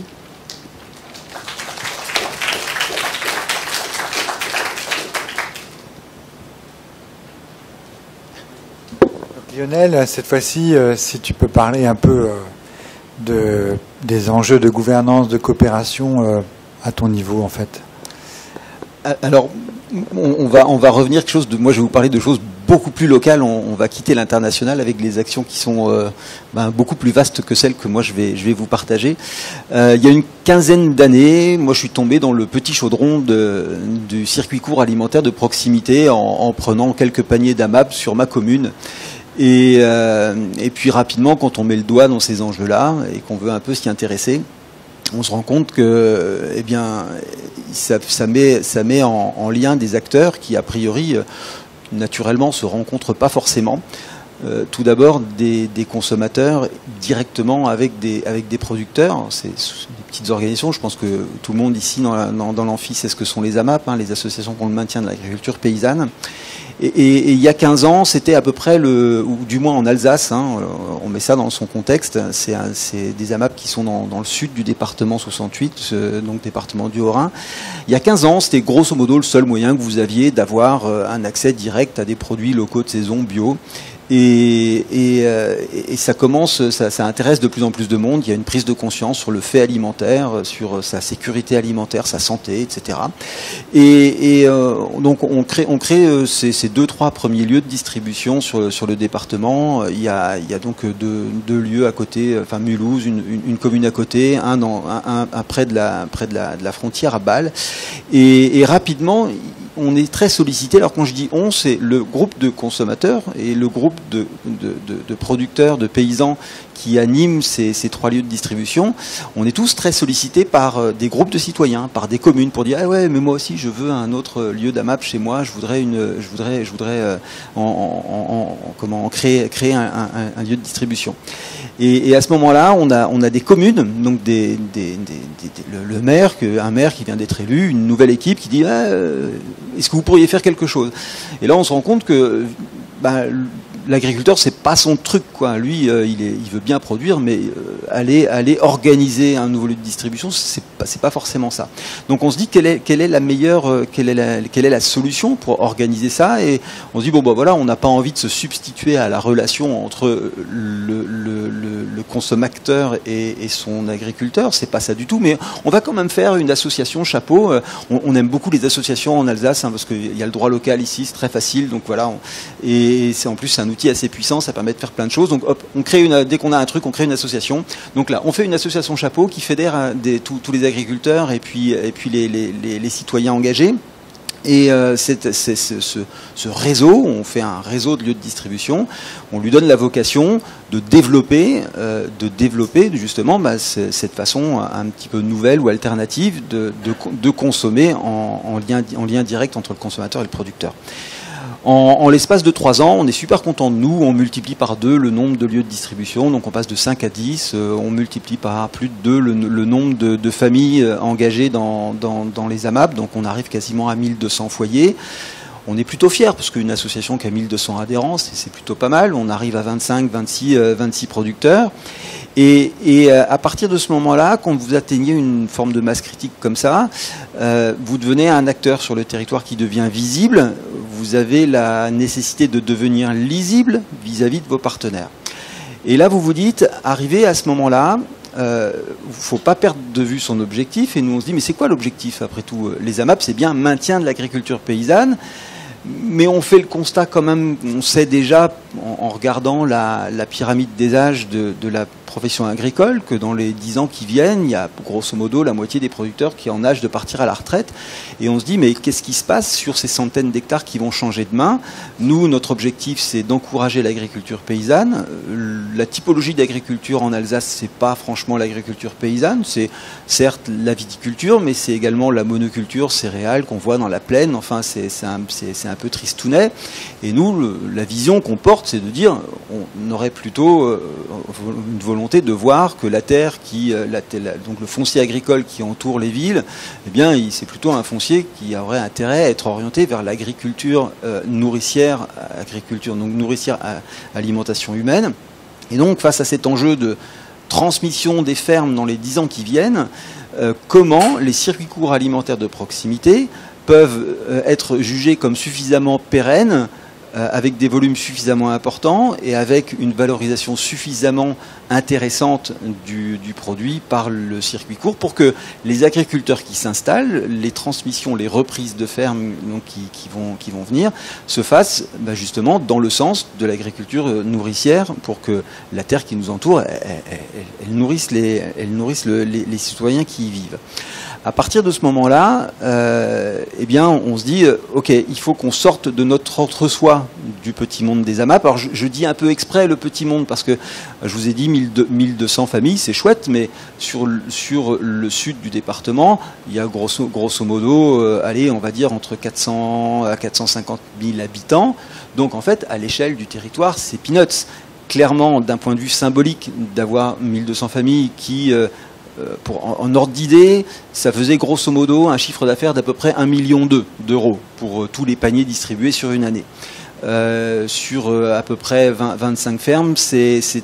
Lionel, cette fois-ci, si tu peux parler un peu des enjeux de gouvernance, de coopération à ton niveau, en fait. Alors, on va revenir quelque chose de. Moi, je vais vous parler de choses beaucoup plus locales. On va quitter l'international avec des actions qui sont beaucoup plus vastes que celles que moi je vais vous partager. Il y a une quinzaine d'années, moi, je suis tombé dans le petit chaudron du circuit court alimentaire de proximité en prenant quelques paniers d'AMAP sur ma commune. Et puis rapidement, quand on met le doigt dans ces enjeux-là et qu'on veut un peu s'y intéresser, on se rend compte que, eh bien, ça met en lien des acteurs qui, a priori, naturellement, se rencontrent pas forcément. Tout d'abord, des consommateurs directement avec des producteurs. C'est des petites organisations. Je pense que tout le monde ici dans l'amphi sait ce que sont les AMAP, les associations pour le maintien de l'agriculture paysanne. Et il y a 15 ans, c'était à peu près ou du moins en Alsace, on met ça dans son contexte, c'est des AMAP qui sont dans le sud du département 68, donc département du Haut-Rhin. Il y a 15 ans, c'était grosso modo le seul moyen que vous aviez d'avoir un accès direct à des produits locaux de saison bio. Et ça commence, ça intéresse de plus en plus de monde. Il y a une prise de conscience sur le fait alimentaire, sur sa sécurité alimentaire, sa santé, etc. Donc on crée ces 2-3 premiers lieux de distribution sur le département. Il y a donc deux lieux à côté, enfin Mulhouse, une commune à côté, un près de la frontière à Bâle. Et rapidement, on est très sollicité. Alors quand je dis on, c'est le groupe de consommateurs et le groupe de producteurs, de paysans qui animent ces 3 lieux de distribution. On est tous très sollicités par des groupes de citoyens, par des communes, pour dire ah ouais, mais moi aussi je veux un autre lieu d'AMAP chez moi. Je voudrais créer un lieu de distribution. Et à ce moment-là, on a des communes, donc un maire qui vient d'être élu, une nouvelle équipe qui dit est-ce que vous pourriez faire quelque chose? Et là, on se rend compte que l'agriculteur, c'est pas son truc, quoi. Lui, il veut bien produire, mais aller organiser un nouveau lieu de distribution, c'est pas forcément ça. Donc, on se dit quelle est la solution pour organiser ça, et on se dit voilà, on n'a pas envie de se substituer à la relation entre le consommateur et son agriculteur. C'est pas ça du tout, mais on va quand même faire une association chapeau. On aime beaucoup les associations en Alsace, parce qu'il y a le droit local ici, c'est très facile. Donc voilà, et c'est en plus un outil assez puissant, ça permet de faire plein de choses. Donc hop, dès qu'on a un truc, on crée une association. Donc là, on fait une association chapeau qui fédère tous les agriculteurs et puis les citoyens engagés. Et ce réseau, on fait un réseau de lieux de distribution, on lui donne la vocation de développer justement cette façon un petit peu nouvelle ou alternative de consommer en lien direct entre le consommateur et le producteur. En l'espace de 3 ans, on est super content de nous, on multiplie par 2 le nombre de lieux de distribution, donc on passe de 5 à 10, on multiplie par plus de 2 le nombre de familles engagées dans les AMAP, donc on arrive quasiment à 1200 foyers. On est plutôt fiers, parce qu'une association qui a 1200 adhérents, c'est plutôt pas mal, on arrive à 26 producteurs. Et à partir de ce moment-là, quand vous atteignez une forme de masse critique comme ça, vous devenez un acteur sur le territoire qui devient visible. Vous avez la nécessité de devenir lisible vis-à-vis de vos partenaires. Et là, vous vous dites, arrivé à ce moment-là, il ne faut pas perdre de vue son objectif. Et nous, on se dit, mais c'est quoi l'objectif après tout? Les AMAP, c'est bien maintien de l'agriculture paysanne. Mais on fait le constat quand même, on sait déjà, en regardant la pyramide des âges de la profession agricole, que dans les 10 ans qui viennent, il y a grosso modo la moitié des producteurs qui est en âge de partir à la retraite. Et on se dit, mais qu'est-ce qui se passe sur ces centaines d'hectares qui vont changer demain? Nous, notre objectif, c'est d'encourager l'agriculture paysanne. La typologie d'agriculture en Alsace, c'est pas franchement l'agriculture paysanne. C'est certes la viticulture, mais c'est également la monoculture céréale qu'on voit dans la plaine. Enfin, c'est un peu tristounet. Et nous, la vision qu'on porte, c'est de dire, on aurait plutôt une volonté de voir que la terre donc le foncier agricole qui entoure les villes, eh bien, c'est plutôt un foncier qui aurait intérêt à être orienté vers l'agriculture nourricière, alimentation humaine. Et donc, face à cet enjeu de transmission des fermes dans les 10 ans qui viennent, comment les circuits courts alimentaires de proximité peuvent être jugés comme suffisamment pérennes avec des volumes suffisamment importants et avec une valorisation suffisamment intéressante du produit par le circuit court pour que les agriculteurs qui s'installent, les transmissions, les reprises de fermes donc, qui vont venir, se fassent justement dans le sens de l'agriculture nourricière pour que la terre qui nous entoure, elle nourrisse les citoyens qui y vivent. À partir de ce moment-là, eh bien, on se dit, ok, il faut qu'on sorte de notre entre-soi du petit monde des AMAP. Alors, je dis un peu exprès le petit monde parce que je vous ai dit 1200 familles, c'est chouette, mais sur le sud du département, il y a grosso modo, allez, on va dire entre 400 à 450 000 habitants. Donc, en fait, à l'échelle du territoire, c'est peanuts. Clairement, d'un point de vue symbolique, d'avoir 1200 familles qui en ordre d'idée, ça faisait grosso modo un chiffre d'affaires d'à peu près 1,2 million d'euros pour tous les paniers distribués sur une année. Sur à peu près 25 fermes, ça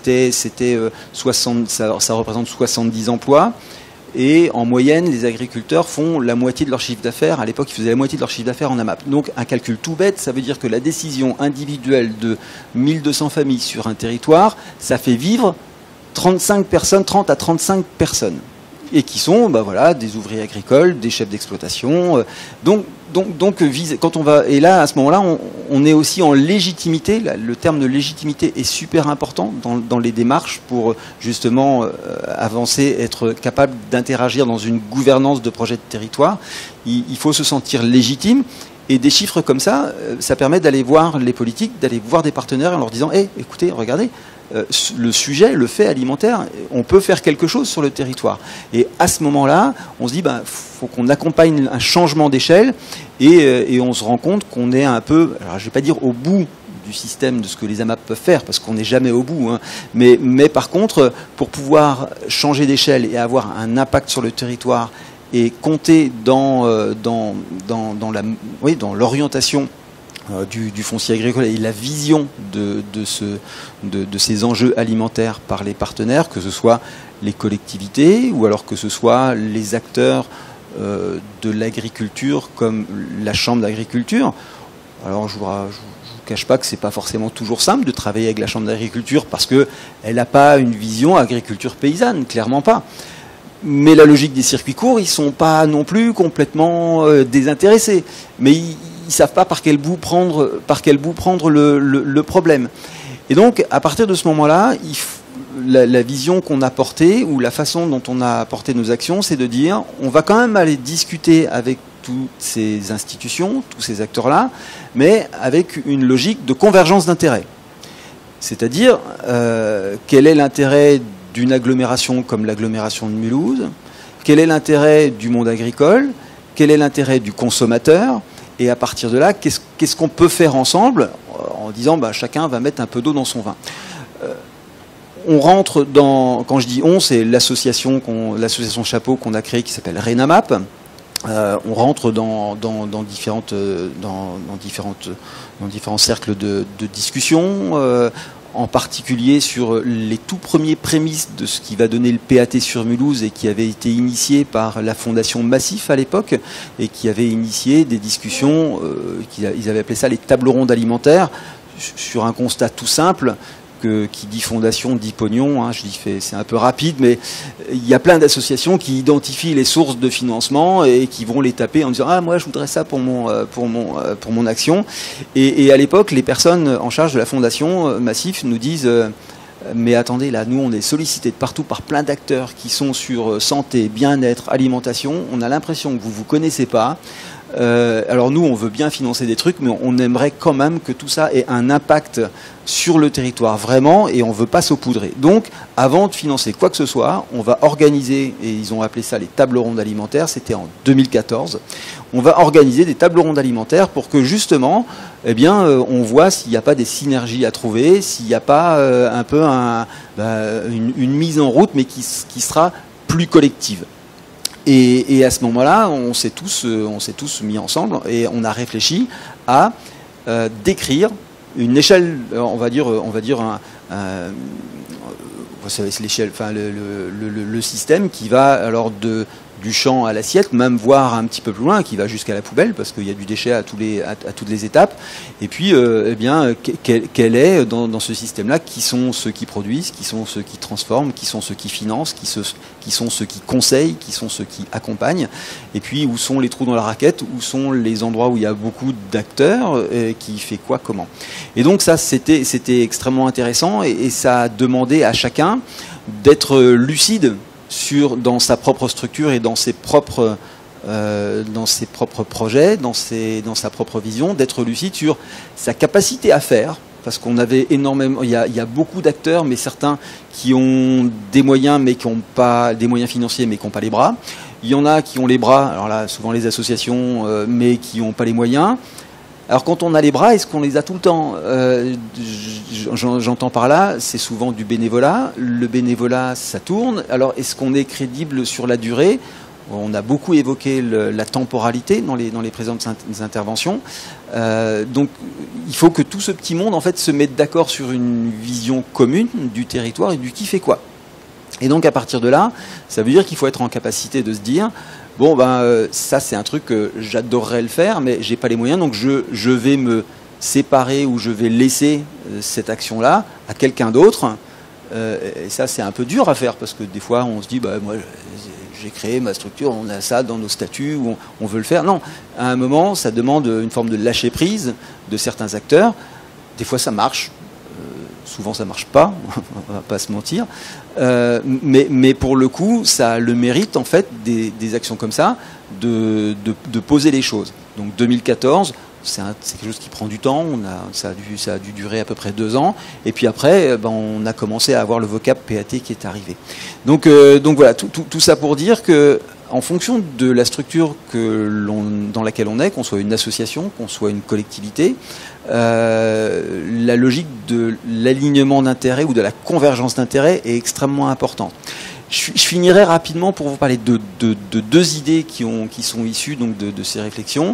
représente 70 emplois. Et en moyenne, les agriculteurs font la moitié de leur chiffre d'affaires. À l'époque, ils faisaient la moitié de leur chiffre d'affaires en AMAP. Donc, un calcul tout bête, ça veut dire que la décision individuelle de 1200 familles sur un territoire, ça fait vivre 30 à 35 personnes. Et qui sont, voilà, des ouvriers agricoles, des chefs d'exploitation. Donc, quand on va, et là, à ce moment-là, on est aussi en légitimité. Le terme de légitimité est super important dans les démarches pour justement avancer, être capable d'interagir dans une gouvernance de projet de territoire. Il faut se sentir légitime. Et des chiffres comme ça, ça permet d'aller voir les politiques, d'aller voir des partenaires en leur disant, écoutez, regardez, le sujet, le fait alimentaire, on peut faire quelque chose sur le territoire. Et à ce moment-là, on se dit, faut qu'on accompagne un changement d'échelle et on se rend compte qu'on est un peu, alors je ne vais pas dire au bout du système de ce que les AMAP peuvent faire, parce qu'on n'est jamais au bout, hein, mais par contre, pour pouvoir changer d'échelle et avoir un impact sur le territoire et compter dans l'orientation du foncier agricole et la vision de ces enjeux alimentaires par les partenaires, que ce soit les collectivités ou alors que ce soit les acteurs de l'agriculture comme la Chambre d'agriculture. Alors je vous cache pas que c'est pas forcément toujours simple de travailler avec la Chambre d'agriculture parce qu'elle n'a pas une vision agriculture paysanne, clairement pas. Mais la logique des circuits courts, ils sont pas non plus complètement désintéressés. Mais ils savent pas par quel bout prendre le problème. Et donc, à partir de ce moment-là, la vision qu'on a portée, ou la façon dont on a porté nos actions, c'est de dire, on va quand même aller discuter avec toutes ces institutions, tous ces acteurs-là, mais avec une logique de convergence d'intérêts. C'est-à-dire, quel est l'intérêt d'une agglomération comme l'agglomération de Mulhouse? Quel est l'intérêt du monde agricole? Quel est l'intérêt du consommateur? Et à partir de là, qu'est-ce qu'on peut faire ensemble en disant chacun va mettre un peu d'eau dans son vin. On rentre dans, quand je dis on, c'est l'association chapeau qu'on a créée qui s'appelle RENAMAP. On rentre dans différents cercles de discussion. En particulier sur les tout premiers prémices de ce qui va donner le PAT sur Mulhouse et qui avait été initié par la Fondation Massif à l'époque et qui avait initié des discussions, ils avaient appelé ça les tables rondes alimentaires, sur un constat tout simple, qui dit fondation, dit pognon, hein, c'est un peu rapide, mais il y a plein d'associations qui identifient les sources de financement et qui vont les taper en disant « Ah, moi, je voudrais ça pour mon action ». Et à l'époque, les personnes en charge de la fondation Massif nous disent mais attendez, là, nous, on est sollicités de partout par plein d'acteurs qui sont sur santé, bien-être, alimentation. On a l'impression que vous ne vous connaissez pas. Alors nous, on veut bien financer des trucs, mais on aimerait quand même que tout ça ait un impact sur le territoire vraiment, et on ne veut pas saupoudrer. Donc, avant de financer quoi que ce soit, on va organiser, et ils ont appelé ça les tables rondes alimentaires, c'était en 2014, on va organiser des tables rondes alimentaires pour que justement, on voit s'il n'y a pas des synergies à trouver, s'il n'y a pas un peu une mise en route, mais qui sera plus collective. Et à ce moment-là, on s'est tous mis ensemble et on a réfléchi à décrire une échelle, on va dire vous savez, c'est l'échelle, enfin le système qui va alors de du champ à l'assiette, même voire un petit peu plus loin, qui va jusqu'à la poubelle, parce qu'il y a du déchet à toutes les étapes. Et puis, eh bien, quel est dans ce système-là, qui sont ceux qui produisent, qui sont ceux qui transforment, qui sont ceux qui financent, qui sont ceux qui conseillent, qui sont ceux qui accompagnent. Et puis, où sont les trous dans la raquette, où sont les endroits où il y a beaucoup d'acteurs, qui fait quoi, comment. Et donc ça, c'était extrêmement intéressant, et ça a demandé à chacun d'être lucide dans sa propre structure et dans ses propres projets, dans sa propre vision, d'être lucide sur sa capacité à faire, parce qu'on avait énormément, il y a beaucoup d'acteurs, mais certains qui ont des moyens, mais qui n'ont pas des moyens financiers, mais qui n'ont pas les bras. Il y en a qui ont les bras, alors là, souvent les associations, mais qui n'ont pas les moyens. Alors quand on a les bras, est-ce qu'on les a tout le temps? J'entends par là, c'est souvent du bénévolat. Le bénévolat, ça tourne. Alors est-ce qu'on est crédible sur la durée? On a beaucoup évoqué la temporalité dans les présentes interventions. Donc il faut que tout ce petit monde en fait se mette d'accord sur une vision commune du territoire et du qui fait quoi. Et donc à partir de là, ça veut dire qu'il faut être en capacité de se dire bon ben ça c'est un truc que j'adorerais le faire, mais j'ai pas les moyens, donc je vais me séparer ou je vais laisser cette action-là à quelqu'un d'autre. Et ça c'est un peu dur à faire parce que des fois on se dit bah moi j'ai créé ma structure, on a ça dans nos statuts, on veut le faire. Non, à un moment ça demande une forme de lâcher prise de certains acteurs. Des fois ça marche. Souvent ça marche pas, on va pas se mentir, mais pour le coup ça a le mérite en fait des actions comme ça de poser les choses. Donc 2014 c'est quelque chose qui prend du temps, ça a dû durer à peu près 2 ans, et puis après on a commencé à avoir le vocab PAT qui est arrivé. Donc voilà, tout ça pour dire que en fonction de la structure dans laquelle on est, qu'on soit une association, qu'on soit une collectivité, la logique de l'alignement d'intérêts ou de la convergence d'intérêts est extrêmement importante. Je finirai rapidement pour vous parler de 2 idées qui sont issues donc de ces réflexions,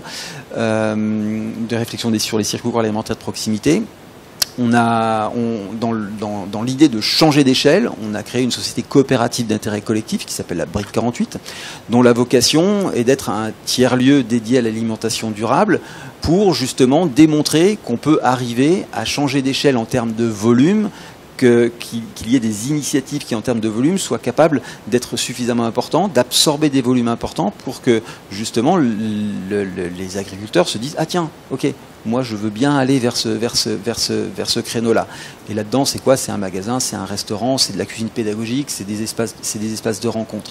des réflexions sur les circuits courts alimentaires de proximité. Dans l'idée de changer d'échelle, on a créé une société coopérative d'intérêt collectif qui s'appelle la Brique 48, dont la vocation est d'être un tiers-lieu dédié à l'alimentation durable pour justement démontrer qu'on peut arriver à changer d'échelle en termes de volume, qu'il y ait des initiatives qui, en termes de volume, soient capables d'être suffisamment importantes, d'absorber des volumes importants pour que, justement, les agriculteurs se disent « Ah tiens, ok, moi je veux bien aller vers ce créneau-là ». Et là-dedans, c'est quoi? C'est un magasin, c'est un restaurant, c'est de la cuisine pédagogique, c'est des espaces de rencontre.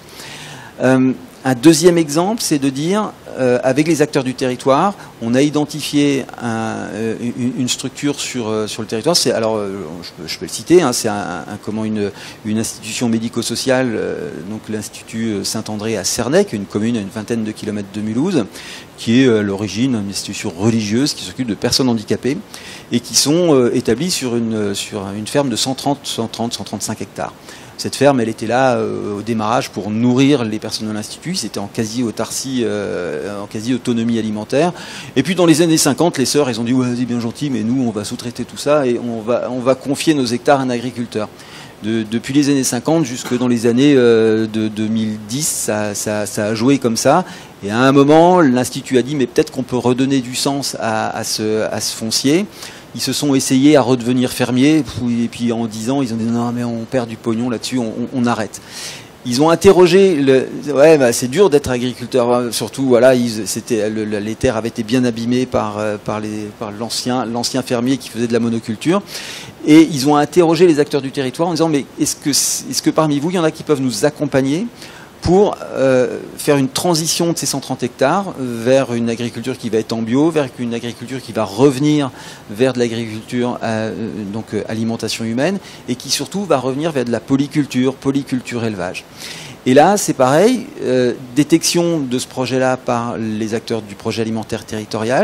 Un deuxième exemple, c'est de dire, avec les acteurs du territoire, on a identifié une structure sur le territoire. Alors, je peux le citer, hein, c'est une institution médico-sociale, donc l'Institut Saint-André à Cernay, qui est une commune à une vingtaine de kilomètres de Mulhouse, qui est à l'origine une institution religieuse qui s'occupe de personnes handicapées et qui sont établies sur une ferme de 135 hectares. Cette ferme, elle était là au démarrage pour nourrir les personnes de l'Institut. C'était en quasi-autarcie, en quasi-autonomie alimentaire. Et puis dans les années 50, les sœurs, elles ont dit ouais, c'est bien gentil, mais nous, on va sous-traiter tout ça et on va confier nos hectares à un agriculteur. Depuis les années 50 jusque dans les années de 2010, ça a joué comme ça. Et à un moment, l'Institut a dit mais peut-être qu'on peut redonner du sens à ce foncier. Ils se sont essayés à redevenir fermiers, et puis en 10 ans, ils ont dit non, mais on perd du pognon là-dessus, on arrête. Ils ont interrogé, ouais, bah, c'est dur d'être agriculteur, surtout, voilà, les terres avaient été bien abîmées par l'ancien fermier qui faisait de la monoculture. Et ils ont interrogé les acteurs du territoire en disant mais est-ce que parmi vous, il y en a qui peuvent nous accompagner pour faire une transition de ces 130 hectares vers une agriculture qui va être en bio, vers une agriculture qui va revenir vers de l'agriculture, donc alimentation humaine, et qui surtout va revenir vers de la polyculture élevage. Et là, c'est pareil, détection de ce projet-là par les acteurs du projet alimentaire territorial,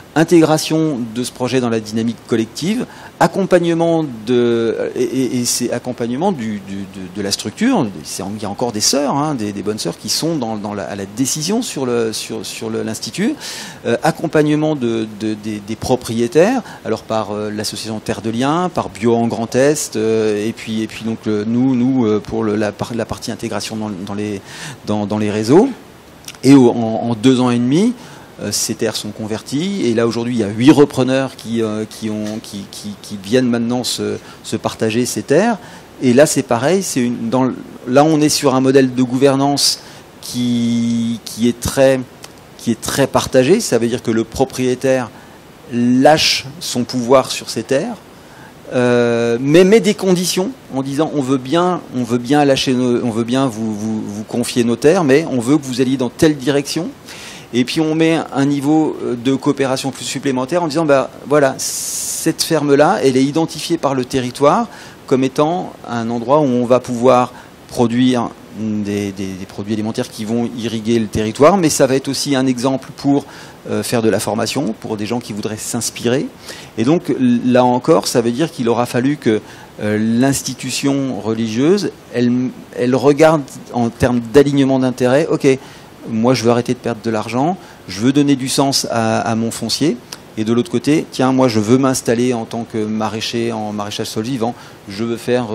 intégration de ce projet dans la dynamique collective, accompagnement et c'est accompagnement de la structure. Il y a encore des sœurs, hein, des bonnes sœurs qui sont à la décision sur l'institut, accompagnement des propriétaires, alors par l'association Terre de Liens, par Bio en Grand Est, et puis donc nous pour la partie intégration dans les réseaux. Et en 2 ans et demi, ces terres sont converties, et là aujourd'hui il y a 8 repreneurs qui viennent maintenant se partager ces terres. Et là c'est pareil, là on est sur un modèle de gouvernance qui est très partagé. Ça veut dire que le propriétaire lâche son pouvoir sur ces terres, mais met des conditions en disant on veut bien lâcher on veut bien vous confier nos terres, mais on veut que vous alliez dans telle direction. Et puis on met un niveau de coopération plus supplémentaire en disant voilà, cette ferme-là, elle est identifiée par le territoire comme étant un endroit où on va pouvoir produire des produits alimentaires qui vont irriguer le territoire, mais ça va être aussi un exemple pour faire de la formation, pour des gens qui voudraient s'inspirer. Et donc là encore, ça veut dire qu'il aura fallu que l'institution religieuse, elle regarde en termes d'alignement d'intérêt, ok, moi je veux arrêter de perdre de l'argent, je veux donner du sens à mon foncier, et de l'autre côté, tiens, moi je veux m'installer en tant que maraîcher en maraîchage sol vivant, je veux faire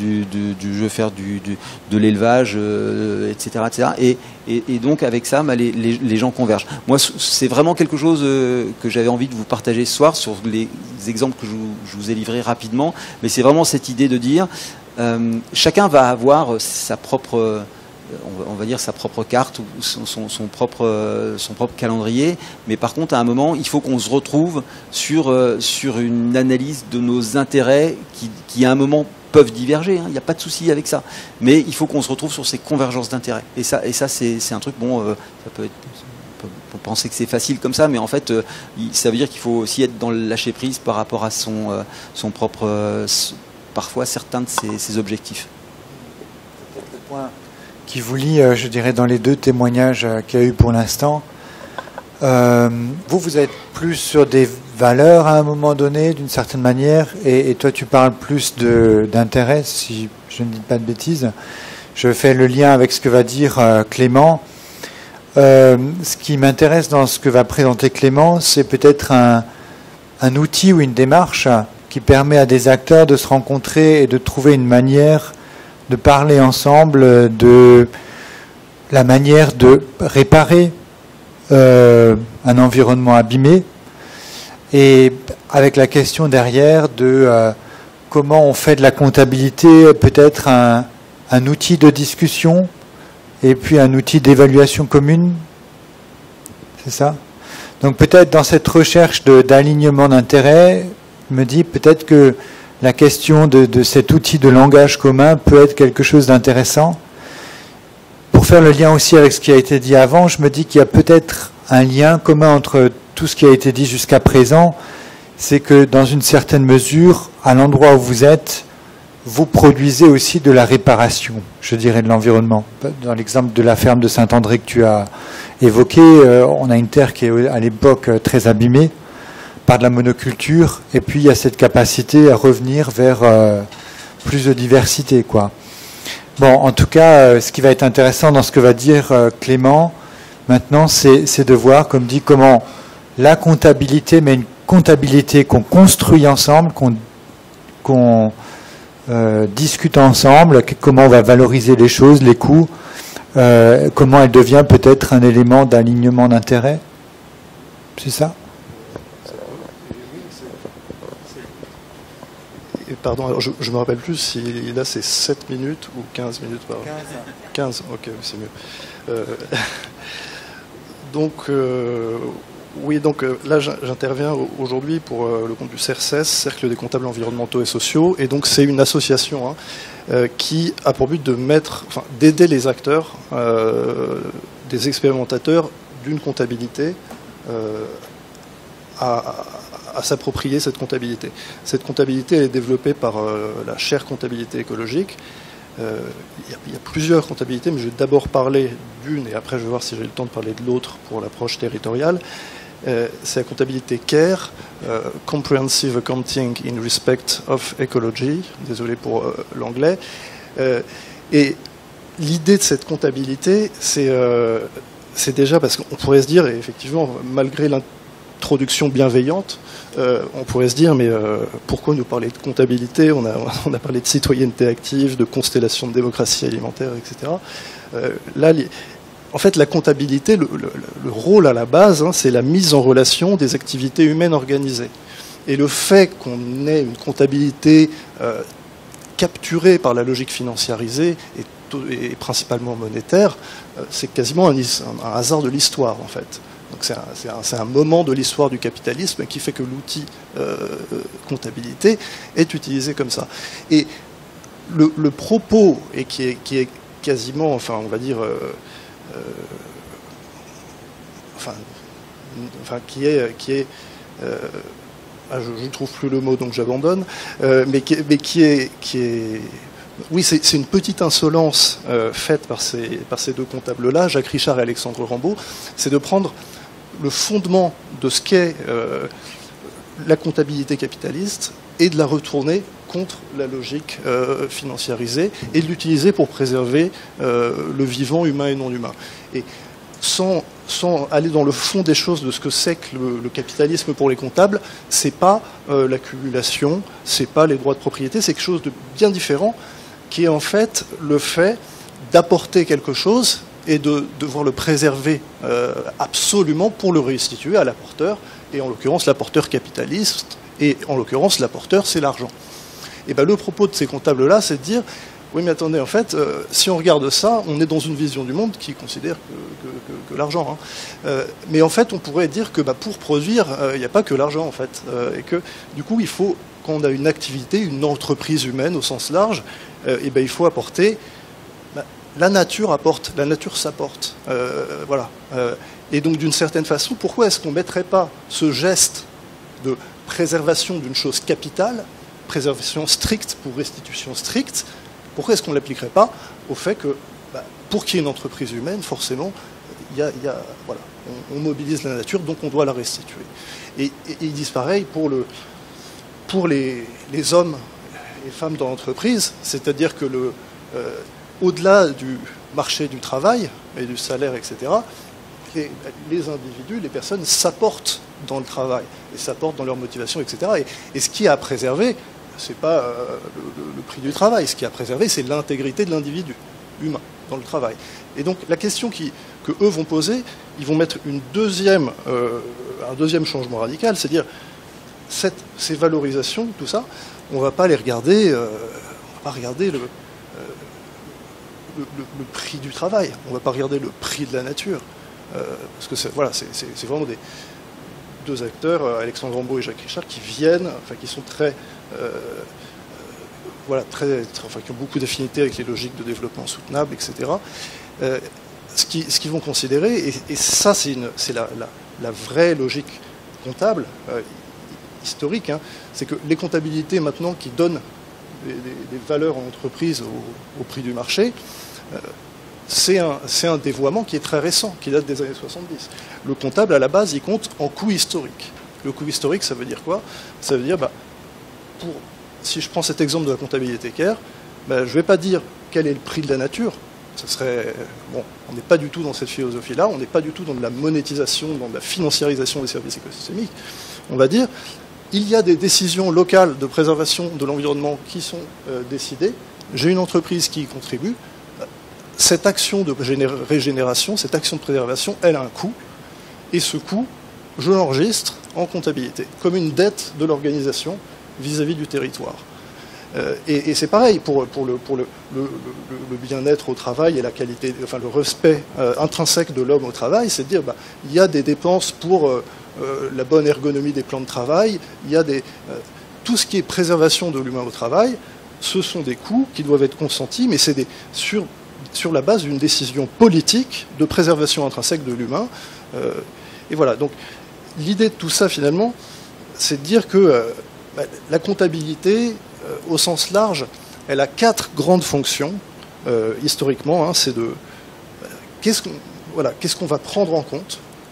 de l'élevage, etc., etc. Et donc avec ça, les gens convergent. Moi, c'est vraiment quelque chose que j'avais envie de vous partager ce soir sur les exemples que je vous ai livrés rapidement, mais c'est vraiment cette idée de dire, chacun va avoir sa propre on va dire sa propre carte ou son propre calendrier, mais par contre à un moment il faut qu'on se retrouve sur une analyse de nos intérêts qui à un moment peuvent diverger, hein, il n'y a pas de souci avec ça, mais il faut qu'on se retrouve sur ces convergences d'intérêts, et ça c'est un truc, ça peut être, on peut penser que c'est facile comme ça, mais en fait ça veut dire qu'il faut aussi être dans le lâcher prise par rapport à son propre, parfois certains de ses objectifs. Qui vous lie, je dirais, dans les 2 témoignages qu'il y a eu pour l'instant. Vous êtes plus sur des valeurs à un moment donné, d'une certaine manière, et toi tu parles plus d'intérêt, si je ne dis pas de bêtises. Je fais le lien avec ce que va dire Clément. Ce qui m'intéresse dans ce que va présenter Clément, c'est peut-être un outil ou une démarche qui permet à des acteurs de se rencontrer et de trouver une manière de parler ensemble de la manière de réparer un environnement abîmé, et avec la question derrière de comment on fait de la comptabilité peut-être un outil de discussion et puis un outil d'évaluation commune. C'est ça? Donc peut-être dans cette recherche d'alignement d'intérêts, je me dis peut-être que la question de cet outil de langage commun peut être quelque chose d'intéressant. Pour faire le lien aussi avec ce qui a été dit avant, je me dis qu'il y a peut-être un lien commun entre tout ce qui a été dit jusqu'à présent. C'est que dans une certaine mesure, à l'endroit où vous êtes, vous produisez aussi de la réparation, je dirais, de l'environnement. Dans l'exemple de la ferme de Saint-André que tu as évoqué, on a une terre qui est à l'époque très abîmée par de la monoculture, et puis il y a cette capacité à revenir vers plus de diversité, quoi. Bon, en tout cas, ce qui va être intéressant dans ce que va dire Clément, maintenant, c'est de voir, comme dit, comment la comptabilité, mais une comptabilité qu'on construit ensemble, qu'on discute ensemble, comment on va valoriser les choses, les coûts, comment elle devient peut-être un élément d'alignement d'intérêt. C'est ça ? Pardon, alors je ne me rappelle plus si là c'est 7 minutes ou 15 minutes par 15, ok, c'est mieux. Oui, donc là j'interviens aujourd'hui pour le compte du CERCES, Cercle des comptables environnementaux et sociaux, et donc c'est une association qui a pour but d'aider les acteurs, des expérimentateurs d'une comptabilité à s'approprier cette comptabilité. Cette comptabilité est développée par la chaire comptabilité écologique. Il y a plusieurs comptabilités, mais je vais d'abord parler d'une et après je vais voir si j'ai le temps de parler de l'autre pour l'approche territoriale. c'est la comptabilité CARE, Comprehensive Accounting in Respect of Ecology, désolé pour l'anglais. Et l'idée de cette comptabilité, c'est déjà parce qu'on pourrait se dire, et effectivement, malgré l'introduction bienveillante, on pourrait se dire, mais pourquoi nous parler de comptabilité? On a parlé de citoyenneté active, de constellation de démocratie alimentaire, etc. Là, en fait, la comptabilité, le rôle à la base, c'est la mise en relation des activités humaines organisées. Et le fait qu'on ait une comptabilité capturée par la logique financiarisée et principalement monétaire, c'est quasiment un hasard de l'histoire, en fait. Donc c'est un moment de l'histoire du capitalisme qui fait que l'outil comptabilité est utilisé comme ça. Et le propos, et qui est quasiment, enfin, on va dire... qui est je ne trouve plus le mot, donc j'abandonne, mais qui est oui, c'est une petite insolence faite par ces deux comptables-là, Jacques Richard et Alexandre Rambaud, c'est de prendre le fondement de ce qu'est la comptabilité capitaliste et de la retourner contre la logique financiarisée et de l'utiliser pour préserver le vivant humain et non humain. Et sans aller dans le fond des choses de ce que c'est que le capitalisme pour les comptables, c'est pas l'accumulation, c'est pas les droits de propriété, c'est quelque chose de bien différent qui est en fait le fait d'apporter quelque chose et de devoir le préserver absolument pour le restituer à l'apporteur, et en l'occurrence l'apporteur capitaliste, et en l'occurrence l'apporteur c'est l'argent. Et ben, le propos de ces comptables-là, c'est de dire, oui mais attendez, en fait, si on regarde ça, on est dans une vision du monde qui considère que l'argent. Mais en fait, on pourrait dire que pour produire, il n'y a pas que l'argent, en fait. Et que du coup, il faut, quand on a une activité, une entreprise humaine au sens large, et ben, il faut apporter... la nature apporte, la nature s'apporte. Voilà. Et donc, d'une certaine façon, pourquoi est-ce qu'on ne mettrait pas ce geste de préservation d'une chose capitale, préservation stricte pour restitution stricte, pourquoi est-ce qu'on ne l'appliquerait pas au fait que, pour qu'il y ait une entreprise humaine, forcément, voilà, on mobilise la nature, donc on doit la restituer. Et ils disent pareil pour les hommes et femmes dans l'entreprise, c'est-à-dire que au-delà du marché du travail et du salaire, etc., les individus, les personnes s'apportent dans le travail et s'apportent dans leur motivation, etc. Et ce qui est à préserver, c'est pas le prix du travail. Ce qui est à préserver, c'est l'intégrité de l'individu humain dans le travail. Et donc la question que eux vont poser, ils vont mettre un deuxième changement radical, c'est-à-dire ces valorisations, tout ça, on ne va pas les regarder, on va pas regarder le prix du travail, on ne va pas regarder le prix de la nature, parce que c'est vraiment des deux acteurs, Alexandre Rambaud et Jacques Richard, qui sont très, qui ont beaucoup d'affinités avec les logiques de développement soutenable, etc. Ce qu'ils vont considérer, et ça c'est la vraie logique comptable historique, c'est que les comptabilités maintenant qui donnent des valeurs en entreprise au prix du marché, c'est un dévoiement qui est très récent, qui date des années 70. Le comptable, à la base, il compte en coût historique. Le coût historique, ça veut dire quoi? Ça veut dire, si je prends cet exemple de la comptabilité CARE, je ne vais pas dire quel est le prix de la nature. Ce serait, on n'est pas du tout dans cette philosophie-là, on n'est pas du tout dans de la monétisation, dans de la financiarisation des services écosystémiques. On va dire, il y a des décisions locales de préservation de l'environnement qui sont décidées. J'ai une entreprise qui y contribue. Cette action de régénération, cette action de préservation, elle a un coût. Et ce coût, je l'enregistre en comptabilité, comme une dette de l'organisation vis-à-vis du territoire. Et c'est pareil pour le bien-être au travail et la qualité, enfin le respect intrinsèque de l'homme au travail, c'est de dire il y a des dépenses pour la bonne ergonomie des plans de travail, il y a tout ce qui est préservation de l'humain au travail, ce sont des coûts qui doivent être consentis, mais c'est sur la base d'une décision politique de préservation intrinsèque de l'humain. Et voilà, donc l'idée de tout ça finalement, c'est de dire que la comptabilité, au sens large, elle a 4 grandes fonctions, historiquement, c'est de qu'est-ce qu'on va prendre en compte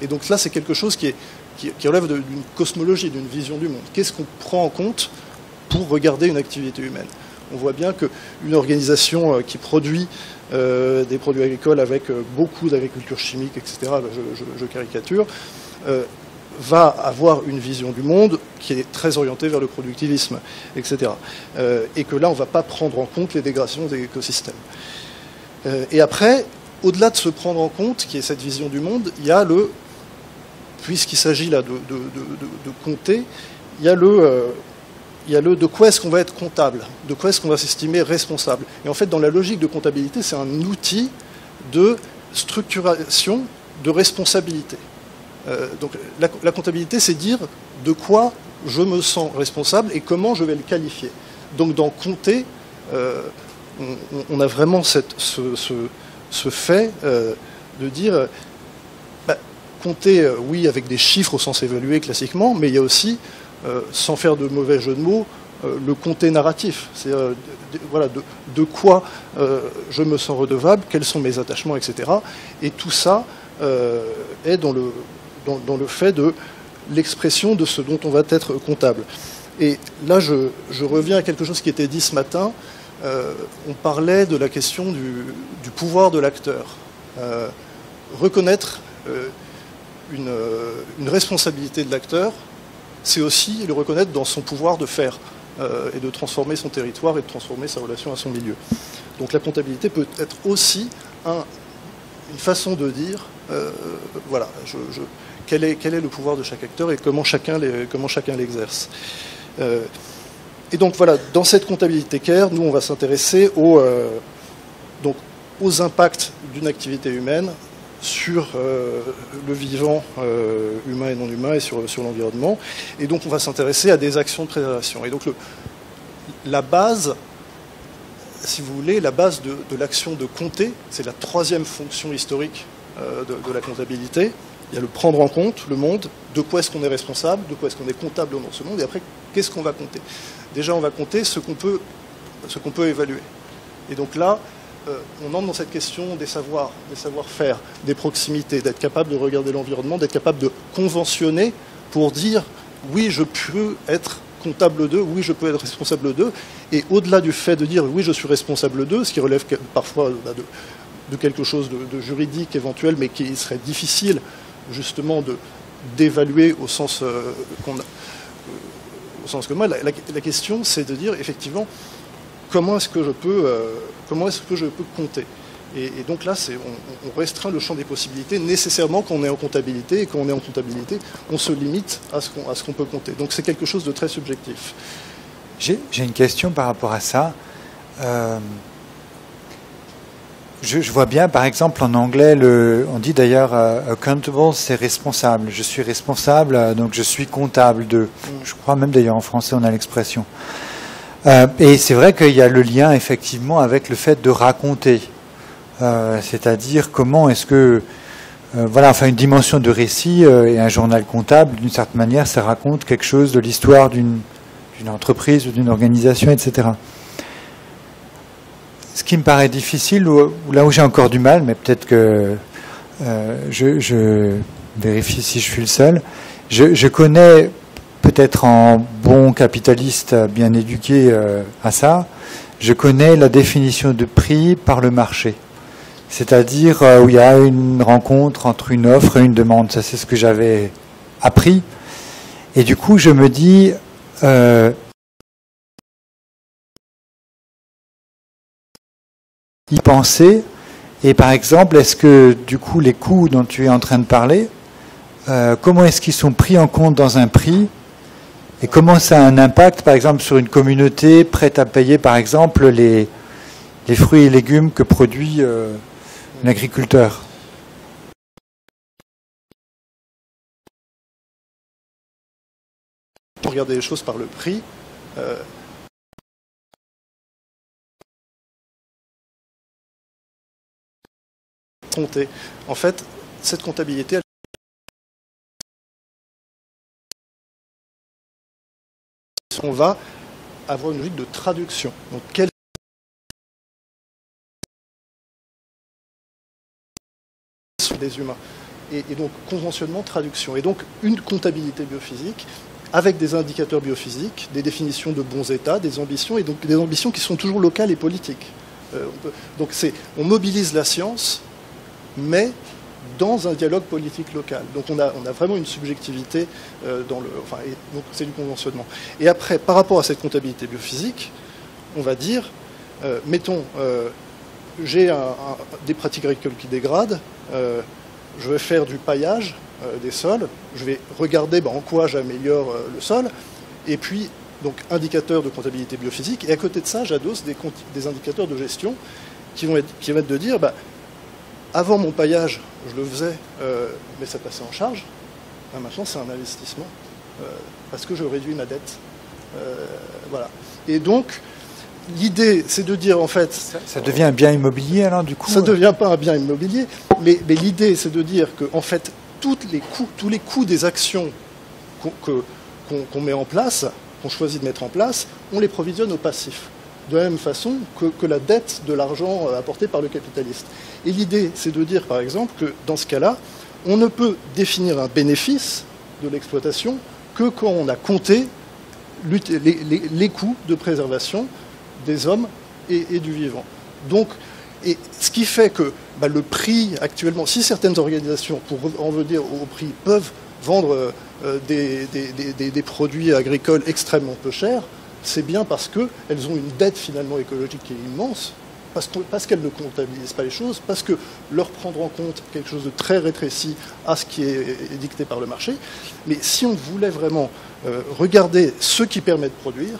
Et donc là, c'est quelque chose qui relève d'une cosmologie, d'une vision du monde. Qu'est-ce qu'on prend en compte pour regarder une activité humaine? On voit bien qu'une organisation qui produit des produits agricoles avec beaucoup d'agriculture chimique, etc., je caricature, va avoir une vision du monde qui est très orientée vers le productivisme, etc. Et que là, on ne va pas prendre en compte les dégradations des écosystèmes. Et après, au-delà de se prendre en compte, qui est cette vision du monde, il y a puisqu'il s'agit là de compter, il y a de quoi est-ce qu'on va être comptable, de quoi est-ce qu'on va s'estimer responsable. Et en fait, dans la logique de comptabilité, c'est un outil de structuration de responsabilité. Donc la comptabilité, c'est dire de quoi je me sens responsable et comment je vais le qualifier. Donc dans compter, on a vraiment ce fait de dire compter, oui, avec des chiffres au sens évalué classiquement, mais il y a aussi, sans faire de mauvais jeu de mots, le compter narratif. C'est voilà, de quoi je me sens redevable, quels sont mes attachements, etc. Et tout ça est dans le fait de l'expression de ce dont on va être comptable. Et là, je reviens à quelque chose qui était dit ce matin. On parlait de la question du pouvoir de l'acteur. Reconnaître une responsabilité de l'acteur, c'est aussi le reconnaître dans son pouvoir de faire et de transformer son territoire et de transformer sa relation à son milieu. Donc la comptabilité peut être aussi une façon de dire, voilà, quel est le pouvoir de chaque acteur et comment chacun l'exerce. Et donc voilà, dans cette comptabilité CARE, nous on va s'intéresser aux impacts d'une activité humaine sur le vivant humain et non humain et sur l'environnement. Et donc on va s'intéresser à des actions de préservation. Et donc la base, si vous voulez, la base de l'action de compter, c'est la troisième fonction historique de la comptabilité. Il y a le prendre en compte, le monde, de quoi est-ce qu'on est responsable, de quoi est-ce qu'on est comptable dans ce monde, et après, qu'est-ce qu'on va compter? Déjà, on va compter ce qu'on peut évaluer. Et donc là, on entre dans cette question des savoir-faire, des proximités, d'être capable de regarder l'environnement, d'être capable de conventionner pour dire oui, je peux être comptable d'eux, oui, je peux être responsable d'eux, et au-delà du fait de dire oui, je suis responsable d'eux, ce qui relève parfois de quelque chose de juridique éventuel, mais qui serait difficile justement d'évaluer au sens que moi, la question c'est de dire effectivement comment est-ce que je peux compter. Et donc là, on restreint le champ des possibilités nécessairement quand on est en comptabilité, et quand on est en comptabilité, on se limite à ce qu'on peut compter. Donc c'est quelque chose de très subjectif. J'ai une question par rapport à ça. Je vois bien, par exemple, en anglais, on dit d'ailleurs accountable, c'est responsable. Je suis responsable, donc je suis comptable de. Je crois même d'ailleurs en français, on a l'expression. Et c'est vrai qu'il y a le lien, effectivement, avec le fait de raconter. C'est-à-dire comment est-ce que. Voilà, enfin, une dimension de récit et un journal comptable, d'une certaine manière, ça raconte quelque chose de l'histoire d'une entreprise ou d'une organisation, etc. Ce qui me paraît difficile, ou là où j'ai encore du mal, mais peut-être que je vérifie si je suis le seul, je connais, peut-être en bon capitaliste bien éduqué à ça, je connais la définition de prix par le marché. C'est-à-dire où il y a une rencontre entre une offre et une demande. Ça, c'est ce que j'avais appris. Et du coup, je me dis... y penser, et par exemple, est-ce que du coup les coûts dont tu es en train de parler, comment est-ce qu'ils sont pris en compte dans un prix, et comment ça a un impact par exemple sur une communauté prête à payer par exemple les fruits et légumes que produit l'agriculteur? Pour regarder les choses par le prix, compter. En fait, cette comptabilité, on va avoir une logique de traduction. Donc, quels sont les humains? et donc conventionnement, traduction. Et donc une comptabilité biophysique avec des indicateurs biophysiques, des définitions de bons états, des ambitions, et donc des ambitions qui sont toujours locales et politiques. Donc on mobilise la science, mais dans un dialogue politique local. Donc on a vraiment une subjectivité donc c'est du conventionnement. Et après, par rapport à cette comptabilité biophysique, on va dire, mettons, j'ai des pratiques agricoles qui dégradent, je vais faire du paillage des sols, je vais regarder en quoi j'améliore le sol, et puis donc indicateur de comptabilité biophysique, et à côté de ça, j'adosse des indicateurs de gestion qui vont être de dire, avant mon paillage, je le faisais, mais ça passait en charge, maintenant c'est un investissement, parce que je réduis ma dette. Voilà. Et donc, l'idée, c'est de dire, en fait... Ça devient un bien immobilier, alors, du coup? Ça ne devient pas un bien immobilier, mais l'idée, c'est de dire que, en fait, tous les coûts des actions qu'on met en place, qu'on choisit de mettre en place, on les provisionne au passif. De la même façon que la dette de l'argent apporté par le capitaliste. Et l'idée, c'est de dire, par exemple, que dans ce cas-là, on ne peut définir un bénéfice de l'exploitation que quand on a compté les coûts de préservation des hommes et du vivant. Donc, et ce qui fait que le prix actuellement, si certaines organisations, pour en venir au prix, peuvent vendre des produits agricoles extrêmement peu chers, c'est bien parce qu'elles ont une dette finalement écologique qui est immense, parce qu'elles ne comptabilisent pas les choses, parce que leur prendre en compte quelque chose de très rétréci à ce qui est dicté par le marché. Mais si on voulait vraiment regarder ce qui permet de produire,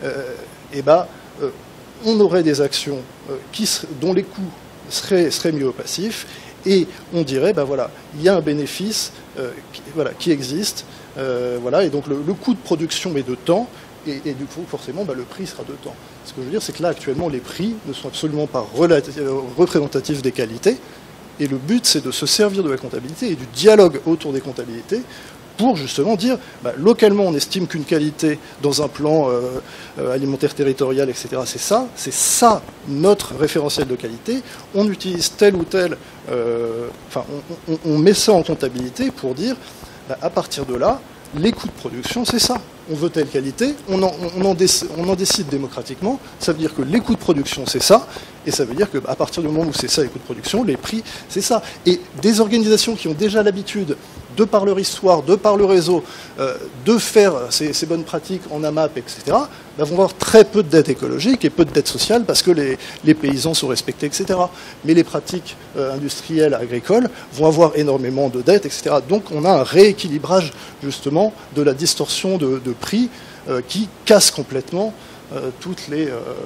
on aurait des actions dont les coûts seraient mis au passif, et on dirait, voilà, il y a un bénéfice qui existe, et donc le coût de production est de temps, et du coup, forcément, le prix sera de temps. Ce que je veux dire, c'est que là, actuellement, les prix ne sont absolument pas représentatifs des qualités, et le but, c'est de se servir de la comptabilité et du dialogue autour des comptabilités pour justement dire, localement, on estime qu'une qualité dans un plan alimentaire territorial, etc., c'est ça notre référentiel de qualité. On utilise tel ou tel, on met ça en comptabilité pour dire, à partir de là, les coûts de production, c'est ça. On veut telle qualité, on en décide démocratiquement, ça veut dire que les coûts de production, c'est ça, et ça veut dire qu'à partir du moment où c'est ça, les coûts de production, les prix, c'est ça. Et des organisations qui ont déjà l'habitude, de par leur histoire, de par le réseau, de faire ces bonnes pratiques en AMAP, etc., vont avoir très peu de dettes écologiques et peu de dettes sociales parce que les paysans sont respectés, etc. Mais les pratiques industrielles, agricoles, vont avoir énormément de dettes, etc. Donc on a un rééquilibrage, justement, de la distorsion de prix qui casse complètement toutes les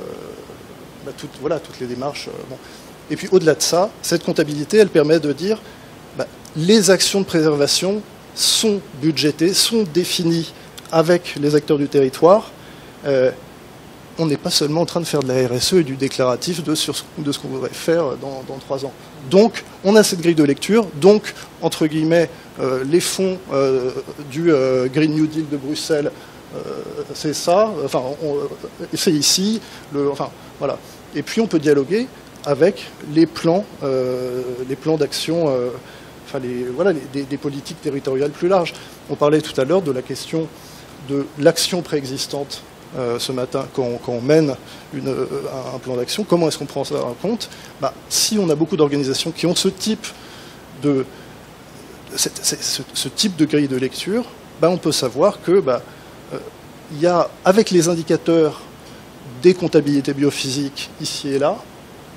démarches. Et puis au-delà de ça, cette comptabilité, elle permet de dire les actions de préservation sont budgétées, sont définies avec les acteurs du territoire. On n'est pas seulement en train de faire de la RSE et du déclaratif de ce qu'on voudrait faire dans 3 ans. Donc, on a cette grille de lecture. Donc, entre guillemets, les fonds du Green New Deal de Bruxelles, c'est ça. Enfin, c'est ici. Voilà. Et puis, on peut dialoguer avec les plans d'action. Des politiques territoriales plus larges. On parlait tout à l'heure de la question de l'action préexistante ce matin, quand on mène un plan d'action. Comment est-ce qu'on prend ça en compte? Si on a beaucoup d'organisations qui ont ce type de grille de lecture, on peut savoir que il y a, avec les indicateurs des comptabilités biophysiques ici et là,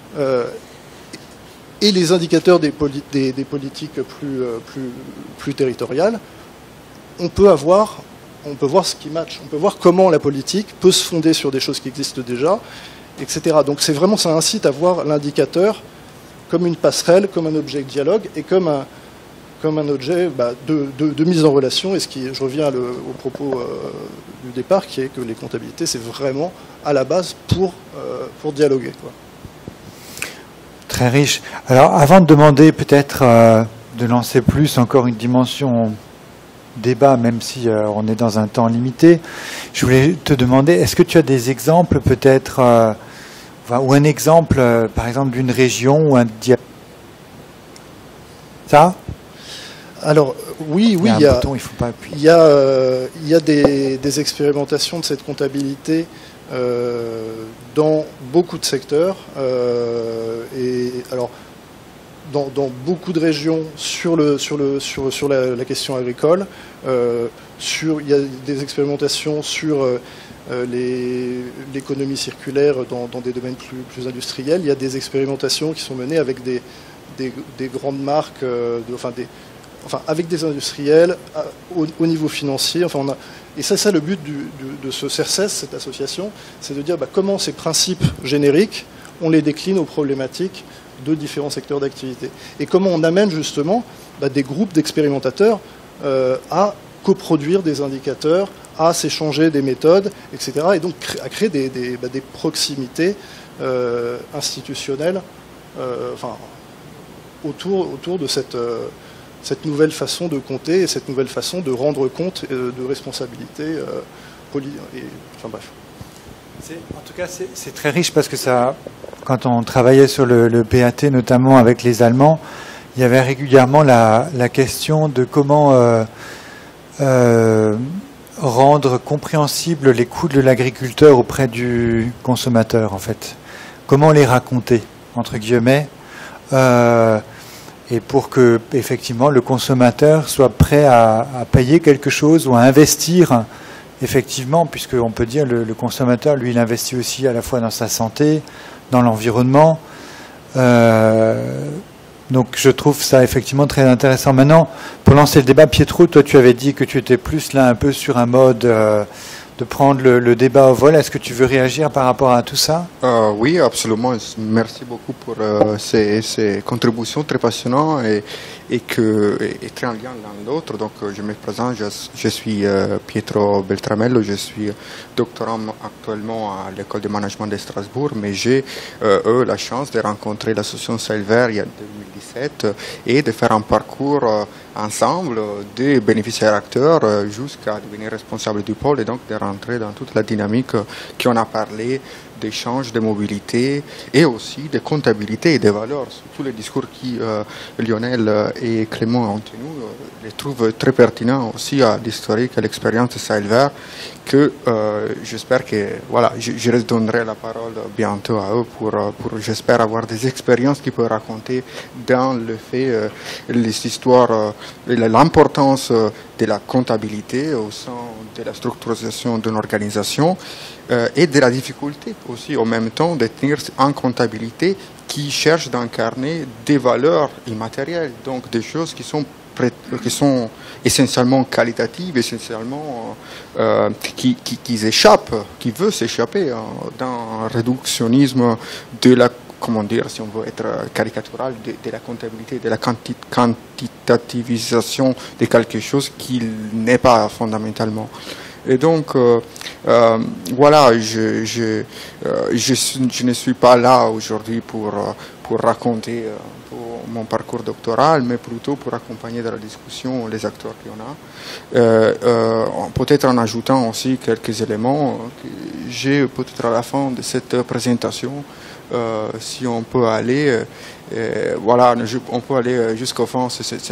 et les indicateurs des politiques plus territoriales, on peut voir ce qui match, on peut voir comment la politique peut se fonder sur des choses qui existent déjà, etc. Donc c'est vraiment, ça incite à voir l'indicateur comme une passerelle, comme un objet de dialogue et comme un objet de mise en relation. Et je reviens au propos du départ, qui est que les comptabilités, c'est vraiment à la base pour dialoguer, quoi. Très riche. Alors, avant de demander peut-être de lancer plus encore une dimension débat, même si on est dans un temps limité, je voulais te demander, est-ce que tu as des exemples peut-être, ou un exemple, par exemple, d'une région ou un dialogue? Ça Alors oui, il y a des expérimentations de cette comptabilité dans beaucoup de secteurs et alors dans beaucoup de régions sur la question agricole. Il y a des expérimentations sur l'économie circulaire dans des domaines plus industriels. Il y a des expérimentations qui sont menées avec des grandes marques, avec des industriels au niveau financier. Et c'est ça le but de ce CERCES, cette association, c'est de dire comment ces principes génériques, on les décline aux problématiques de différents secteurs d'activité. Et comment on amène justement des groupes d'expérimentateurs à coproduire des indicateurs, à s'échanger des méthodes, etc. Et donc à créer des proximités institutionnelles autour de cette nouvelle façon de compter et cette nouvelle façon de rendre compte de responsabilité. Bref. En tout cas, c'est très riche parce que ça, quand on travaillait sur le PAT, notamment avec les Allemands, il y avait régulièrement la question de comment rendre compréhensibles les coûts de l'agriculteur auprès du consommateur, en fait. Comment les raconter, entre guillemets, et pour que, effectivement, le consommateur soit prêt à payer quelque chose ou à investir. Effectivement, puisqu'on peut dire le consommateur, lui, il investit aussi à la fois dans sa santé, dans l'environnement. Donc je trouve ça effectivement très intéressant. Maintenant, pour lancer le débat, Pietro, toi tu avais dit que tu étais plus là un peu sur un mode de prendre le débat au vol. Est-ce que tu veux réagir par rapport à tout ça? Oui, absolument. Merci beaucoup pour ces contributions très passionnantes et très en lien l'un l'autre. Donc je me présente, je suis Pietro Beltramello, je suis doctorant actuellement à l'école de management de Strasbourg, mais j'ai eu la chance de rencontrer l'association Sahel-Vert il y a 2017 et de faire un parcours ensemble de bénéficiaires acteurs jusqu'à devenir responsable du pôle et donc de rentrer dans toute la dynamique qu'on a parlé d'échange, de mobilité et aussi de comptabilité et de valeurs. Tous les discours que Lionel et Clément ont tenus, je les trouve très pertinents aussi à l'historique, à l'expérience de Sahel-Vert, que j'espère que, voilà, je donnerai la parole bientôt à eux pour j'espère avoir des expériences qu'ils peuvent raconter dans le fait, les histoires, l'importance de la comptabilité au sein de la structuration d'une organisation et de la difficulté aussi en même temps de tenir en comptabilité qui cherche d'incarner des valeurs immatérielles, donc des choses qui sont essentiellement qualitatives, essentiellement qui échappent, qui veulent s'échapper dans un réductionnisme de la, comment dire, si on veut être caricatural, de la comptabilité, de la quantitativisation de quelque chose qui n'est pas fondamentalement. Et donc, voilà, je ne suis pas là aujourd'hui pour raconter mon parcours doctoral, mais plutôt pour accompagner dans la discussion les acteurs qu'on a. Peut-être en ajoutant aussi quelques éléments que j'ai peut-être à la fin de cette présentation, si on peut aller, voilà, on peut aller jusqu'au fond.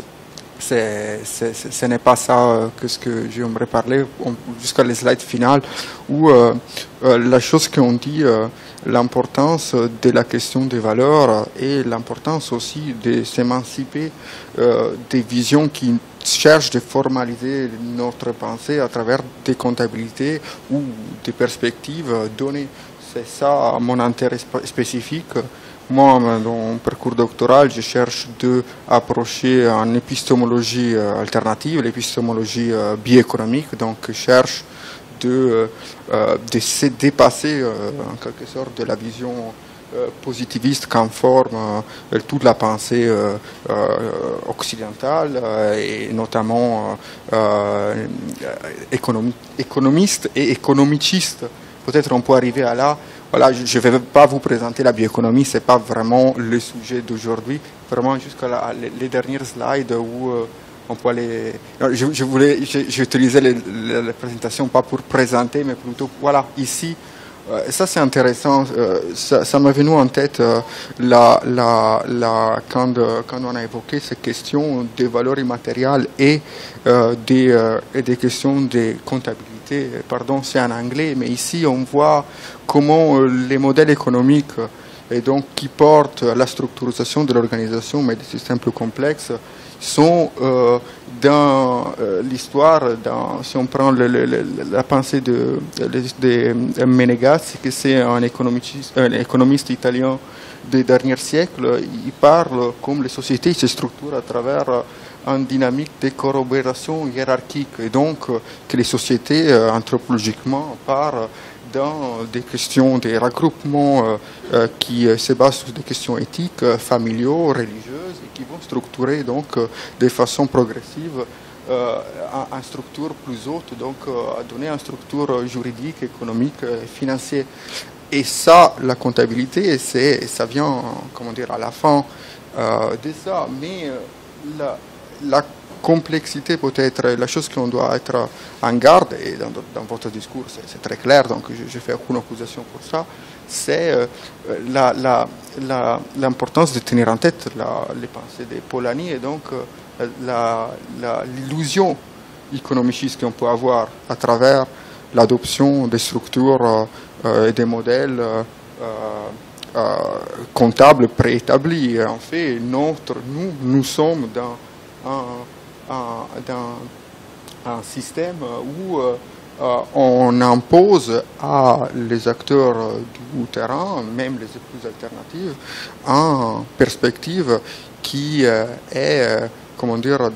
Ce n'est pas ça que ce que j'aimerais parler jusqu'à les slides finales où la chose qu'on dit, l'importance de la question des valeurs et l'importance aussi de s'émanciper des visions qui cherchent de formaliser notre pensée à travers des comptabilités ou des perspectives données. C'est ça mon intérêt spécifique. Moi, dans mon parcours doctoral, je cherche d'approcher en épistémologie alternative, l'épistémologie bioéconomique, donc je cherche de se dépasser en quelque sorte de la vision positiviste qu'informe toute la pensée occidentale et notamment économiste et économiciste. Peut-être on peut arriver à là. Voilà, je ne vais pas vous présenter la bioéconomie, ce n'est pas vraiment le sujet d'aujourd'hui. Vraiment jusqu'à les dernières slides où on peut aller... J'ai utilisé la présentation pas pour présenter, mais plutôt, voilà, ici, Ça c'est intéressant. Ça m'est venu en tête quand on a évoqué cette question des valeurs immatérielles et des questions de comptabilité. Pardon, c'est en anglais, mais ici on voit comment les modèles économiques et donc qui portent la structurisation de l'organisation, mais des systèmes plus complexes, sont dans l'histoire, si on prend la pensée de Menegas, que c'est un économiste italien des derniers siècles, il parle comme les sociétés se structurent à travers une dynamique de corroboration hiérarchique, et donc que les sociétés anthropologiquement partent dans des questions, des regroupements qui se basent sur des questions éthiques, familiaux, religieuses, et qui vont structurer donc de façon progressive en structure plus haute, donc à donner une structure juridique, économique, financière. Et ça, la comptabilité, ça vient, comment dire, à la fin de ça. Mais la complexité peut-être, la chose qu'on doit être en garde, et dans votre discours c'est très clair, donc je fais aucune accusation pour ça, c'est l'importance de tenir en tête les pensées de Polanyi, et donc l'illusion économiciste qu'on peut avoir à travers l'adoption des structures et des modèles comptables préétablis. En fait, nous sommes dans un système où on impose à les acteurs du terrain, même les plus alternatives, une perspective qui est, comment dire,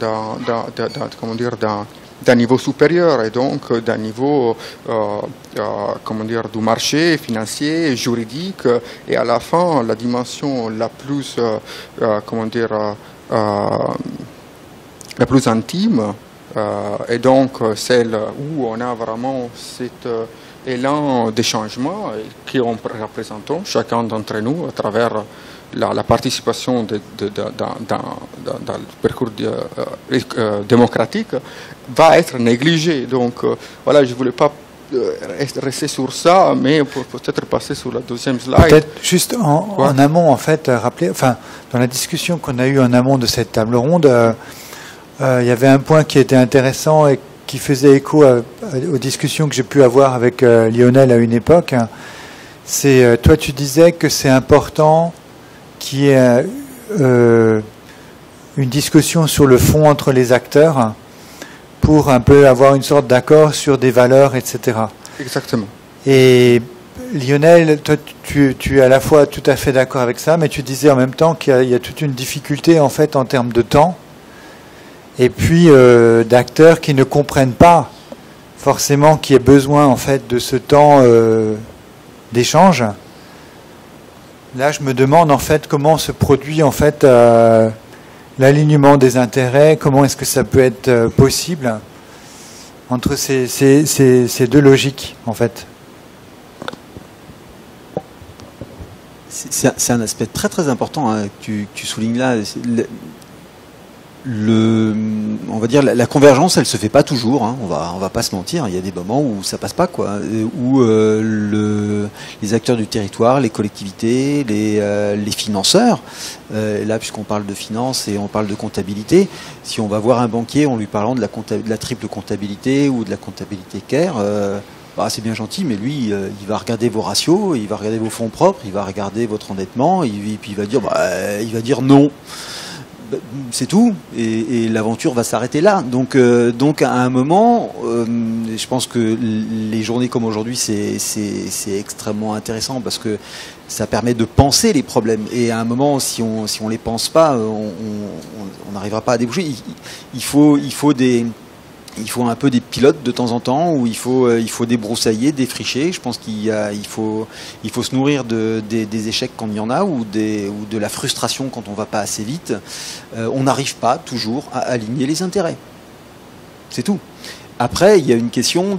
d'un niveau supérieur, et donc d'un niveau, comment dire, du marché financier, juridique, et à la fin, la dimension la plus, comment dire, la plus intime, et donc celle où on a vraiment cet élan de changement qui on représente chacun d'entre nous à travers la participation dans le parcours démocratique, va être négligée. Donc voilà, je ne voulais pas rester sur ça, mais pour peut-être passer sur la deuxième slide. Peut-être juste en amont, en fait, rappeler, enfin, dans la discussion qu'on a eue en amont de cette table ronde, il y avait un point qui était intéressant et qui faisait écho aux discussions que j'ai pu avoir avec Lionel à une époque. C'est, toi, tu disais que c'est important qu'il y ait une discussion sur le fond entre les acteurs pour un peu avoir une sorte d'accord sur des valeurs, etc. Exactement. Et Lionel, toi, tu es à la fois tout à fait d'accord avec ça, mais tu disais en même temps qu'il y a toute une difficulté en fait en termes de temps, et puis d'acteurs qui ne comprennent pas forcément qu'il y ait besoin en fait de ce temps d'échange. Là, je me demande en fait comment se produit en fait l'alignement des intérêts, comment est-ce que ça peut être possible entre ces deux logiques en fait. C'est un aspect très très important hein, que tu soulignes là. On va dire la convergence, elle se fait pas toujours. Hein, on va pas se mentir. Il y a des moments où ça passe pas, quoi. Où les acteurs du territoire, les collectivités, les financeurs. Là, puisqu'on parle de finance et on parle de comptabilité, si on va voir un banquier en lui parlant de la triple comptabilité ou de la comptabilité CARE, c'est bien gentil, mais lui, il va regarder vos ratios, il va regarder vos fonds propres, il va regarder votre endettement, et puis il va dire non. C'est tout, et l'aventure va s'arrêter là. Donc à un moment, je pense que les journées comme aujourd'hui, c'est extrêmement intéressant parce que ça permet de penser les problèmes. Et à un moment, si on les pense pas, on n'arrivera pas à déboucher. Il faut un peu des pilotes de temps en temps où il faut débroussailler, défricher. Je pense qu'il faut se nourrir des échecs quand il y en a ou de la frustration quand on ne va pas assez vite. On n'arrive pas toujours à aligner les intérêts. C'est tout. Après, il y a une question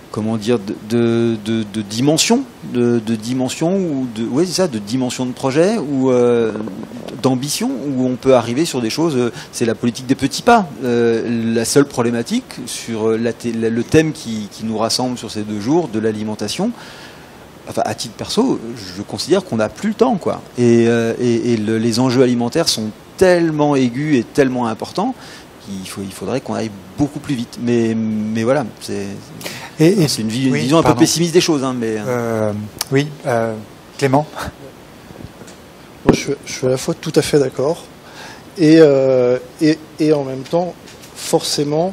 comment dire, de dimension, de dimension ou ouais, c'est ça, de dimension de projet ou d'ambition, où on peut arriver sur des choses. C'est la politique des petits pas. La seule problématique sur le thème qui nous rassemble sur ces 2 jours, de l'alimentation. Enfin, à titre perso, je considère qu'on n'a plus le temps, quoi. Et les enjeux alimentaires sont tellement aigus et tellement importants qu'il faudrait qu'on aille beaucoup plus vite. Mais voilà, c'est une vision un peu pessimiste des choses. Hein, mais... Oui, Clément. Moi, je suis à la fois tout à fait d'accord et en même temps, forcément,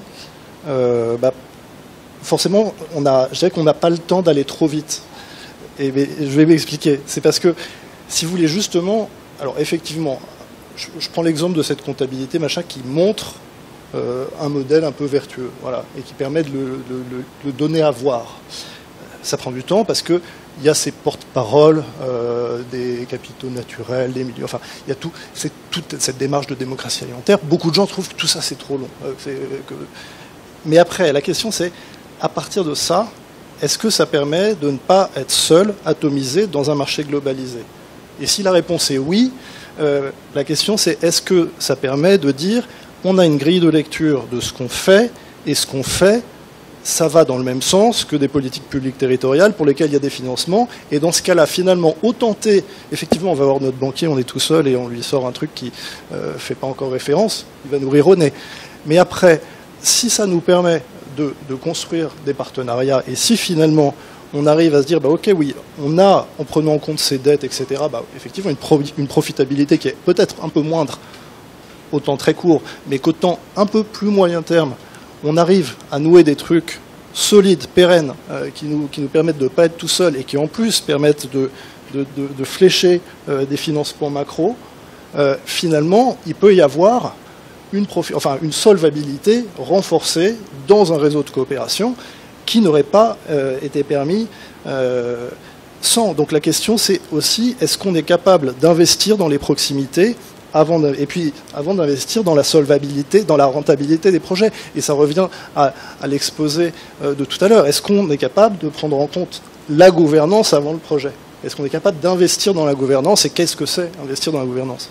je dirais qu'on n'a pas le temps d'aller trop vite. Et je vais m'expliquer. C'est parce que, si vous voulez, justement, alors effectivement, je prends l'exemple de cette comptabilité machin qui montre un modèle un peu vertueux, voilà, et qui permet de le donner à voir. Ça prend du temps parce que il y a ces porte-paroles des capitaux naturels, des milieux, enfin, il y a toute cette démarche de démocratie alimentaire. Beaucoup de gens trouvent que tout ça c'est trop long. Mais après, la question c'est, à partir de ça, est-ce que ça permet de ne pas être seul, atomisé dans un marché globalisé? Et si la réponse est oui, la question c'est, est-ce que ça permet de dire on a une grille de lecture de ce qu'on fait, et ce qu'on fait, ça va dans le même sens que des politiques publiques territoriales pour lesquelles il y a des financements, et dans ce cas-là, finalement, autant tenter, effectivement, on va voir notre banquier, on est tout seul, et on lui sort un truc qui ne fait pas encore référence, il va nous rire au nez. Mais après, si ça nous permet de construire des partenariats, et si finalement on arrive à se dire, bah, ok, oui, on a, en prenant en compte ses dettes, etc., bah, effectivement une profitabilité qui est peut-être un peu moindre au temps très court, mais qu'au temps un peu plus moyen terme, on arrive à nouer des trucs solides, pérennes, qui nous permettent de ne pas être tout seul et qui en plus permettent de flécher des financements macro, finalement, il peut y avoir une solvabilité renforcée dans un réseau de coopération qui n'aurait pas été permis sans. Donc la question, c'est aussi, est-ce qu'on est capable d'investir dans les proximités avant d'investir dans la solvabilité, dans la rentabilité des projets. Et ça revient à l'exposé de tout à l'heure. Est-ce qu'on est capable de prendre en compte la gouvernance avant le projet? Est-ce qu'on est capable d'investir dans la gouvernance? Et qu'est-ce que c'est investir dans la gouvernance?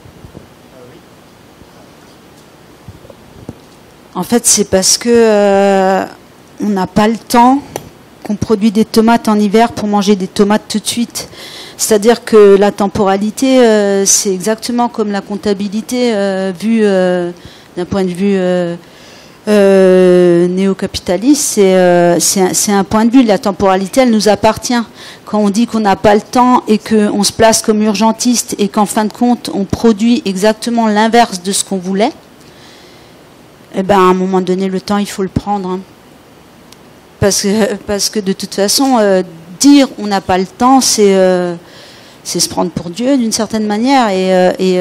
En fait, c'est parce que on n'a pas le temps qu'on produit des tomates en hiver pour manger des tomates tout de suite. C'est-à-dire que la temporalité, c'est exactement comme la comptabilité vue d'un point de vue néocapitaliste. C'est un point de vue. La temporalité, elle nous appartient. Quand on dit qu'on n'a pas le temps et qu'on se place comme urgentiste et qu'en fin de compte, on produit exactement l'inverse de ce qu'on voulait, eh ben, à un moment donné, le temps, il faut le prendre. Hein. Parce que de toute façon, dire on n'a pas le temps, c'est se prendre pour Dieu d'une certaine manière. Et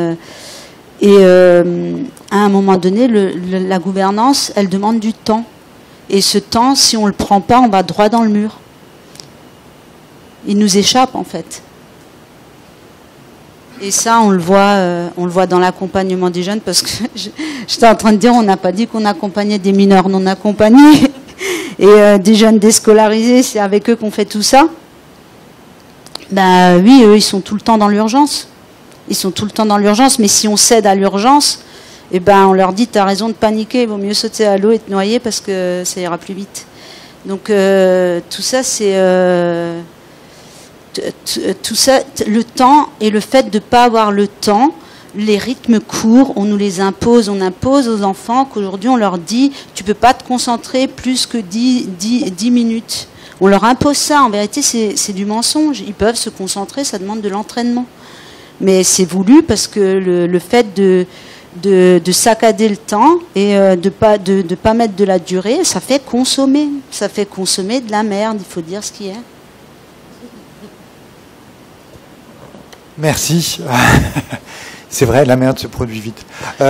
à un moment donné, la gouvernance, elle demande du temps. Et ce temps, si on ne le prend pas, on va droit dans le mur. Il nous échappe, en fait. Et ça, on le voit dans l'accompagnement des jeunes, parce que j'étais en train de dire, on n'a pas dit qu'on accompagnait des mineurs non accompagnés. Et des jeunes déscolarisés, c'est avec eux qu'on fait tout ça. Ben oui, eux, ils sont tout le temps dans l'urgence. Ils sont tout le temps dans l'urgence, mais si on cède à l'urgence, eh ben, on leur dit, tu as raison de paniquer, il vaut mieux sauter à l'eau et te noyer parce que ça ira plus vite. Donc tout ça, c'est... tout ça, le temps et le fait de ne pas avoir le temps, les rythmes courts, on nous les impose, on impose aux enfants qu'aujourd'hui on leur dit tu ne peux pas te concentrer plus que 10 minutes. On leur impose ça, en vérité c'est du mensonge, ils peuvent se concentrer, ça demande de l'entraînement. Mais c'est voulu parce que le fait de saccader le temps et de pas mettre de la durée, ça fait consommer de la merde, il faut dire ce qui est. Merci. C'est vrai, la merde se produit vite.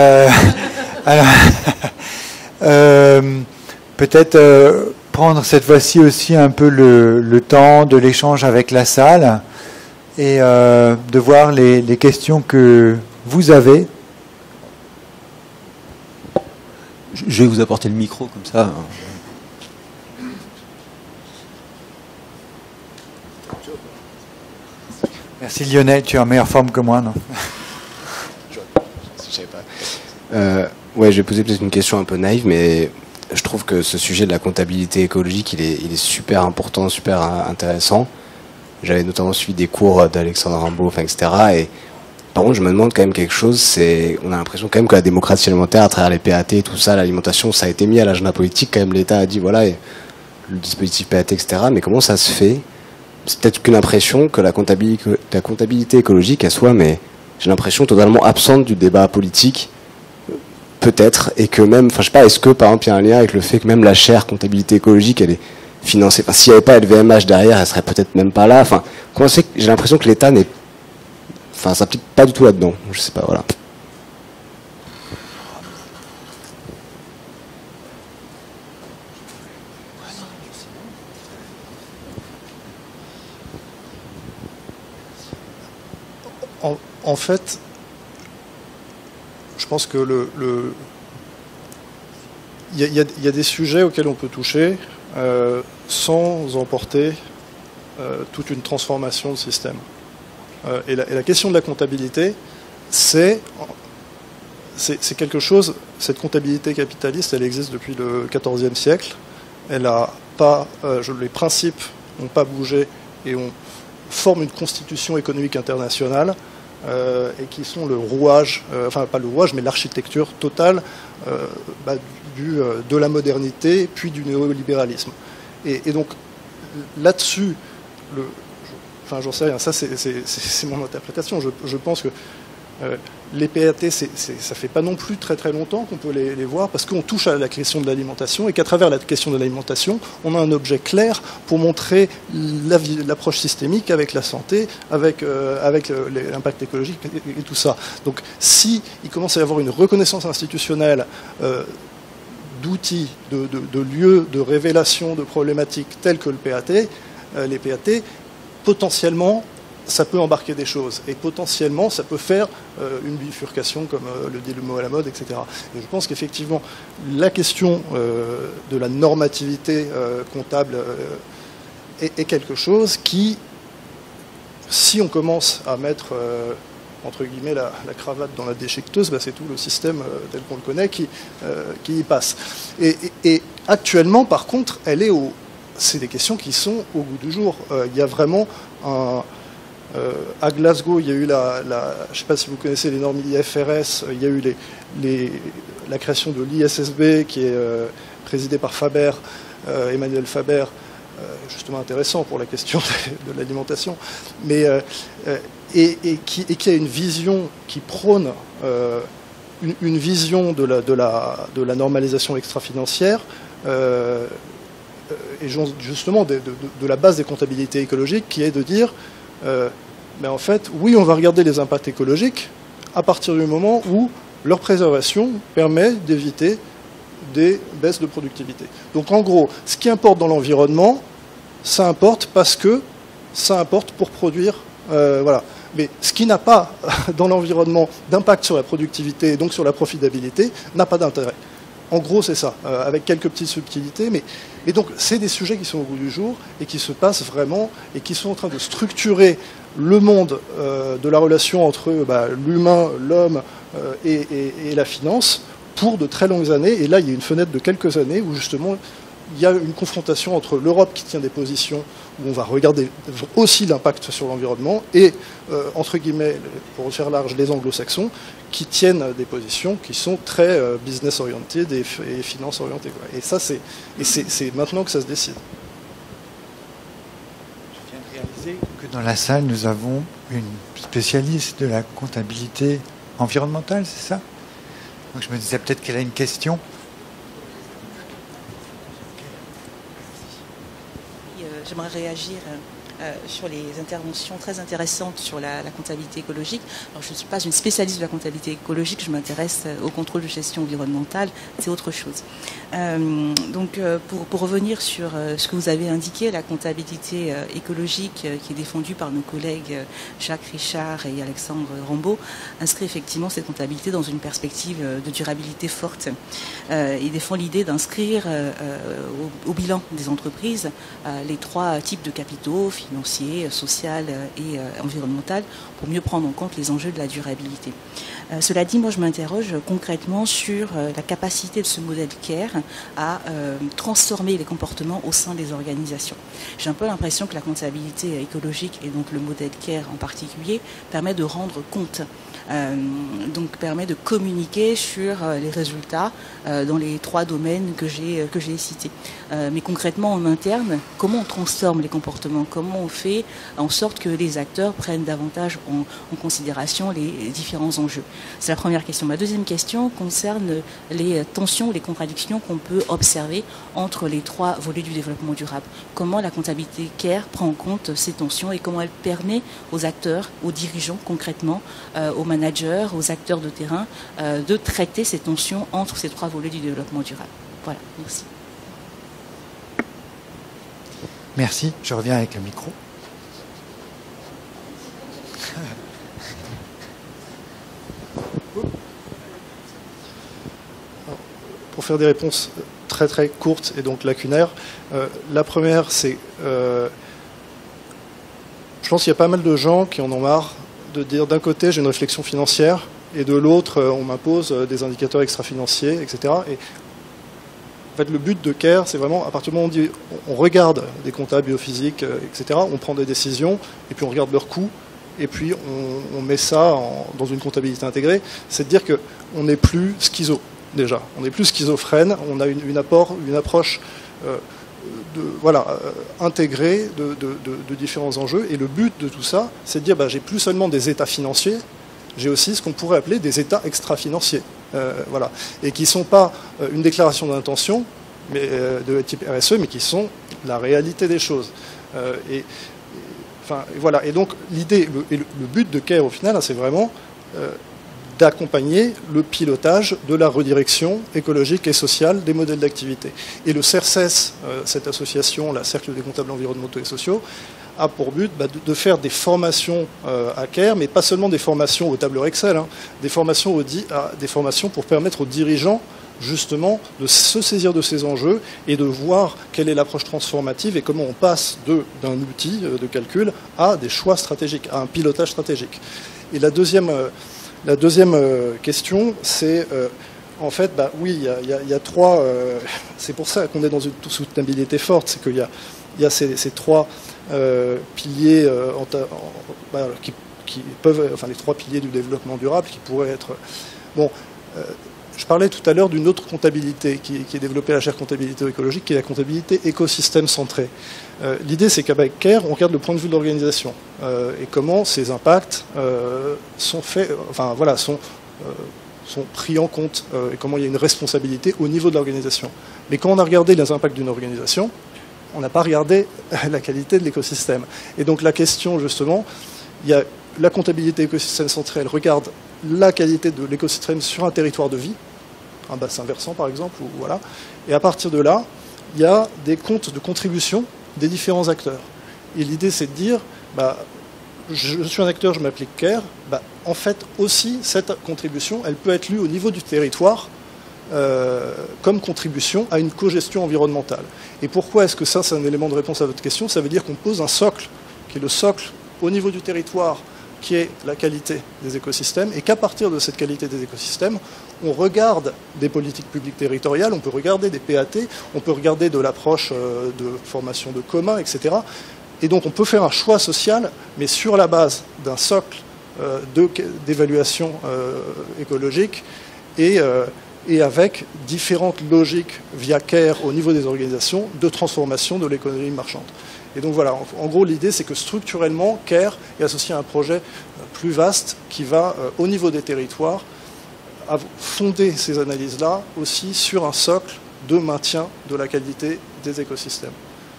Peut-être prendre cette fois-ci aussi un peu le temps de l'échange avec la salle et de voir les questions que vous avez. Je vais vous apporter le micro comme ça. Merci Lionel, tu es en meilleure forme que moi, non? Je savais pas. Ouais, je vais poser peut-être une question un peu naïve, mais je trouve que ce sujet de la comptabilité écologique, il est super important, super intéressant. J'avais notamment suivi des cours d'Alexandre Rimbaud, enfin, etc. Et par contre, je me demande quand même quelque chose, on a l'impression quand même que la démocratie alimentaire, à travers les PAT et tout ça, l'alimentation, ça a été mis à l'agenda politique, quand même l'État a dit, voilà, le dispositif PAT, etc. Mais comment ça se fait? C'est peut-être qu'une impression que la comptabilité écologique, elle soit, mais j'ai l'impression totalement absente du débat politique, peut-être, et que même, enfin je sais pas, est-ce que par exemple il y a un lien avec le fait que même la chaire comptabilité écologique, elle est financée, enfin s'il n'y avait pas LVMH derrière, elle serait peut-être même pas là, enfin, comment c'est que j'ai l'impression que l'État s'applique pas du tout là-dedans, je sais pas, voilà. En fait, je pense que il y a des sujets auxquels on peut toucher sans emporter toute une transformation de système. Et la question de la comptabilité, c'est quelque chose, cette comptabilité capitaliste, elle existe depuis le XIVe siècle. Elle a pas, les principes n'ont pas bougé et on forme une constitution économique internationale et qui sont le rouage, enfin pas le rouage, mais l'architecture totale de la modernité, puis du néolibéralisme. Et donc là-dessus, enfin j'en sais rien, ça c'est mon interprétation. Je pense que les PAT, ça fait pas non plus très très longtemps qu'on peut les voir, parce qu'on touche à la question de l'alimentation, et qu'à travers la question de l'alimentation, on a un objet clair pour montrer l'approche systémique avec la santé, avec l'impact écologique et tout ça. Donc si il commence à y avoir une reconnaissance institutionnelle d'outils, de lieux de révélation de problématiques telles que le PAT, les PAT, potentiellement, ça peut embarquer des choses, et potentiellement ça peut faire une bifurcation, comme le dit le mot à la mode, etc. Et je pense qu'effectivement la question de la normativité comptable est quelque chose qui, si on commence à mettre entre guillemets la cravate dans la déchiqueteuse, c'est tout le système tel qu'on le connaît qui y passe. Et actuellement, par contre, c'est des questions qui sont au goût du jour. Il y a vraiment à Glasgow, il y a eu je ne sais pas si vous connaissez les normes IFRS, il y a eu la création de l'ISSB qui est présidée par Faber, Emmanuel Faber, justement intéressant pour la question de l'alimentation, mais et qui a une vision qui prône une vision de la normalisation extra-financière et justement de la base des comptabilités écologiques, qui est de dire mais en fait, oui, on va regarder les impacts écologiques à partir du moment où leur préservation permet d'éviter des baisses de productivité. Donc en gros, ce qui importe dans l'environnement, ça importe parce que ça importe pour produire, voilà. Mais ce qui n'a pas dans l'environnement d'impact sur la productivité et donc sur la profitabilité n'a pas d'intérêt. En gros, c'est ça, avec quelques petites subtilités, mais donc c'est des sujets qui sont au goût du jour et qui se passent vraiment et qui sont en train de structurer le monde de la relation entre l'humain, l'homme et la finance pour de très longues années. Et là, il y a une fenêtre de quelques années où justement il y a une confrontation entre l'Europe qui tient des positions où on va regarder aussi l'impact sur l'environnement et, entre guillemets, pour faire large, les anglo-saxons qui tiennent des positions qui sont très business-orientées et finance-orientées. Et ça, c'est maintenant que ça se décide. Je viens de réaliser que dans la salle, nous avons une spécialiste de la comptabilité environnementale, c'est ça? Donc je me disais peut-être qu'elle a une question. J'aimerais réagir sur les interventions très intéressantes sur la comptabilité écologique. Alors, je ne suis pas une spécialiste de la comptabilité écologique, je m'intéresse au contrôle de gestion environnementale, c'est autre chose. Donc, pour revenir sur ce que vous avez indiqué, la comptabilité écologique qui est défendue par nos collègues Jacques Richard et Alexandre Rimbaud, inscrit effectivement cette comptabilité dans une perspective de durabilité forte. Il défend l'idée d'inscrire au bilan des entreprises les trois types de capitaux, financier, social et environnemental pour mieux prendre en compte les enjeux de la durabilité. Cela dit, moi je m'interroge concrètement sur la capacité de ce modèle CARE à transformer les comportements au sein des organisations. J'ai un peu l'impression que la comptabilité écologique et donc le modèle CARE en particulier permet de rendre compte. Donc permet de communiquer sur les résultats dans les 3 domaines que j'ai cités. Mais concrètement en interne, comment on transforme les comportements, comment on fait en sorte que les acteurs prennent davantage en considération les différents enjeux. C'est la première question. Ma deuxième question concerne les tensions, les contradictions qu'on peut observer entre les 3 volets du développement durable. Comment la comptabilité CARE prend en compte ces tensions et comment elle permet aux acteurs, aux dirigeants concrètement, aux managers, aux acteurs de terrain, de traiter ces tensions entre ces 3 volets du développement durable. Voilà, merci. Merci, je reviens avec le micro. Pour faire des réponses très très courtes et donc lacunaires, la première c'est, je pense qu'il y a pas mal de gens qui en ont marre de dire d'un côté j'ai une réflexion financière et de l'autre on m'impose des indicateurs extra-financiers, etc. Et en fait le but de CARE c'est vraiment à partir du moment où on regarde des comptables biophysiques, etc. On prend des décisions et puis on regarde leurs coûts et puis on met ça dans une comptabilité intégrée. C'est de dire qu'on n'est plus schizo déjà, on n'est plus schizophrène, on a une approche intégrée de différents enjeux. Et le but de tout ça, c'est de dire j'ai plus seulement des états financiers, j'ai aussi ce qu'on pourrait appeler des états extra-financiers. Voilà. Et qui ne sont pas une déclaration d'intention de type RSE, mais qui sont la réalité des choses. Voilà. Et donc l'idée, le but de CARE au final, c'est vraiment d'accompagner le pilotage de la redirection écologique et sociale des modèles d'activité. Et le CERCES, cette association, la Cercle des comptables environnementaux et sociaux, a pour but de faire des formations à CARE, mais pas seulement des formations au tableur Excel, des formations pour permettre aux dirigeants justement de se saisir de ces enjeux et de voir quelle est l'approche transformative et comment on passe d'un outil de calcul à des choix stratégiques, à un pilotage stratégique. Et la deuxième question, c'est en fait, oui, il y a 3. C'est pour ça qu'on est dans une soutenabilité forte, c'est qu'il y a ces 3 piliers qui peuvent, enfin les 3 piliers du développement durable qui pourraient être. Bon, je parlais tout à l'heure d'une autre comptabilité qui est développée à la chaire comptabilité écologique, qui est la comptabilité écosystème centrée. L'idée, c'est qu'avec CARE, on regarde le point de vue de l'organisation et comment ces impacts sont faits, sont pris en compte et comment il y a une responsabilité au niveau de l'organisation. Mais quand on a regardé les impacts d'une organisation, on n'a pas regardé la qualité de l'écosystème. Et donc la question, justement, il y a la comptabilité écosystème centrée, elle regarde la qualité de l'écosystème sur un territoire de vie, un bassin versant par exemple, voilà. Et à partir de là, il y a des comptes de contribution des différents acteurs. Et l'idée, c'est de dire, je suis un acteur, je m'applique CARE, en fait aussi cette contribution, elle peut être lue au niveau du territoire comme contribution à une cogestion environnementale. Et pourquoi est-ce que ça, c'est un élément de réponse à votre question? Ça veut dire qu'on pose un socle, qui est le socle au niveau du territoire, qui est la qualité des écosystèmes, et qu'à partir de cette qualité des écosystèmes, on regarde des politiques publiques territoriales, on peut regarder des PAT, on peut regarder de l'approche de formation de commun, etc. Et donc on peut faire un choix social, mais sur la base d'un socle d'évaluation écologique et avec différentes logiques via CARE au niveau des organisations de transformation de l'économie marchande. Et donc voilà, en gros l'idée c'est que structurellement CARE est associé à un projet plus vaste qui va au niveau des territoires fonder ces analyses-là aussi sur un socle de maintien de la qualité des écosystèmes.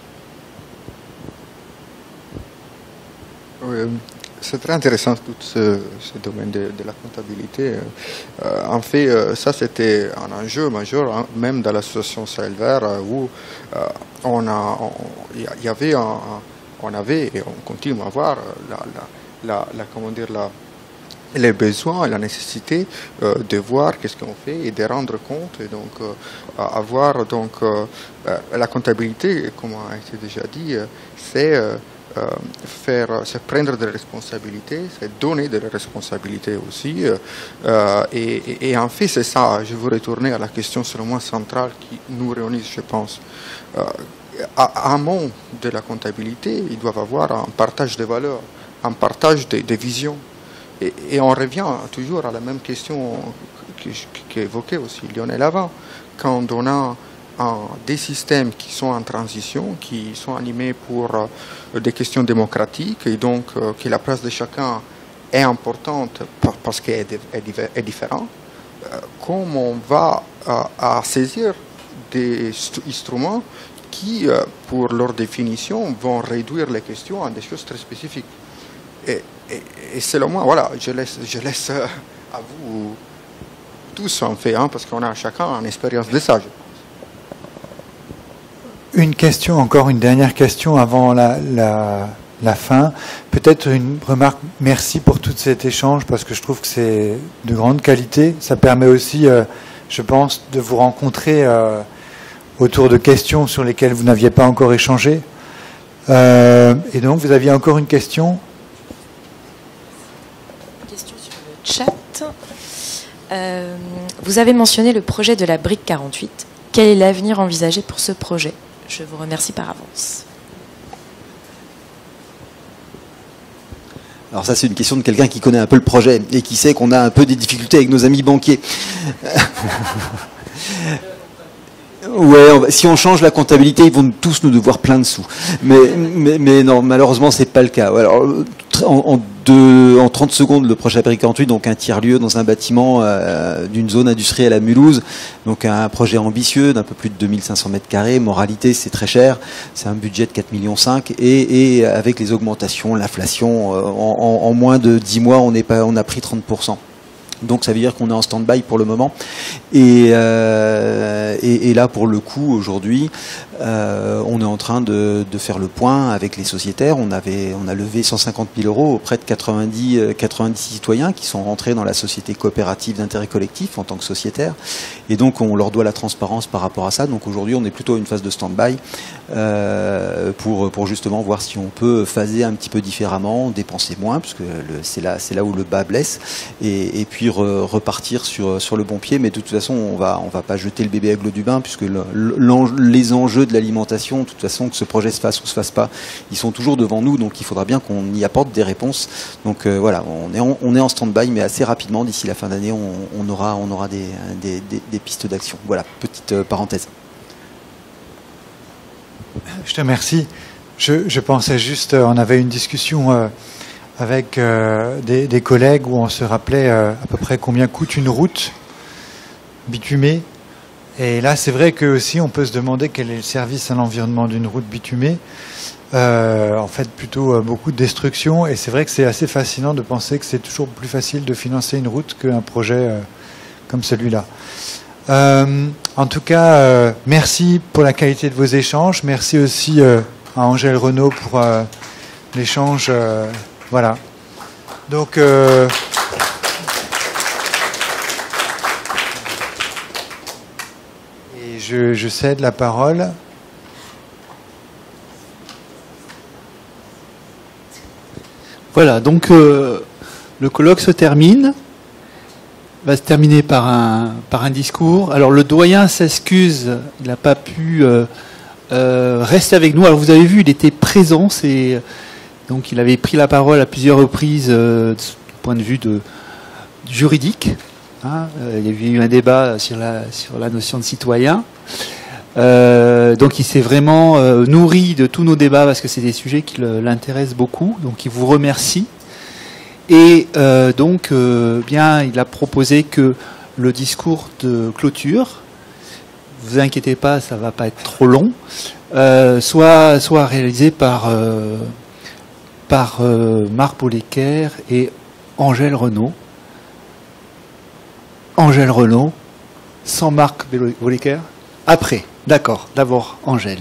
Oui, c'est très intéressant tout ce domaine de la comptabilité. En fait, ça c'était un enjeu majeur, même dans l'association Sahel Vert, où on avait et on continue à avoir les besoins et la nécessité de voir qu'est-ce qu'on fait et de rendre compte et donc avoir donc la comptabilité, comme a été déjà dit, c'est c'est prendre des responsabilités, c'est donner des responsabilités aussi. Et en fait, c'est ça. Je veux retourner à la question seulement centrale qui nous réunit, je pense. À amont de la comptabilité, ils doivent avoir un partage de valeurs, un partage de visions. Et on revient toujours à la même question qu'évoquait aussi Lionel avant. Quand on a des systèmes qui sont en transition, qui sont animés pour des questions démocratiques, et donc que la place de chacun est importante parce qu'elle est différente, comment on va à saisir des instruments qui, pour leur définition, vont réduire les questions à des choses très spécifiques. Et selon moi, voilà, je laisse à vous tous en fait, parce qu'on a chacun une expérience de ça. Une question, encore une dernière question avant la fin. Peut-être une remarque, merci pour tout cet échange, parce que je trouve que c'est de grande qualité. Ça permet aussi, je pense, de vous rencontrer autour de questions sur lesquelles vous n'aviez pas encore échangé. Et donc, vous aviez encore une question ? Question sur le chat. Vous avez mentionné le projet de la brique 48. Quel est l'avenir envisagé pour ce projet ? Je vous remercie par avance. Alors ça, c'est une question de quelqu'un qui connaît un peu le projet et qui sait qu'on a un peu des difficultés avec nos amis banquiers. Ouais, si on change la comptabilité, ils vont tous nous devoir plein de sous. Mais non, malheureusement, c'est pas le cas. Alors, en 30 secondes, le projet Brique 48, donc un tiers-lieu dans un bâtiment d'une zone industrielle à Mulhouse. Donc un projet ambitieux d'un peu plus de 2500 mètres carrés. Moralité, c'est très cher. C'est un budget de 4,5 millions. Et avec les augmentations, l'inflation, en moins de 10 mois, on a pris 30%. Donc ça veut dire qu'on est en stand-by pour le moment. Et là, pour le coup, aujourd'hui, on est en train de faire le point avec les sociétaires. On a levé 150 000 euros auprès de 90 citoyens qui sont rentrés dans la société coopérative d'intérêt collectif en tant que sociétaires. Et donc, on leur doit la transparence par rapport à ça. Donc aujourd'hui, on est plutôt à une phase de stand-by pour justement voir si on peut phaser un petit peu différemment, dépenser moins, parce que c'est là où le bas blesse, et puis repartir sur le bon pied. Mais de toute façon, on va pas jeter le bébé avec l'eau du bain, puisque les enjeux de l'alimentation, de toute façon, que ce projet se fasse ou se fasse pas, ils sont toujours devant nous, donc il faudra bien qu'on y apporte des réponses. Donc voilà, on est en stand-by, mais assez rapidement, d'ici la fin d'année, on aura des pistes d'action. Voilà, petite parenthèse. Je te remercie. Je pensais juste, on avait une discussion avec des collègues où on se rappelait à peu près combien coûte une route bitumée. Et là, c'est vrai que aussi, on peut se demander quel est le service à l'environnement d'une route bitumée. En fait, plutôt beaucoup de destruction. Et c'est vrai que c'est assez fascinant de penser que c'est toujours plus facile de financer une route qu'un projet comme celui-là. En tout cas, merci pour la qualité de vos échanges. Merci aussi à Angèle Renaud pour l'échange. Voilà. Donc, et je cède la parole. Voilà, donc le colloque se termine. Va se terminer par un discours. Alors le doyen s'excuse, il n'a pas pu rester avec nous. Alors vous avez vu, il était présent, donc il avait pris la parole à plusieurs reprises du point de vue juridique. Hein. Il y a eu un débat sur la notion de citoyen. Donc il s'est vraiment nourri de tous nos débats parce que c'est des sujets qui l'intéressent beaucoup. Donc il vous remercie. Et donc, bien, il a proposé que le discours de clôture, vous inquiétez pas, ça va pas être trop long, soit réalisé par Marc Bollecker et Angèle Renaud. Angèle Renaud, sans Marc Bollecker. Après, d'accord. D'abord Angèle.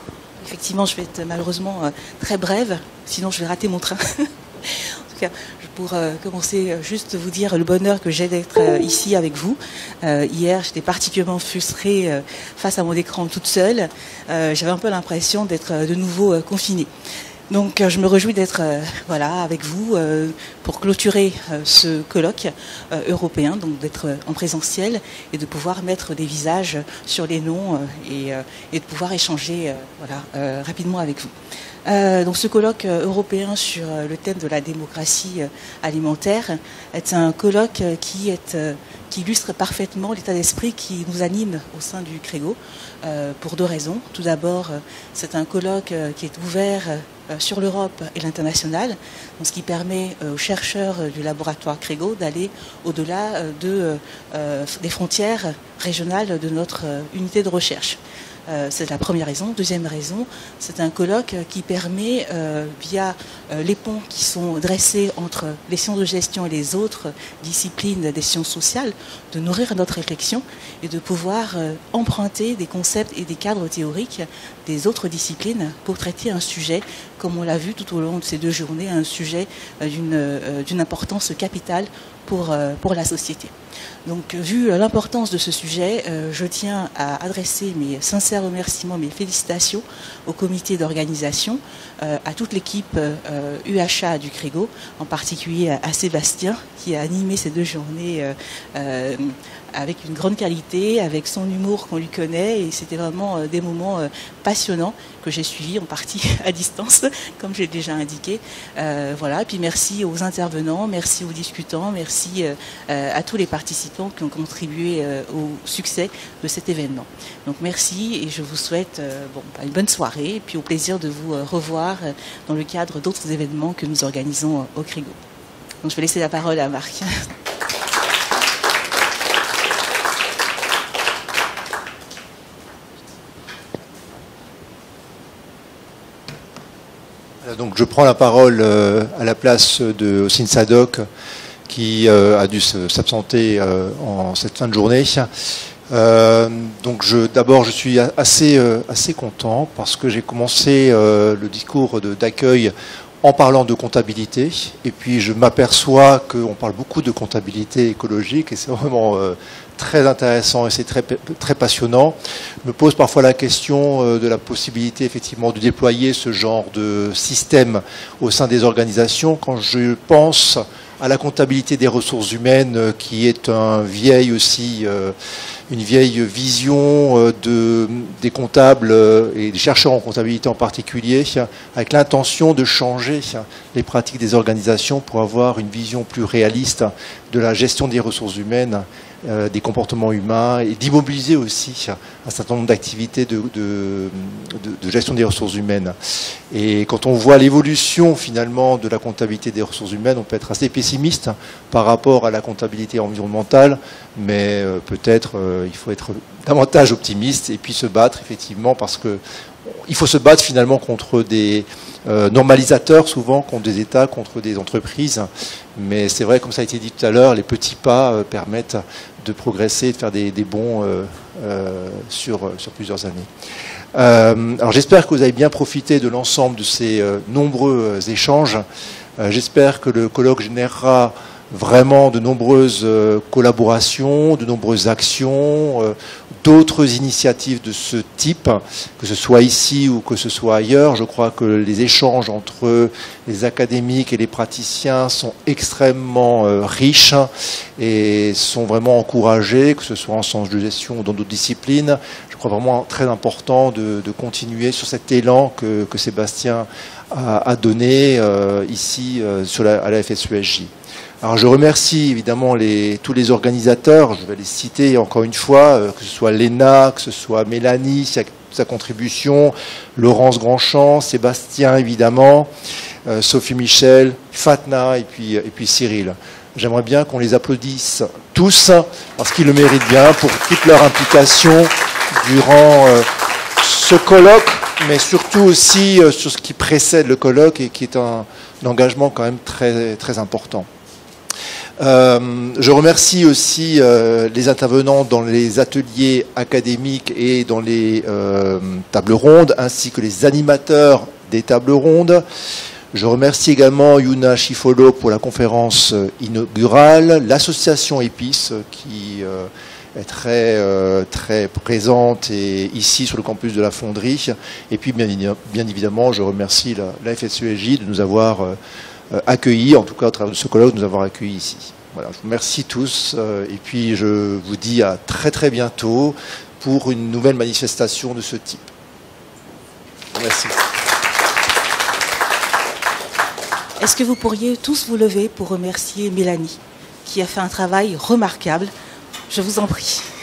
Effectivement, je vais être malheureusement très brève, sinon je vais rater mon train. En tout cas, pour commencer, juste vous dire le bonheur que j'ai d'être ici avec vous. Hier, j'étais particulièrement frustrée face à mon écran toute seule. J'avais un peu l'impression d'être de nouveau confinée. Donc je me réjouis d'être voilà, avec vous pour clôturer ce colloque européen, donc d'être en présentiel et de pouvoir mettre des visages sur les noms et de pouvoir échanger voilà, rapidement avec vous. Donc ce colloque européen sur le thème de la démocratie alimentaire est un colloque qui illustre parfaitement l'état d'esprit qui nous anime au sein du CREGO pour deux raisons. Tout d'abord, c'est un colloque qui est ouvert sur l'Europe et l'international, ce qui permet aux chercheurs du laboratoire CREGO d'aller au-delà des frontières régionales de notre unité de recherche. C'est la première raison. Deuxième raison, c'est un colloque qui permet, via les ponts qui sont dressés entre les sciences de gestion et les autres disciplines des sciences sociales, de nourrir notre réflexion et de pouvoir emprunter des concepts et des cadres théoriques des autres disciplines pour traiter un sujet, comme on l'a vu tout au long de ces deux journées, un sujet d'une importance capitale pour la société. Donc, vu l'importance de ce sujet, je tiens à adresser mes sincères remerciements, mes félicitations au comité d'organisation, à toute l'équipe UHA du CREGO, en particulier à Sébastien, qui a animé ces deux journées avec une grande qualité, avec son humour qu'on lui connaît, et c'était vraiment des moments passionnants que j'ai suivis en partie à distance, comme j'ai déjà indiqué. Voilà. Et puis merci aux intervenants, merci aux discutants, merci à tous les participants qui ont contribué au succès de cet événement. Donc merci et je vous souhaite une bonne soirée et puis au plaisir de vous revoir dans le cadre d'autres événements que nous organisons au CREGO. Donc je vais laisser la parole à Marc. Donc je prends la parole à la place de Hossein Sadok qui a dû s'absenter en cette fin de journée. Donc d'abord je suis assez content parce que j'ai commencé le discours d'accueil en parlant de comptabilité et puis je m'aperçois qu'on parle beaucoup de comptabilité écologique et c'est vraiment très intéressant et c'est très passionnant. Je me pose parfois la question de la possibilité effectivement de déployer ce genre de système au sein des organisations quand je pense à la comptabilité des ressources humaines qui est une vieille vision des comptables et des chercheurs en comptabilité en particulier, avec l'intention de changer les pratiques des organisations pour avoir une vision plus réaliste de la gestion des ressources humaines, des comportements humains et d'immobiliser aussi un certain nombre d'activités de gestion des ressources humaines. Et quand on voit l'évolution finalement de la comptabilité des ressources humaines, on peut être assez pessimiste par rapport à la comptabilité environnementale, mais peut-être il faut être davantage optimiste et puis se battre effectivement parce que il faut se battre finalement contre des normalisateurs, souvent contre des États, contre des entreprises. Mais c'est vrai, comme ça a été dit tout à l'heure, les petits pas permettent de progresser, de faire des bons sur plusieurs années. Alors j'espère que vous avez bien profité de l'ensemble de ces nombreux échanges. J'espère que le colloque générera vraiment de nombreuses collaborations, de nombreuses actions, d'autres initiatives de ce type, que ce soit ici ou que ce soit ailleurs. Je crois que les échanges entre les académiques et les praticiens sont extrêmement riches et sont vraiment encouragés, que ce soit en sciences de gestion ou dans d'autres disciplines. Je crois vraiment très important de continuer sur cet élan que Sébastien a donné ici à la FSUSJ. Alors je remercie évidemment tous les organisateurs, je vais les citer encore une fois, que ce soit Léna, que ce soit Mélanie, sa contribution, Laurence Grandchamp, Sébastien évidemment, Sophie Michel, Fatna et puis Cyril. J'aimerais bien qu'on les applaudisse tous parce qu'ils le méritent bien pour toute leur implication durant ce colloque, mais surtout aussi sur ce qui précède le colloque et qui est un engagement quand même très, très important. Je remercie aussi les intervenants dans les ateliers académiques et dans les tables rondes, ainsi que les animateurs des tables rondes. Je remercie également Yuna Chifolo pour la conférence inaugurale, l'association EPIS qui est très présente ici sur le campus de la Fonderie. Et puis bien évidemment, je remercie la FSEJ de nous avoir accueillis, en tout cas au travers de ce colloque, de nous avoir accueillis ici. Voilà, je vous remercie tous et puis je vous dis à très bientôt pour une nouvelle manifestation de ce type. Merci. Est-ce que vous pourriez tous vous lever pour remercier Mélanie, qui a fait un travail remarquable? Je vous en prie.